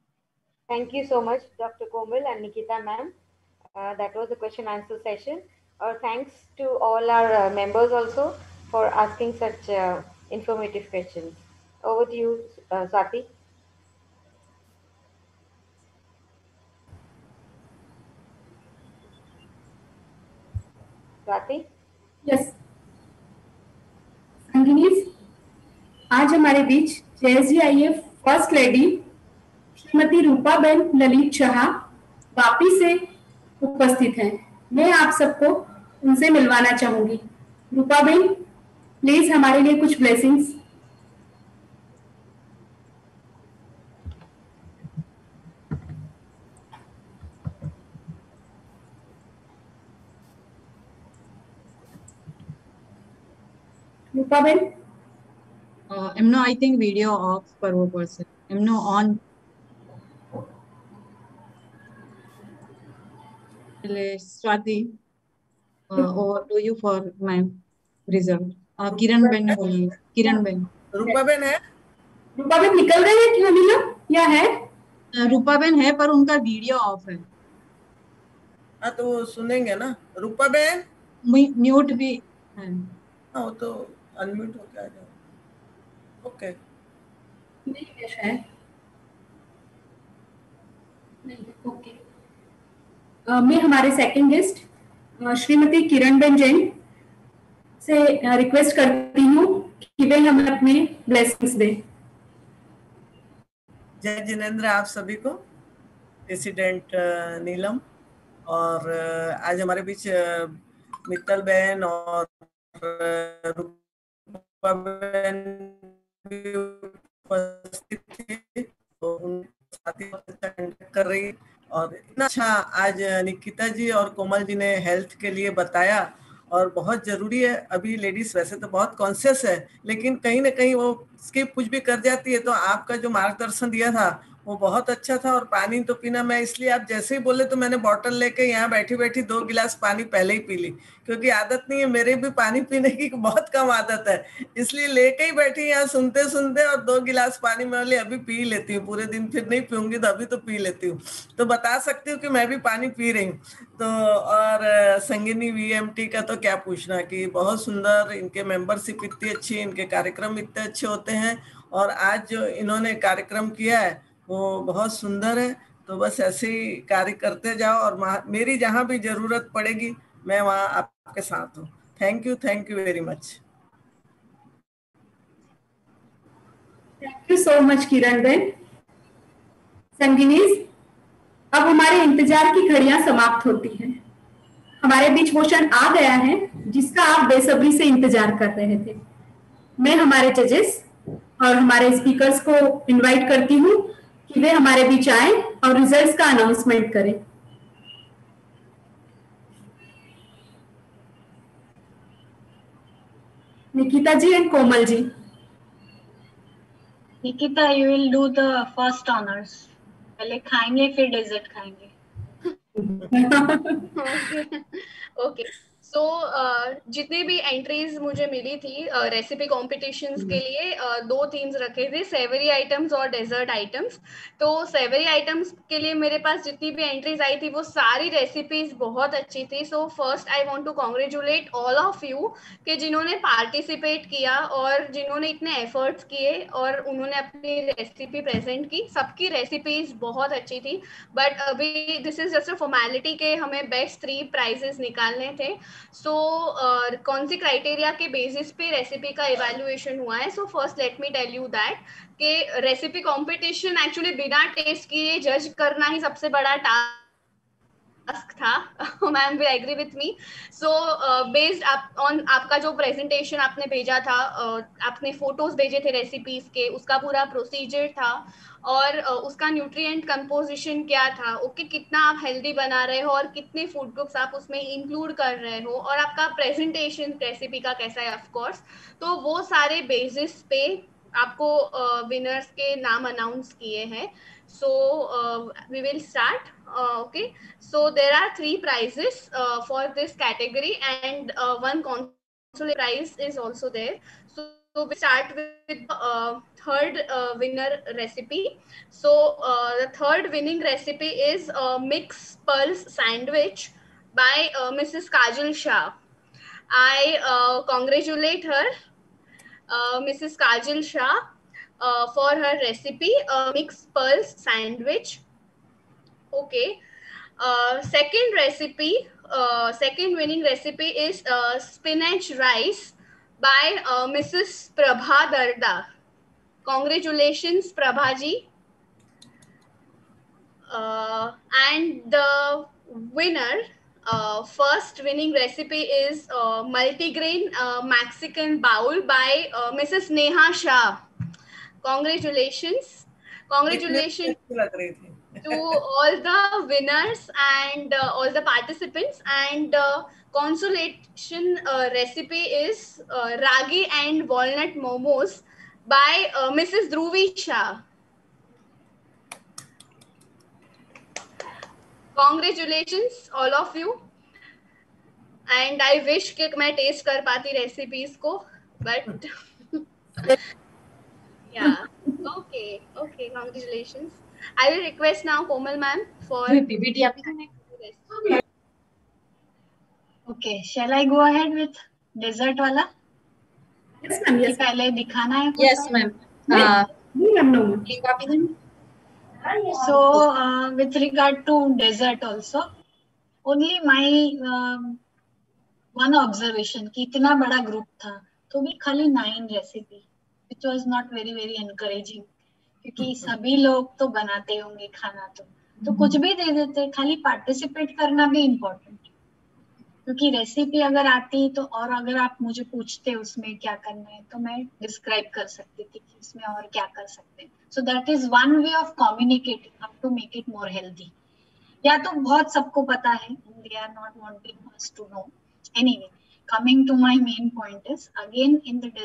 Thank you so much, Dr. Komal and Nikita ma'am. That was the question answer session. Thanks to all our members also for asking such informative questions. Over to you, Swati. Swati? Yes संगिनीज, आज हमारे बीच JSGIF first lady Shrimati Rupaben Lalit Shah Vapi से उपस्थित हैं। मैं आप सबको उनसे मिलवाना चाहूंगी। रूपाबेन, प्लीज हमारे लिए कुछ ब्लेसिंग्स। रूपाबेन, એમનો I think video off કરવો પડશે, એમનો on એટલે Swati, over to you for my result. किरणबेन ने बोली, किरणबेन। रूपाबेन है? रूपाबेन निकल गई है क्या नीलम, या है? रूपाबेन है पर उनका वीडियो ऑफ है। हाँ तो वो सुनेंगे ना। रूपाबेन म्यूट भी है। हाँ वो तो अनम्यूट हो गया। ओके नहीं है शायद, नहीं। ओके, मैं हमारे सेकंड गेस्ट श्रीमती किरणबेन जैन से रिक्वेस्ट करती हूँ कि वे हमें अपने ब्लेसिंग्स दें। जय जिनेंद्र आप सभी को, प्रेसिडेंट नीलम, और आज हमारे बीच मित्तल बहन और रूपा बहन भी उपस्थित थी, तो उनके साथ ही अच्छा कंडक्ट कर रही, और इतना अच्छा आज निकिता जी और कोमल जी ने हेल्थ के लिए बताया, और बहुत जरूरी है। अभी लेडीज वैसे तो बहुत कॉन्शियस है, लेकिन कहीं ना कहीं वो स्किप कुछ भी कर जाती है, तो आपका जो मार्गदर्शन दिया था वो बहुत अच्छा था। और पानी तो पीना, मैं इसलिए आप जैसे ही बोले तो मैंने बॉटल लेके यहाँ बैठी बैठी 2 गिलास पानी पहले ही पी ली, क्योंकि आदत नहीं है, मेरे भी पानी पीने की बहुत कम आदत है, इसलिए लेके ही बैठी यहाँ सुनते सुनते, और 2 गिलास पानी मैं बोली अभी पी लेती हूँ, पूरे दिन फिर नहीं पीऊंगी तो अभी तो पी लेती हूँ, तो बता सकती हूँ कि मैं भी पानी पी रही हूँ। तो और संगिनी VMT का तो क्या पूछना, कि बहुत सुंदर, इनके मेंबरशिप इतनी अच्छी, इनके कार्यक्रम इतने अच्छे होते हैं, और आज जो इन्होंने कार्यक्रम किया है वो बहुत सुंदर है। तो बस ऐसे ही कार्य करते जाओ, और मेरी जहाँ भी जरूरत पड़ेगी मैं वहाँ आपके साथ हूँ। Thank you very much. Thank you so much Kiran ben. संगिनीज, अब हमारे इंतजार की घड़ियां समाप्त होती हैं। हमारे बीच वो क्षण आ गया है जिसका आप बेसब्री से इंतजार कर रहे थे। मैं हमारे जजेस और हमारे स्पीकर्स को इनवाइट करती हूँ कि वे हमारे बीच आए और रिजल्ट्स का अनाउंसमेंट करें। Nikita ji and Komal ji. Nikita, you will do the first honours. पहले खाएंगे फिर डेजर्ट खाएंगे। ओके, सो जितनी भी एंट्रीज मुझे मिली थी रेसिपी कॉम्पिटिशन्स के लिए, 2 थीम्स रखे थे, सेवरी आइटम्स और डेजर्ट आइटम्स। तो सेवरी आइटम्स के लिए मेरे पास जितनी भी एंट्रीज आई थी वो सारी रेसिपीज बहुत अच्छी थी। So first I want to congratulate all of you कि जिन्होंने पार्टिसिपेट किया और जिन्होंने इतने एफर्ट्स किए और उन्होंने अपनी रेसिपी प्रेजेंट की। सबकी रेसिपीज बहुत अच्छी थी, बट अभी this is just a formality के हमें बेस्ट 3 प्राइजेस निकालने थे। सो कौन सी क्राइटेरिया के बेसिस पे रेसिपी का इवैल्यूएशन हुआ है। So first let me tell you that कि रेसिपी कंपटीशन एक्चुअली बिना टेस्ट किए जज करना ही सबसे बड़ा टास्क था। Ma'am will agree with me. So based on आपका जो प्रेजेंटेशन आपने भेजा था, आपने फोटोज भेजे थे रेसिपीज के, उसका पूरा प्रोसीजर था और उसका न्यूट्रिएंट कंपोजिशन क्या था, ओके, कितना आप हेल्दी बना रहे हो और कितने फूड ग्रुप्स आप उसमें इंक्लूड कर रहे हो, और आपका प्रेजेंटेशन रेसिपी का कैसा है ऑफ कोर्स। तो वो सारे बेसिस पे आपको विनर्स के नाम अनाउंस किए हैं। So we will start. Okay, so there are 3 prizes for this category, and 1 consolation prize is also there. So we start with the third winner recipe. So the third winning recipe is mixed pulse sandwich by Mrs. Kajal Shah. I congratulate her, Mrs. Kajal Shah, for her recipe, mixed pulse sandwich. Okay. Second recipe, second winning recipe is spinach rice by Mrs. Prabha Darda. Congratulations, Prabhaji. And the winner, first winning recipe is multigrain Mexican bowl by Mrs. Neha Shah. Congratulations. Congratulations to all the winners and all the participants. And consolation recipe is ragi and walnut momos by Mrs. Dhruvi Shah. Congratulations all of you. And I wish कि मैं taste कर पाती recipes को, but yeah. Okay. Congratulations. I will request now Komal ma'am for PPT. Okay, shall I go ahead with dessert wala? Yes, ma'am. Yes. पहले दिखाना है? Yes, ma'am. No. So, with regard to dessert also, only my one observation कि इतना बड़ा group था तो भी खाली 9 recipe, which was not very encouraging, क्योंकि सभी लोग तो बनाते होंगे खाना तो कुछ भी दे देते, खाली पार्टिसिपेट करना भी इम्पोर्टेंट, क्योंकि रेसिपी अगर आती तो और अगर आप मुझे पूछते उसमें क्या करना है तो मैं डिस्क्राइब कर सकती थी कि इसमें और क्या कर सकते हैं. So that is one way of communicating how to make it more healthy. या तो बहुत सबको पता है, they are not wanting us to know. Anyway, coming to my main point is again in the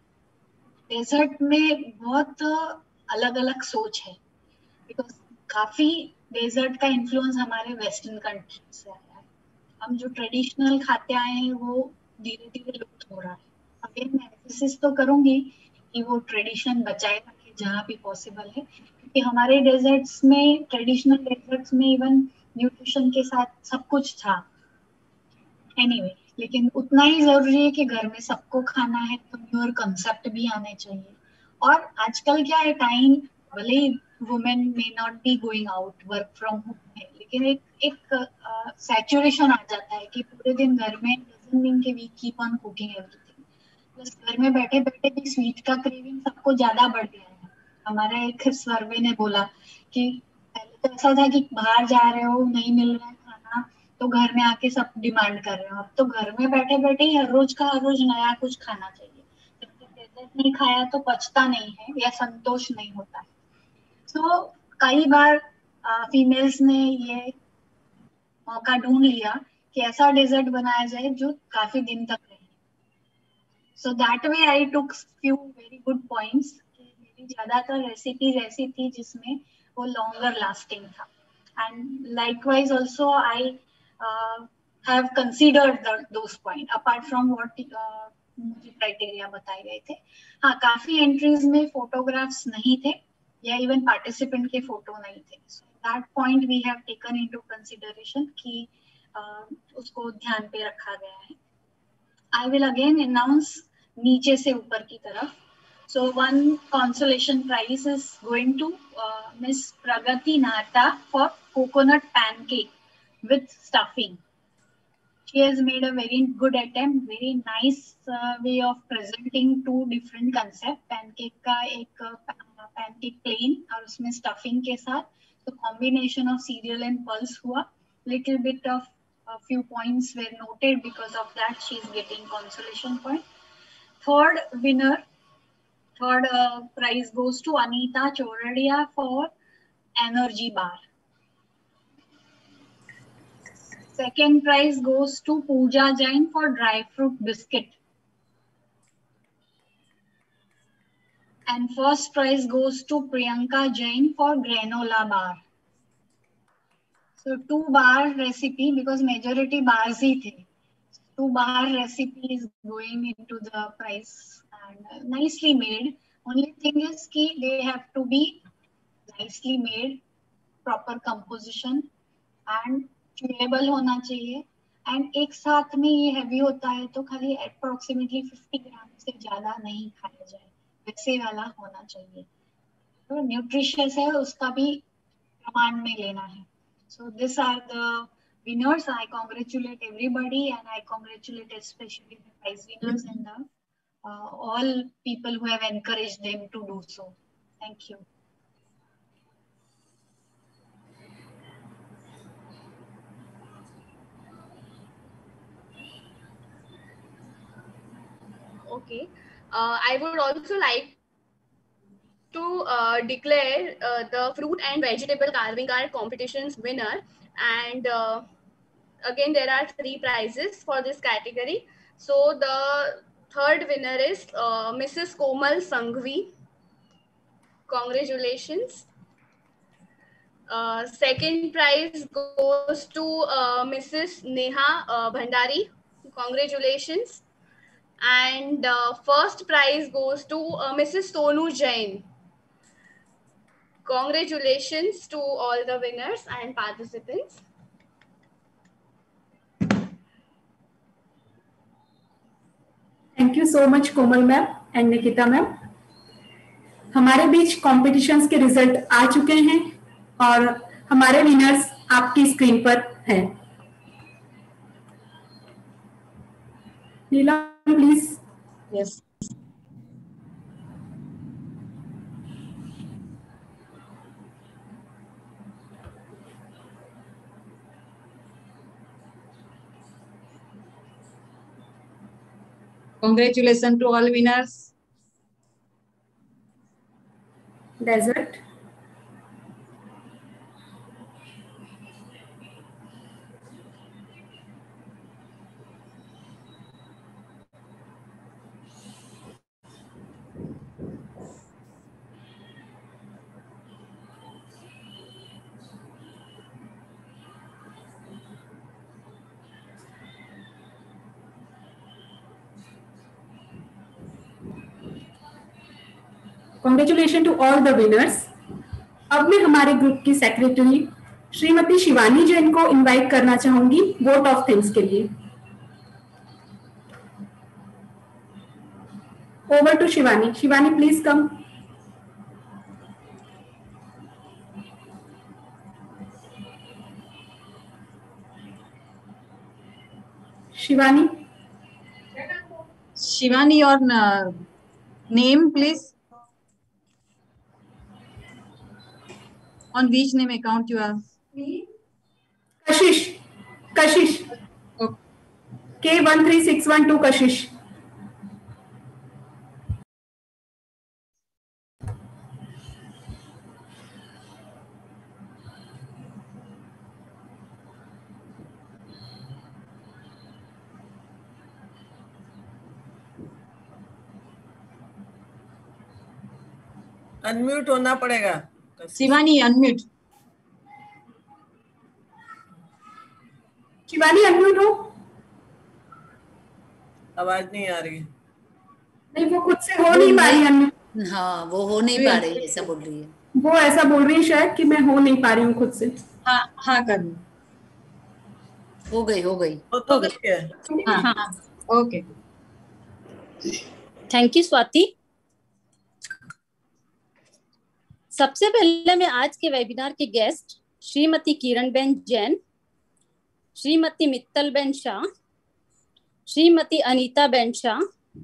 dessert में बहुत अलग अलग सोच है, बिकॉज काफी डेजर्ट का इन्फ्लुएंस हमारे वेस्टर्न कंट्री से आया है. हम जो ट्रेडिशनल खाते आए हैं वो धीरे धीरे लुप्त हो रहा है. अगेन मैं एम्फेसिस तो करूंगी कि वो ट्रेडिशन बचाए रखे जहाँ भी पॉसिबल है, क्योंकि हमारे डेजर्ट्स में, ट्रेडिशनल डेजर्ट्स में इवन न्यूट्रिशन के साथ सब कुछ था. एनीवे, लेकिन उतना ही जरूरी है कि घर में सबको खाना है तो न्यूअर कंसेप्ट भी आने चाहिए. और आजकल क्या है, टाइम भले ही women may not be going out, work from home है, लेकिन एक सैचुरेशन आ जाता है कि पूरे दिन घर में, डजंट मीन कि we keep on cooking everything. बस घर में बैठे बैठे भी स्वीट का क्रेविंग सबको ज्यादा बढ़ गया है. हमारा एक सर्वे ने बोला कि पहले तो ऐसा था कि बाहर जा रहे हो, नहीं मिल रहा है खाना तो घर में आके सब डिमांड कर रहे हो. अब तो घर में बैठे बैठे ही हर रोज नया कुछ खाना चाहिए. नहीं खाया तो पचता नहीं है या संतोष नहीं होता है. तो कई बार फीमेल्स ने ये मौका ढूंढ लिया कि ऐसा डेजर्ट बनाया जाए जो काफी दिन तक रहे. So that way I took few very good points. मेरी ज्यादातर रेसिपीज ऐसी थी जिसमें वो लॉन्गर लास्टिंग था. And likewise also I have considered those point apart from what मुझे क्राइटेरिया बताए गए थे. हाँ, काफी एंट्रीज में फोटोग्राफ्स नहीं थे या इवन पार्टिसिपेंट के फोटो नहीं थे. So that point we have taken into consideration कि उसको ध्यान पे रखा गया है. आई विल अगेन अनाउंस नीचे से ऊपर की तरफ. So one consolation prize is going to miss Pragati Nata for coconut pancake with stuffing. She has made a very good attempt, very nice way of presenting two different concept. Pancake का एक pancake plain और उसमें stuffing के साथ, तो combination of cereal and pulse हुआ. Little bit of a few points were noted, because of that she is getting consolation point. Third winner, third prize goes to Anita Choradia for energy bar. Second prize goes to Pooja Jain for dry fruit biscuit. And first prize goes to Priyanka Jain for granola bar. So 2 bar recipe, because majority bars hi the. 2 bar recipe is going into the prize and nicely made. Only thing is ki they have to be nicely made, proper composition and chewable होना चाहिए. And एक साथ में ये heavy होता है तो खाली अप्रोक्सीमेटली 50 ग्राम से ज्यादा नहीं खाया जाए, वैसे वाला होना चाहिए। तो न्यूट्रिशियस है उसका भी प्रमाण में लेना है। So these are the winners. I congratulate everybody and I congratulate especially the prize winners and the all people who have encouraged them to do so. Thank you. Okay. I would also like to declare the fruit and vegetable carving art competitions winner, and again there are 3 prizes for this category. So the third winner is Mrs. Komal Sanghvi. Congratulations. Second prize goes to Mrs. Neha Bhandari. Congratulations. And first prize goes to Mrs. Tonu Jain. Congratulations to all the winners and participants. Thank you so much Komal ma'am and Nikita ma'am. हमारे बीच competitions के result आ चुके हैं और हमारे winners आपकी screen पर हैं। Neelam please. Yes, congratulations to all winners. Dessert, congratulation to all the winners. अब मैं हमारे ग्रुप की सेक्रेटरी श्रीमती शिवानी जैन को इनवाइट करना चाहूंगी वोट ऑफ थैंक्स के लिए। Over to Shivani. Shivani please come. Shivani, Shivani, your name please. On which name account you are? Kashish, Kashish Okay. K13612 Kashish. Unmute होना पड़ेगा। Shivani, unmute. शिवानी अनम्यूट हो। आवाज नहीं आ रही। नहीं, वो खुद से हो नहीं पा रही अनम्यूट। हाँ, वो हो नहीं पा रही, ऐसा बोल रही है। वो ऐसा बोल रही है शायद कि मैं हो नहीं पा रही हूँ खुद से। हाँ हाँ कर लो। हो गई हो तो गई है। हाँ हाँ ओके। Thank you Swati. सबसे पहले मैं आज के वेबिनार के गेस्ट श्रीमती किरणबेन जैन, श्रीमती मित्तलबेन शाह, श्रीमती अनीताबेन शाह,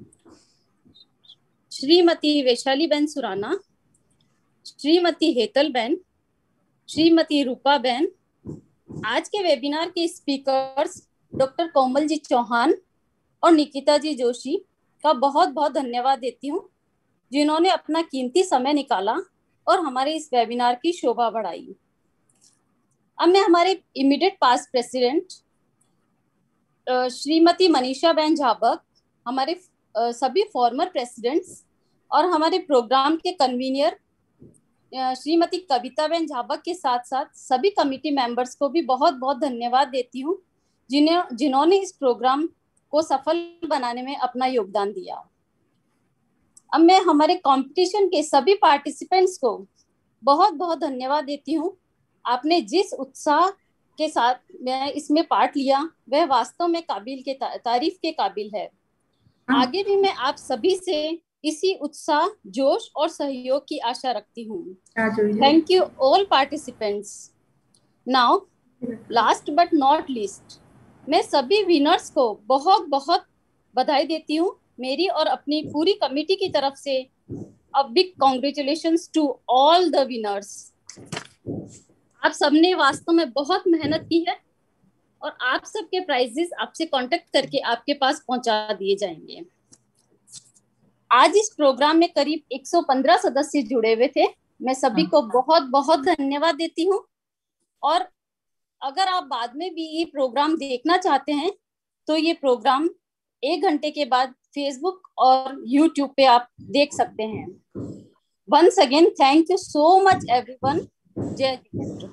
श्रीमती वैशालीबेन सुराना, श्रीमती हेतलबेन, श्रीमती रूपाबेन, आज के वेबिनार के स्पीकर्स डॉक्टर कोमल जी चौहान और निकिता जी जोशी का बहुत बहुत धन्यवाद देती हूँ, जिन्होंने अपना कीमती समय निकाला और हमारे इस वेबिनार की शोभा बढ़ाई। अब मैं हमारे immediate past president Shrimati Manisha ben Jhabak, हमारे सभी फॉर्मर प्रेसिडेंट्स और हमारे प्रोग्राम के कन्वीनियर श्रीमती कविता बेन झाबक के साथ साथ सभी कमिटी मेंबर्स को भी बहुत बहुत धन्यवाद देती हूँ, जिन्होंने इस प्रोग्राम को सफल बनाने में अपना योगदान दिया। अब मैं हमारे कंपटीशन के सभी पार्टिसिपेंट्स को बहुत बहुत धन्यवाद देती हूँ। आपने जिस उत्साह के साथ मैं इसमें पार्ट लिया वह वास्तव में काबिल के तारीफ के काबिल है। आगे भी मैं आप सभी से इसी उत्साह, जोश और सहयोग की आशा रखती हूँ। Thank you all participants. Now last but not least, मैं सभी विनर्स को बहुत बहुत बधाई देती हूँ। मेरी और अपनी पूरी कमेटी की तरफ से a big congratulations to all the winners. आप सबने वास्तव में बहुत मेहनत की है और आप सबके प्राइजेस आपसे कांटेक्ट करके आपके पास पहुंचा दिए जाएंगे। आज इस प्रोग्राम में करीब 115 सदस्य जुड़े हुए थे। मैं सभी को बहुत बहुत धन्यवाद देती हूँ। और अगर आप बाद में भी ये प्रोग्राम देखना चाहते हैं तो ये प्रोग्राम 1 घंटे के बाद फेसबुक और यूट्यूब पे आप देख सकते हैं। Once again thank you so much everyone. Jai Jinendra.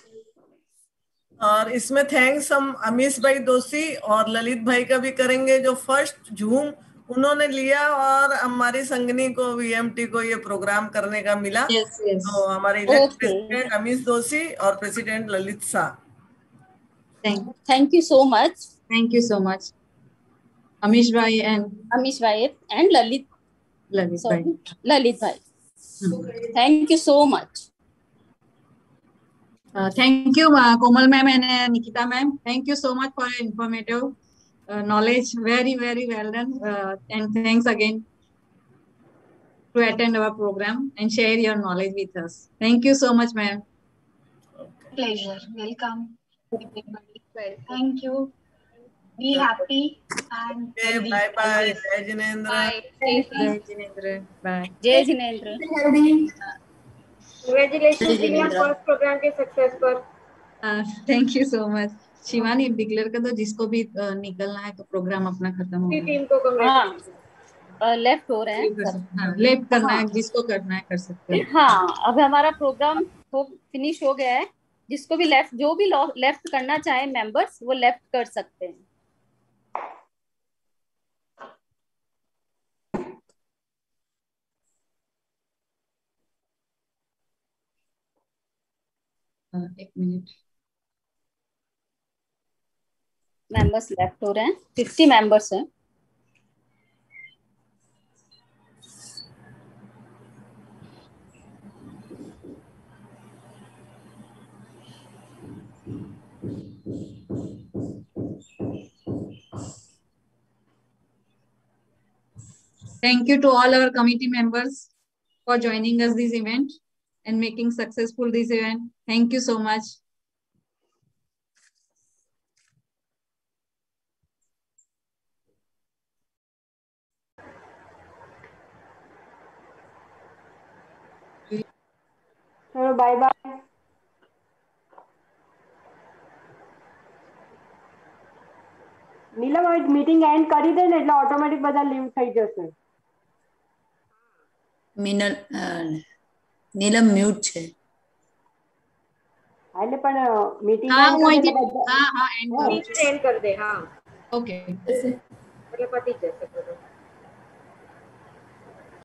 और इसमें थैंक्स हम अमीश भाई दोषी और ललित भाई का भी करेंगे, जो फर्स्ट जूम उन्होंने लिया और हमारी संगनी को, वीएमटी को ये प्रोग्राम करने का मिला। तो हमारे इलेक्ट प्रेसिडेंट अमीश दोषी और president Lalit Shah. Thank you so much. Thank you so much Amish bhai and Lalit bhai. Thank you so much. Thank you, Komal ma'am and Nikita ma'am. Thank you so much for your informative knowledge. Very, very well done. And thanks again to attend our program and share your knowledge with us. Thank you so much, ma'am. Pleasure. Welcome, everybody. Thank you. Be happy and healthy. Bye bye. Jai Jinendra. Jai Jinendra. Bye. Jai Jinendra. Congratulations William first program के success पर। Thank you so much. Shivani declare कर दो, जिसको भी निकलना है तो programme अपना खत्म हो गया। टीम को congratulations। लेफ्ट हो रहे हैं। लेफ्ट करना है, जिसको करना है कर सकते हैं। हाँ, अब हमारा प्रोग्राम फिनिश हो गया है। जिसको भी जो भी लेफ्ट करना चाहे मेंबर्स, वो लेफ्ट कर सकते हैं। एक मिनट। मेंबर्स लेफ्ट हो रहे हैं। 50 मेंबर्स हैं। Thank you to all our committee members for joining us this event and making successful this event. Thank you so much. चलो bye bye. Neelam meeting end કરી દે ને એટલે ઓટોમેટિક બધા લીવ થઈ જશે। નીલમ म्यूट છે। હા એટલે પણ મીટિંગ हाँ એન્ડ वो કરી ही દે। हाँ एंड एंड कर दे। हाँ ओके એટલે પતી જશે બધું।